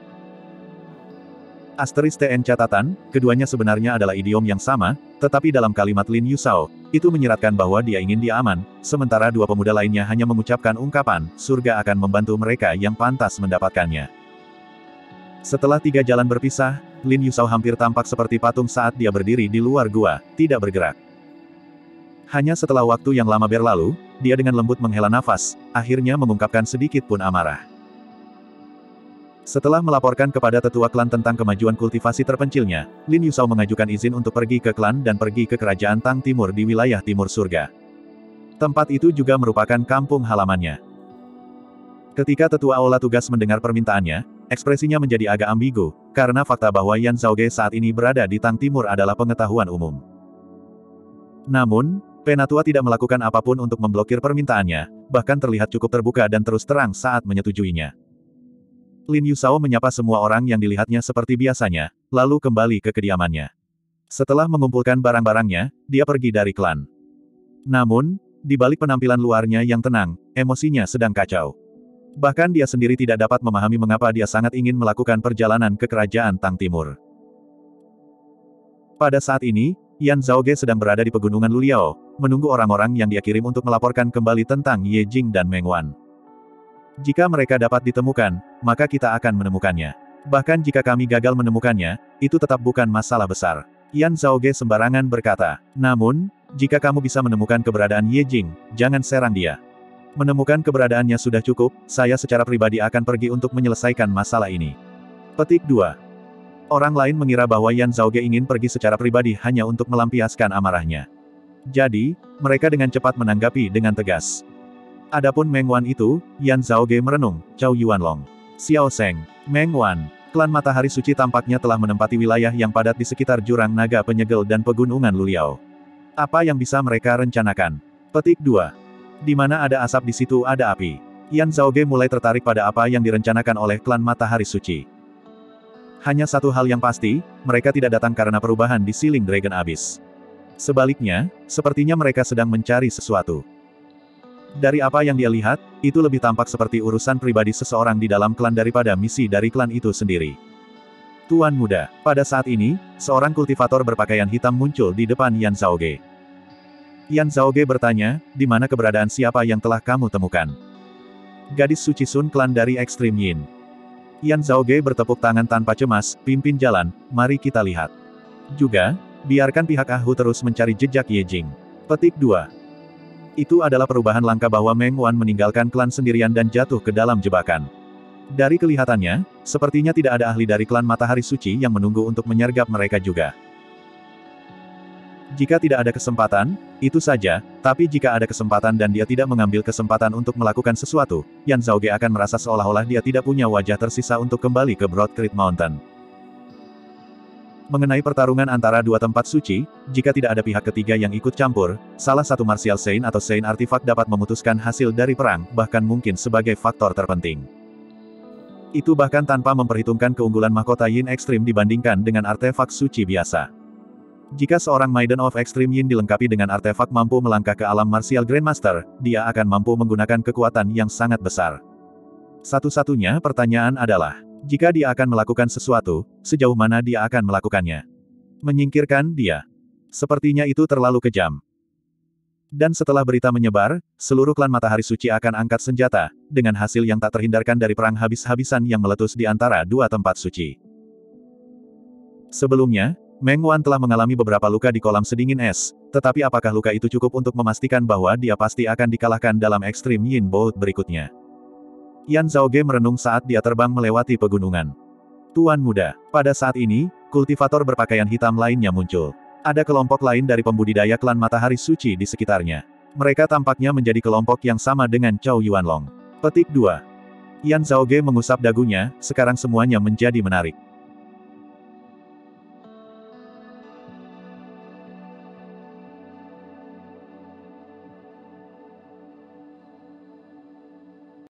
Asteris TN catatan, keduanya sebenarnya adalah idiom yang sama, tetapi dalam kalimat Lin Yusao, itu menyiratkan bahwa dia ingin dia aman, sementara dua pemuda lainnya hanya mengucapkan ungkapan, surga akan membantu mereka yang pantas mendapatkannya. Setelah 3 jalan berpisah, Lin Yusao hampir tampak seperti patung saat dia berdiri di luar gua, tidak bergerak. Hanya setelah waktu yang lama berlalu, dia dengan lembut menghela nafas, akhirnya mengungkapkan sedikit pun amarah. Setelah melaporkan kepada tetua klan tentang kemajuan kultivasi terpencilnya, Lin Yusao mengajukan izin untuk pergi ke klan dan pergi ke kerajaan Tang Timur di wilayah timur surga. Tempat itu juga merupakan kampung halamannya. Ketika tetua aula tugas mendengar permintaannya, ekspresinya menjadi agak ambigu, karena fakta bahwa Yan Zhaoge saat ini berada di Tang Timur adalah pengetahuan umum. Namun, Penatua tidak melakukan apapun untuk memblokir permintaannya, bahkan terlihat cukup terbuka dan terus terang saat menyetujuinya. Lin Yusao menyapa semua orang yang dilihatnya seperti biasanya, lalu kembali ke kediamannya. Setelah mengumpulkan barang-barangnya, dia pergi dari klan. Namun, di balik penampilan luarnya yang tenang, emosinya sedang kacau. Bahkan dia sendiri tidak dapat memahami mengapa dia sangat ingin melakukan perjalanan ke kerajaan Tang Timur. Pada saat ini, Yan Zhaoge sedang berada di pegunungan Luliao, menunggu orang-orang yang dia kirim untuk melaporkan kembali tentang Ye Jing dan Meng Wan. Jika mereka dapat ditemukan, maka kita akan menemukannya. Bahkan jika kami gagal menemukannya, itu tetap bukan masalah besar. Yan Zhaoge sembarangan berkata. Namun, jika kamu bisa menemukan keberadaan Ye Jing, jangan serang dia. Menemukan keberadaannya sudah cukup, saya secara pribadi akan pergi untuk menyelesaikan masalah ini. Petik 2. Orang lain mengira bahwa Yan Zhaoge ingin pergi secara pribadi hanya untuk melampiaskan amarahnya. Jadi, mereka dengan cepat menanggapi dengan tegas. Adapun Meng Wan itu, Yan Zhaoge merenung, Cao Yuanlong. Xiao Sheng, Meng Wan, klan Matahari Suci tampaknya telah menempati wilayah yang padat di sekitar Jurang Naga Penyegel dan Pegunungan Luliao. Apa yang bisa mereka rencanakan? Petik 2. Di mana ada asap di situ ada api. Yan Zhaoge mulai tertarik pada apa yang direncanakan oleh klan Matahari Suci. Hanya satu hal yang pasti, mereka tidak datang karena perubahan di Siling Dragon Abyss. Sebaliknya, sepertinya mereka sedang mencari sesuatu. Dari apa yang dia lihat, itu lebih tampak seperti urusan pribadi seseorang di dalam klan daripada misi dari klan itu sendiri. Tuan muda, pada saat ini, seorang kultivator berpakaian hitam muncul di depan Yan Zhaoge. Yan Zhaoge bertanya, di mana keberadaan siapa yang telah kamu temukan? Gadis suci Sun klan dari Ekstrim Yin. Yan Zhaoge bertepuk tangan tanpa cemas, pimpin jalan, mari kita lihat. Juga, biarkan pihak Ahu terus mencari jejak Ye Jing. Petik 2. Itu adalah perubahan langkah bahwa Meng Wan meninggalkan klan sendirian dan jatuh ke dalam jebakan. Dari kelihatannya, sepertinya tidak ada ahli dari klan Matahari Suci yang menunggu untuk menyergap mereka juga. Jika tidak ada kesempatan, itu saja, tapi jika ada kesempatan dan dia tidak mengambil kesempatan untuk melakukan sesuatu, Yan Zhaoge akan merasa seolah-olah dia tidak punya wajah tersisa untuk kembali ke Broad Creek Mountain. Mengenai pertarungan antara dua tempat suci, jika tidak ada pihak ketiga yang ikut campur, salah satu martial Saint atau Saint artifak dapat memutuskan hasil dari perang, bahkan mungkin sebagai faktor terpenting. Itu bahkan tanpa memperhitungkan keunggulan mahkota Yin Ekstrim dibandingkan dengan artefak suci biasa. Jika seorang Maiden of Extreme Yin dilengkapi dengan artefak mampu melangkah ke alam martial Grandmaster, dia akan mampu menggunakan kekuatan yang sangat besar. Satu-satunya pertanyaan adalah, jika dia akan melakukan sesuatu, sejauh mana dia akan melakukannya? Menyingkirkan dia. Sepertinya itu terlalu kejam. Dan setelah berita menyebar, seluruh klan Matahari Suci akan angkat senjata, dengan hasil yang tak terhindarkan dari perang habis-habisan yang meletus di antara dua tempat suci. Sebelumnya, Meng Wan telah mengalami beberapa luka di kolam sedingin es, tetapi apakah luka itu cukup untuk memastikan bahwa dia pasti akan dikalahkan dalam Extreme Yin Bout berikutnya? Yan Zhaoge merenung saat dia terbang melewati pegunungan. Tuan muda, pada saat ini, kultivator berpakaian hitam lainnya muncul. Ada kelompok lain dari pembudidaya klan Matahari Suci di sekitarnya. Mereka tampaknya menjadi kelompok yang sama dengan Cao Yuanlong. Petik 2. Yan Zhaoge mengusap dagunya, sekarang semuanya menjadi menarik.